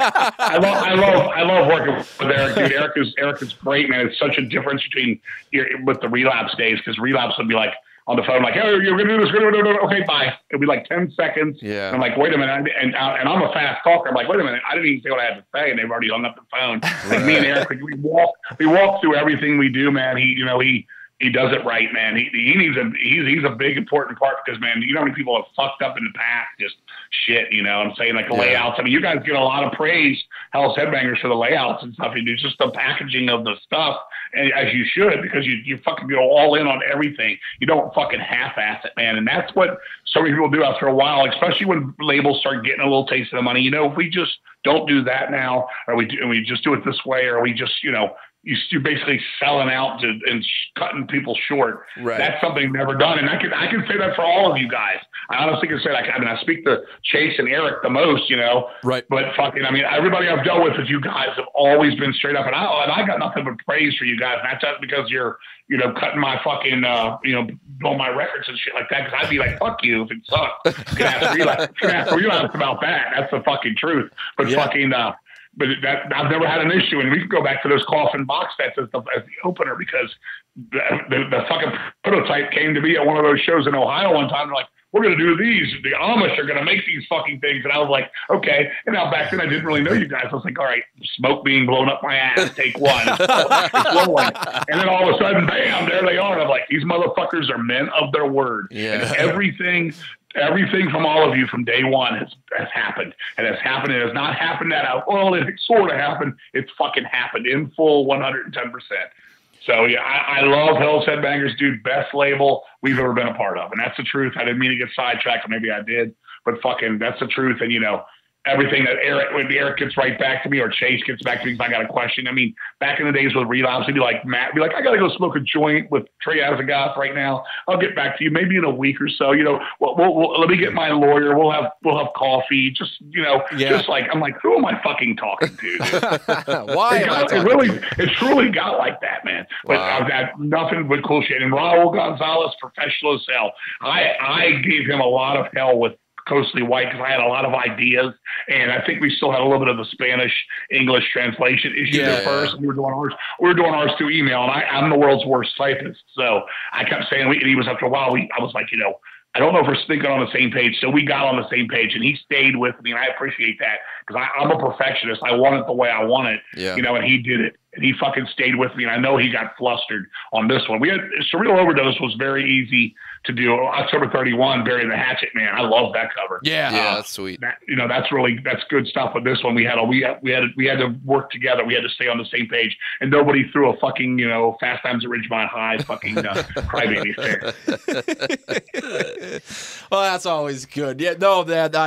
I love working with Eric, dude. Eric is great, man. It's such a difference between with the Relapse days, because Relapse would be like on the phone, like, "Hey, you're gonna do this, okay, bye." It'd be like 10 seconds. Yeah. And I'm like, wait a minute, and I'm a fast talker. I'm like, wait a minute, I didn't even say what I had to say, and they've already hung up the phone. Like me and Eric, we walk through everything we do, man. He does it right, man. He's a big important part, because, man, you know how many people have fucked up in the past, just shit, I'm saying, like the layouts. I mean, you guys get a lot of praise, Hell's Headbangers, for the layouts and stuff. It's just the packaging of the stuff, and as you should, because you fucking go all in on everything. You don't fucking half-ass it, man. And that's what so many people do after a while, especially when labels start getting a little taste of the money. If we just don't do that now, or we just do it this way, or we just, you're basically selling out and cutting people short. Right. That's something never done. And I can say that for all of you guys. I honestly can say that. I speak to Chase and Eric the most, Right. But everybody I've dealt with you guys have always been straight up. And I got nothing but praise for you guys. And that's just because you're, cutting my fucking, blow my records and shit like that. Because I'd be like, fuck you if it sucked. You can ask Relapse about that. That's the fucking truth. But but that I've never had an issue, and we can go back to those coffin box sets as the opener, because the fucking prototype came to me at one of those shows in Ohio one time. They're like, "We're going to do these. The Amish are going to make these fucking things," and I was like, "Okay." And now back then I didn't really know you guys. I was like, "All right, smoke being blown up my ass. Take one." And then all of a sudden, bam! There they are. And I'm like, "These motherfuckers are men of their word." Yeah. And everything from all of you from day one has happened. And has happened. It has not happened it sort of happened. It's fucking happened in full 110%. So, yeah, I love Hell's Headbangers, dude. Best label we've ever been a part of. And that's the truth. I didn't mean to get sidetracked, or maybe I did. But fucking, that's the truth. And, everything that when Eric gets right back to me, or Chase gets back to me because I got a question. I mean, back in the days with Relapse, he'd be like, "Matt, I got to go smoke a joint with Trey Azagoth right now. I'll get back to you maybe in a week or so. We'll let me get my lawyer. We'll have coffee. Just, just like, I'm like, who am I fucking talking to? Why? It truly got like that, man. But I've had nothing but cool shit. And Raul Gonzalez, professional as hell. I gave him a lot of hell with Ghostly White, because I had a lot of ideas, and I think we still had a little bit of the Spanish-English translation issues at first. And we were doing ours through email, and I'm the world's worst typist, so I kept saying, and he was, after a while, I was like, I don't know if we're thinking on the same page. So we got on the same page, and he stayed with me, and I appreciate that, because I'm a perfectionist. I want it the way I want it, and he did it. And he fucking stayed with me, and I know he got flustered on this one. We had Surreal Overdose was very easy to do. October 31, Bury the Hatchet, man. I love that cover. Yeah, that's sweet. That's good stuff. But this one, we had to work together. We had to stay on the same page, and nobody threw a fucking Fast Times at Ridgemont High fucking crybaby fair. Well, that's always good. Yeah, no,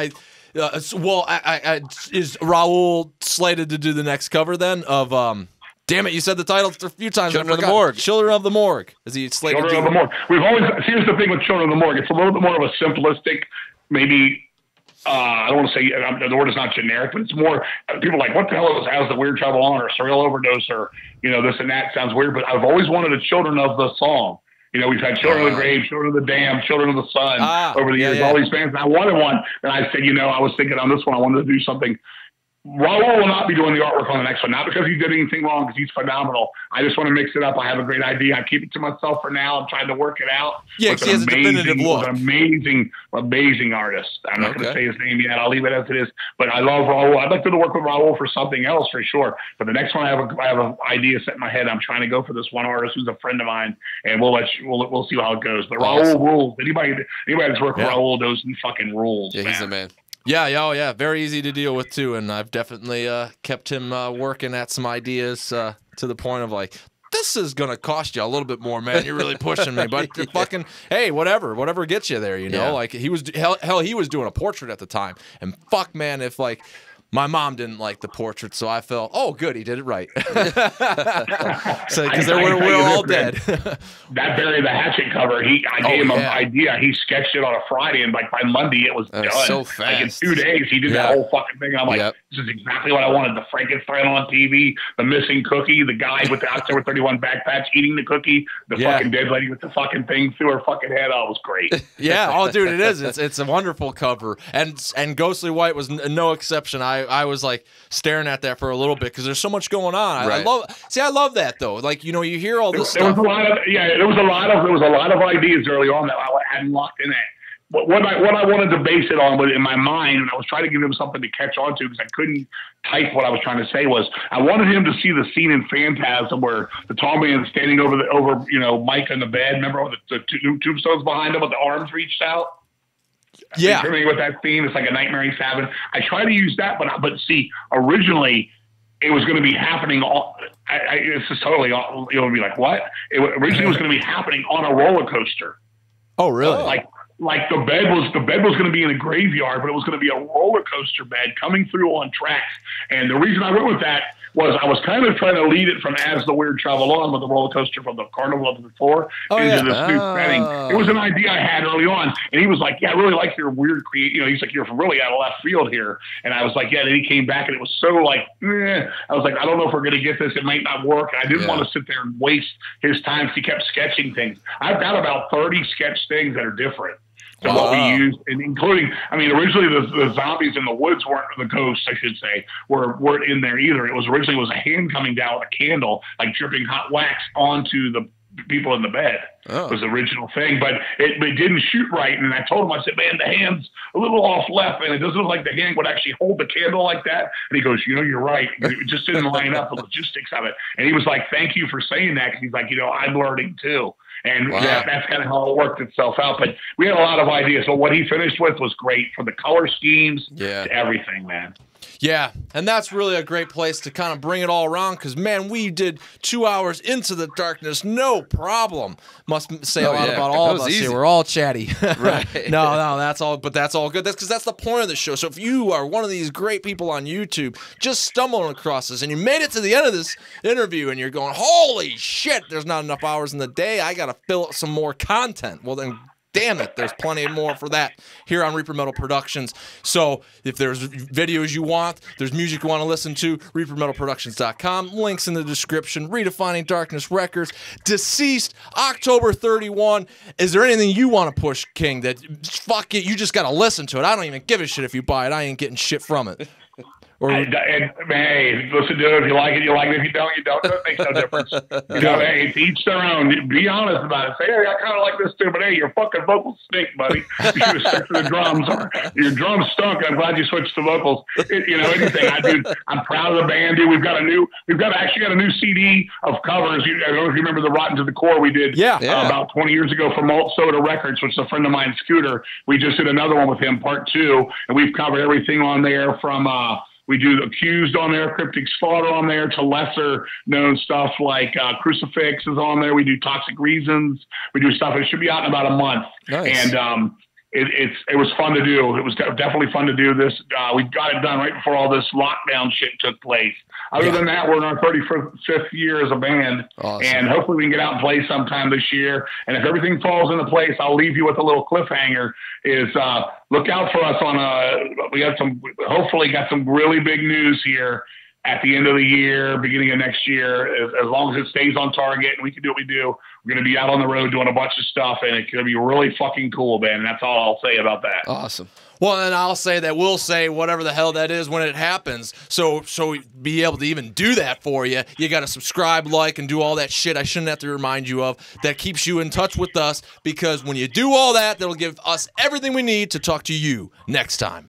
Well, is Raul slated to do the next cover then of damn it, you said the title a few times. Children of the Morgue. Children of the Morgue. Is he slated Children of the Morgue. Here's the thing with Children of the Morgue. It's a little bit more of a simplistic, maybe. I don't want to say the word is not generic, but it's more people are like, what the hell is How's the Weird Travel On or Surreal Overdose or this and that sounds weird. But I've always wanted a Children of the song. We've had Children of the Grave, Children of the Damned, Children of the Sun over the years, all these bands. And I wanted one, and I said, I was thinking on this one, I wanted to do something. Raul will not be doing the artwork on the next one, not because he did anything wrong, because he's phenomenal. I just want to mix it up. I have a great idea. I keep it to myself for now. I'm trying to work it out. Yeah, he has a definitive look. An amazing artist. I'm not going to say his name yet. I'll leave it as it is. But I love Raul. I'd like to work with Raul for something else for sure. But the next one, I have an idea set in my head. I'm trying to go for this one artist who's a friend of mine, and we'll see how it goes. But Raul rules. Anybody that's worked with Raul knows he fucking rules. Yeah, he's the man. Yeah, very easy to deal with too, and I've definitely kept him working at some ideas to the point of like, this is gonna cost you a little bit more, man. You're really pushing me, but fucking hey, whatever gets you there, Like he was he was doing a portrait at the time, and fuck, man, if like. My mom didn't like the portrait, so I felt, oh, good, he did it right. So because we're all dead. That Bury the Hatchet cover, I gave him an idea. He sketched it on a Friday, and like by Monday it was done. So fast. Like in 2 days, he did that whole fucking thing. And I'm like, this is exactly what I wanted. The Frankenstein on TV, the missing cookie, the guy with the October 31 back patch eating the cookie, the fucking dead lady with the fucking thing through her fucking head. Oh, it was great. Yeah, oh, dude, it is. It's a wonderful cover, and Ghostly White was no exception. I was like staring at that for a little bit because there's so much going on. I love that though. Like you hear all this stuff. There was a lot of ideas early on that I hadn't locked in at. But what I wanted to base it on was in my mind, and I was trying to give him something to catch on to because I couldn't type what I was trying to say was I wanted him to see the scene in Phantasm where the tall man is standing over Mike on the bed. Remember all the tombstones behind him with the arms reached out? Yeah. Familiar with that scene? It's like a nightmare he's having. I try to use that, but see, originally it was going to be happening. This is totally, you'll be like, what? Originally it was going to be happening on a roller coaster. Oh, really? Like the bed was going to be in a graveyard, but it was going to be a roller coaster bed coming through on tracks. And the reason I went with that was I was kind of trying to lead it from As the Weird Travel On with the roller coaster from the Carnival of the Floor into this new setting. It was an idea I had early on, and he was like, "Yeah, I really like your weird he's like, "You're really out of left field here." And I was like, "Yeah." And he came back, and it was so like, I was like, "I don't know if we're going to get this. It might not work." And I didn't want to sit there and waste his time because he kept sketching things. I've got about 30 sketch things that are different. So what we used, and including, originally the zombies in the woods weren't, the ghosts, I should say, weren't in there either. It was originally a hand coming down with a candle, like dripping hot wax onto the people in the bed. Was the original thing, but it didn't shoot right. And I told him, I said, man, the hand's a little off left, and it doesn't look like the hand would actually hold the candle like that. And he goes, you're right. It just didn't line up, the logistics of it. And he was like, thank you for saying that, because he's like, I'm learning too. And that's kind of how it worked itself out. But we had a lot of ideas. So what he finished with was great, from the color schemes to everything, man. Yeah, and that's really a great place to kind of bring it all around because, man, we did 2 hours into the darkness, no problem. Must say a lot about all of us here. We're all chatty. Right. No, that's all, but that's all good. That's because that's the point of the show. So if you are one of these great people on YouTube, just stumbling across this, and you made it to the end of this interview, and you're going, holy shit, there's not enough hours in the day. I got to fill up some more content. Well, then damn it, there's plenty more for that here on Reaper Metal Productions. So if there's videos you want, there's music you want to listen to, ReaperMetalProductions.com. Links in the description. Redefining Darkness Records. Deceased, October 31. Is there anything you want to push, King, that, fuck it, you just got to listen to it? I don't even give a shit if you buy it. I ain't getting shit from it. Hey, listen to it. If you like it, you like it. If you don't, you don't. It makes no difference. Hey, it's each their own. Be honest about it. Say, hey, I kind of like this too, but hey, your fucking vocals stink, buddy. You should have stuck to the drums. Or your drums stunk. I'm glad you switched to vocals. Anything. I'm proud of the band, dude. We've actually got a new CD of covers. I don't know if you remember the Rotten to the Core we did about 20 years ago for Malt Soda Records, which is a friend of mine, Scooter. We just did another one with him, part 2, and we've covered everything on there from we do Accused on there, Cryptic Slaughter on there, to lesser known stuff like Crucifix is on there. We do Toxic Reasons. We do stuff. It should be out in about a month. Nice. And it was fun to do. It was definitely fun to do this. We got it done right before all this lockdown shit took place. Other than that, we're in our 35th year as a band, and hopefully we can get out and play sometime this year. And if everything falls into place, I'll leave you with a little cliffhanger. Is look out for us on hopefully got some really big news here at the end of the year, beginning of next year. As long as it stays on target and we can do what we do, we're going to be out on the road doing a bunch of stuff, and it's going to be really fucking cool, man. And that's all I'll say about that. Awesome. Well, and I'll say that we'll say whatever the hell that is when it happens. So be able to even do that for you, you got to subscribe, like, and do all that shit I shouldn't have to remind you of. That keeps you in touch with us, because when you do all that, that'll give us everything we need to talk to you next time.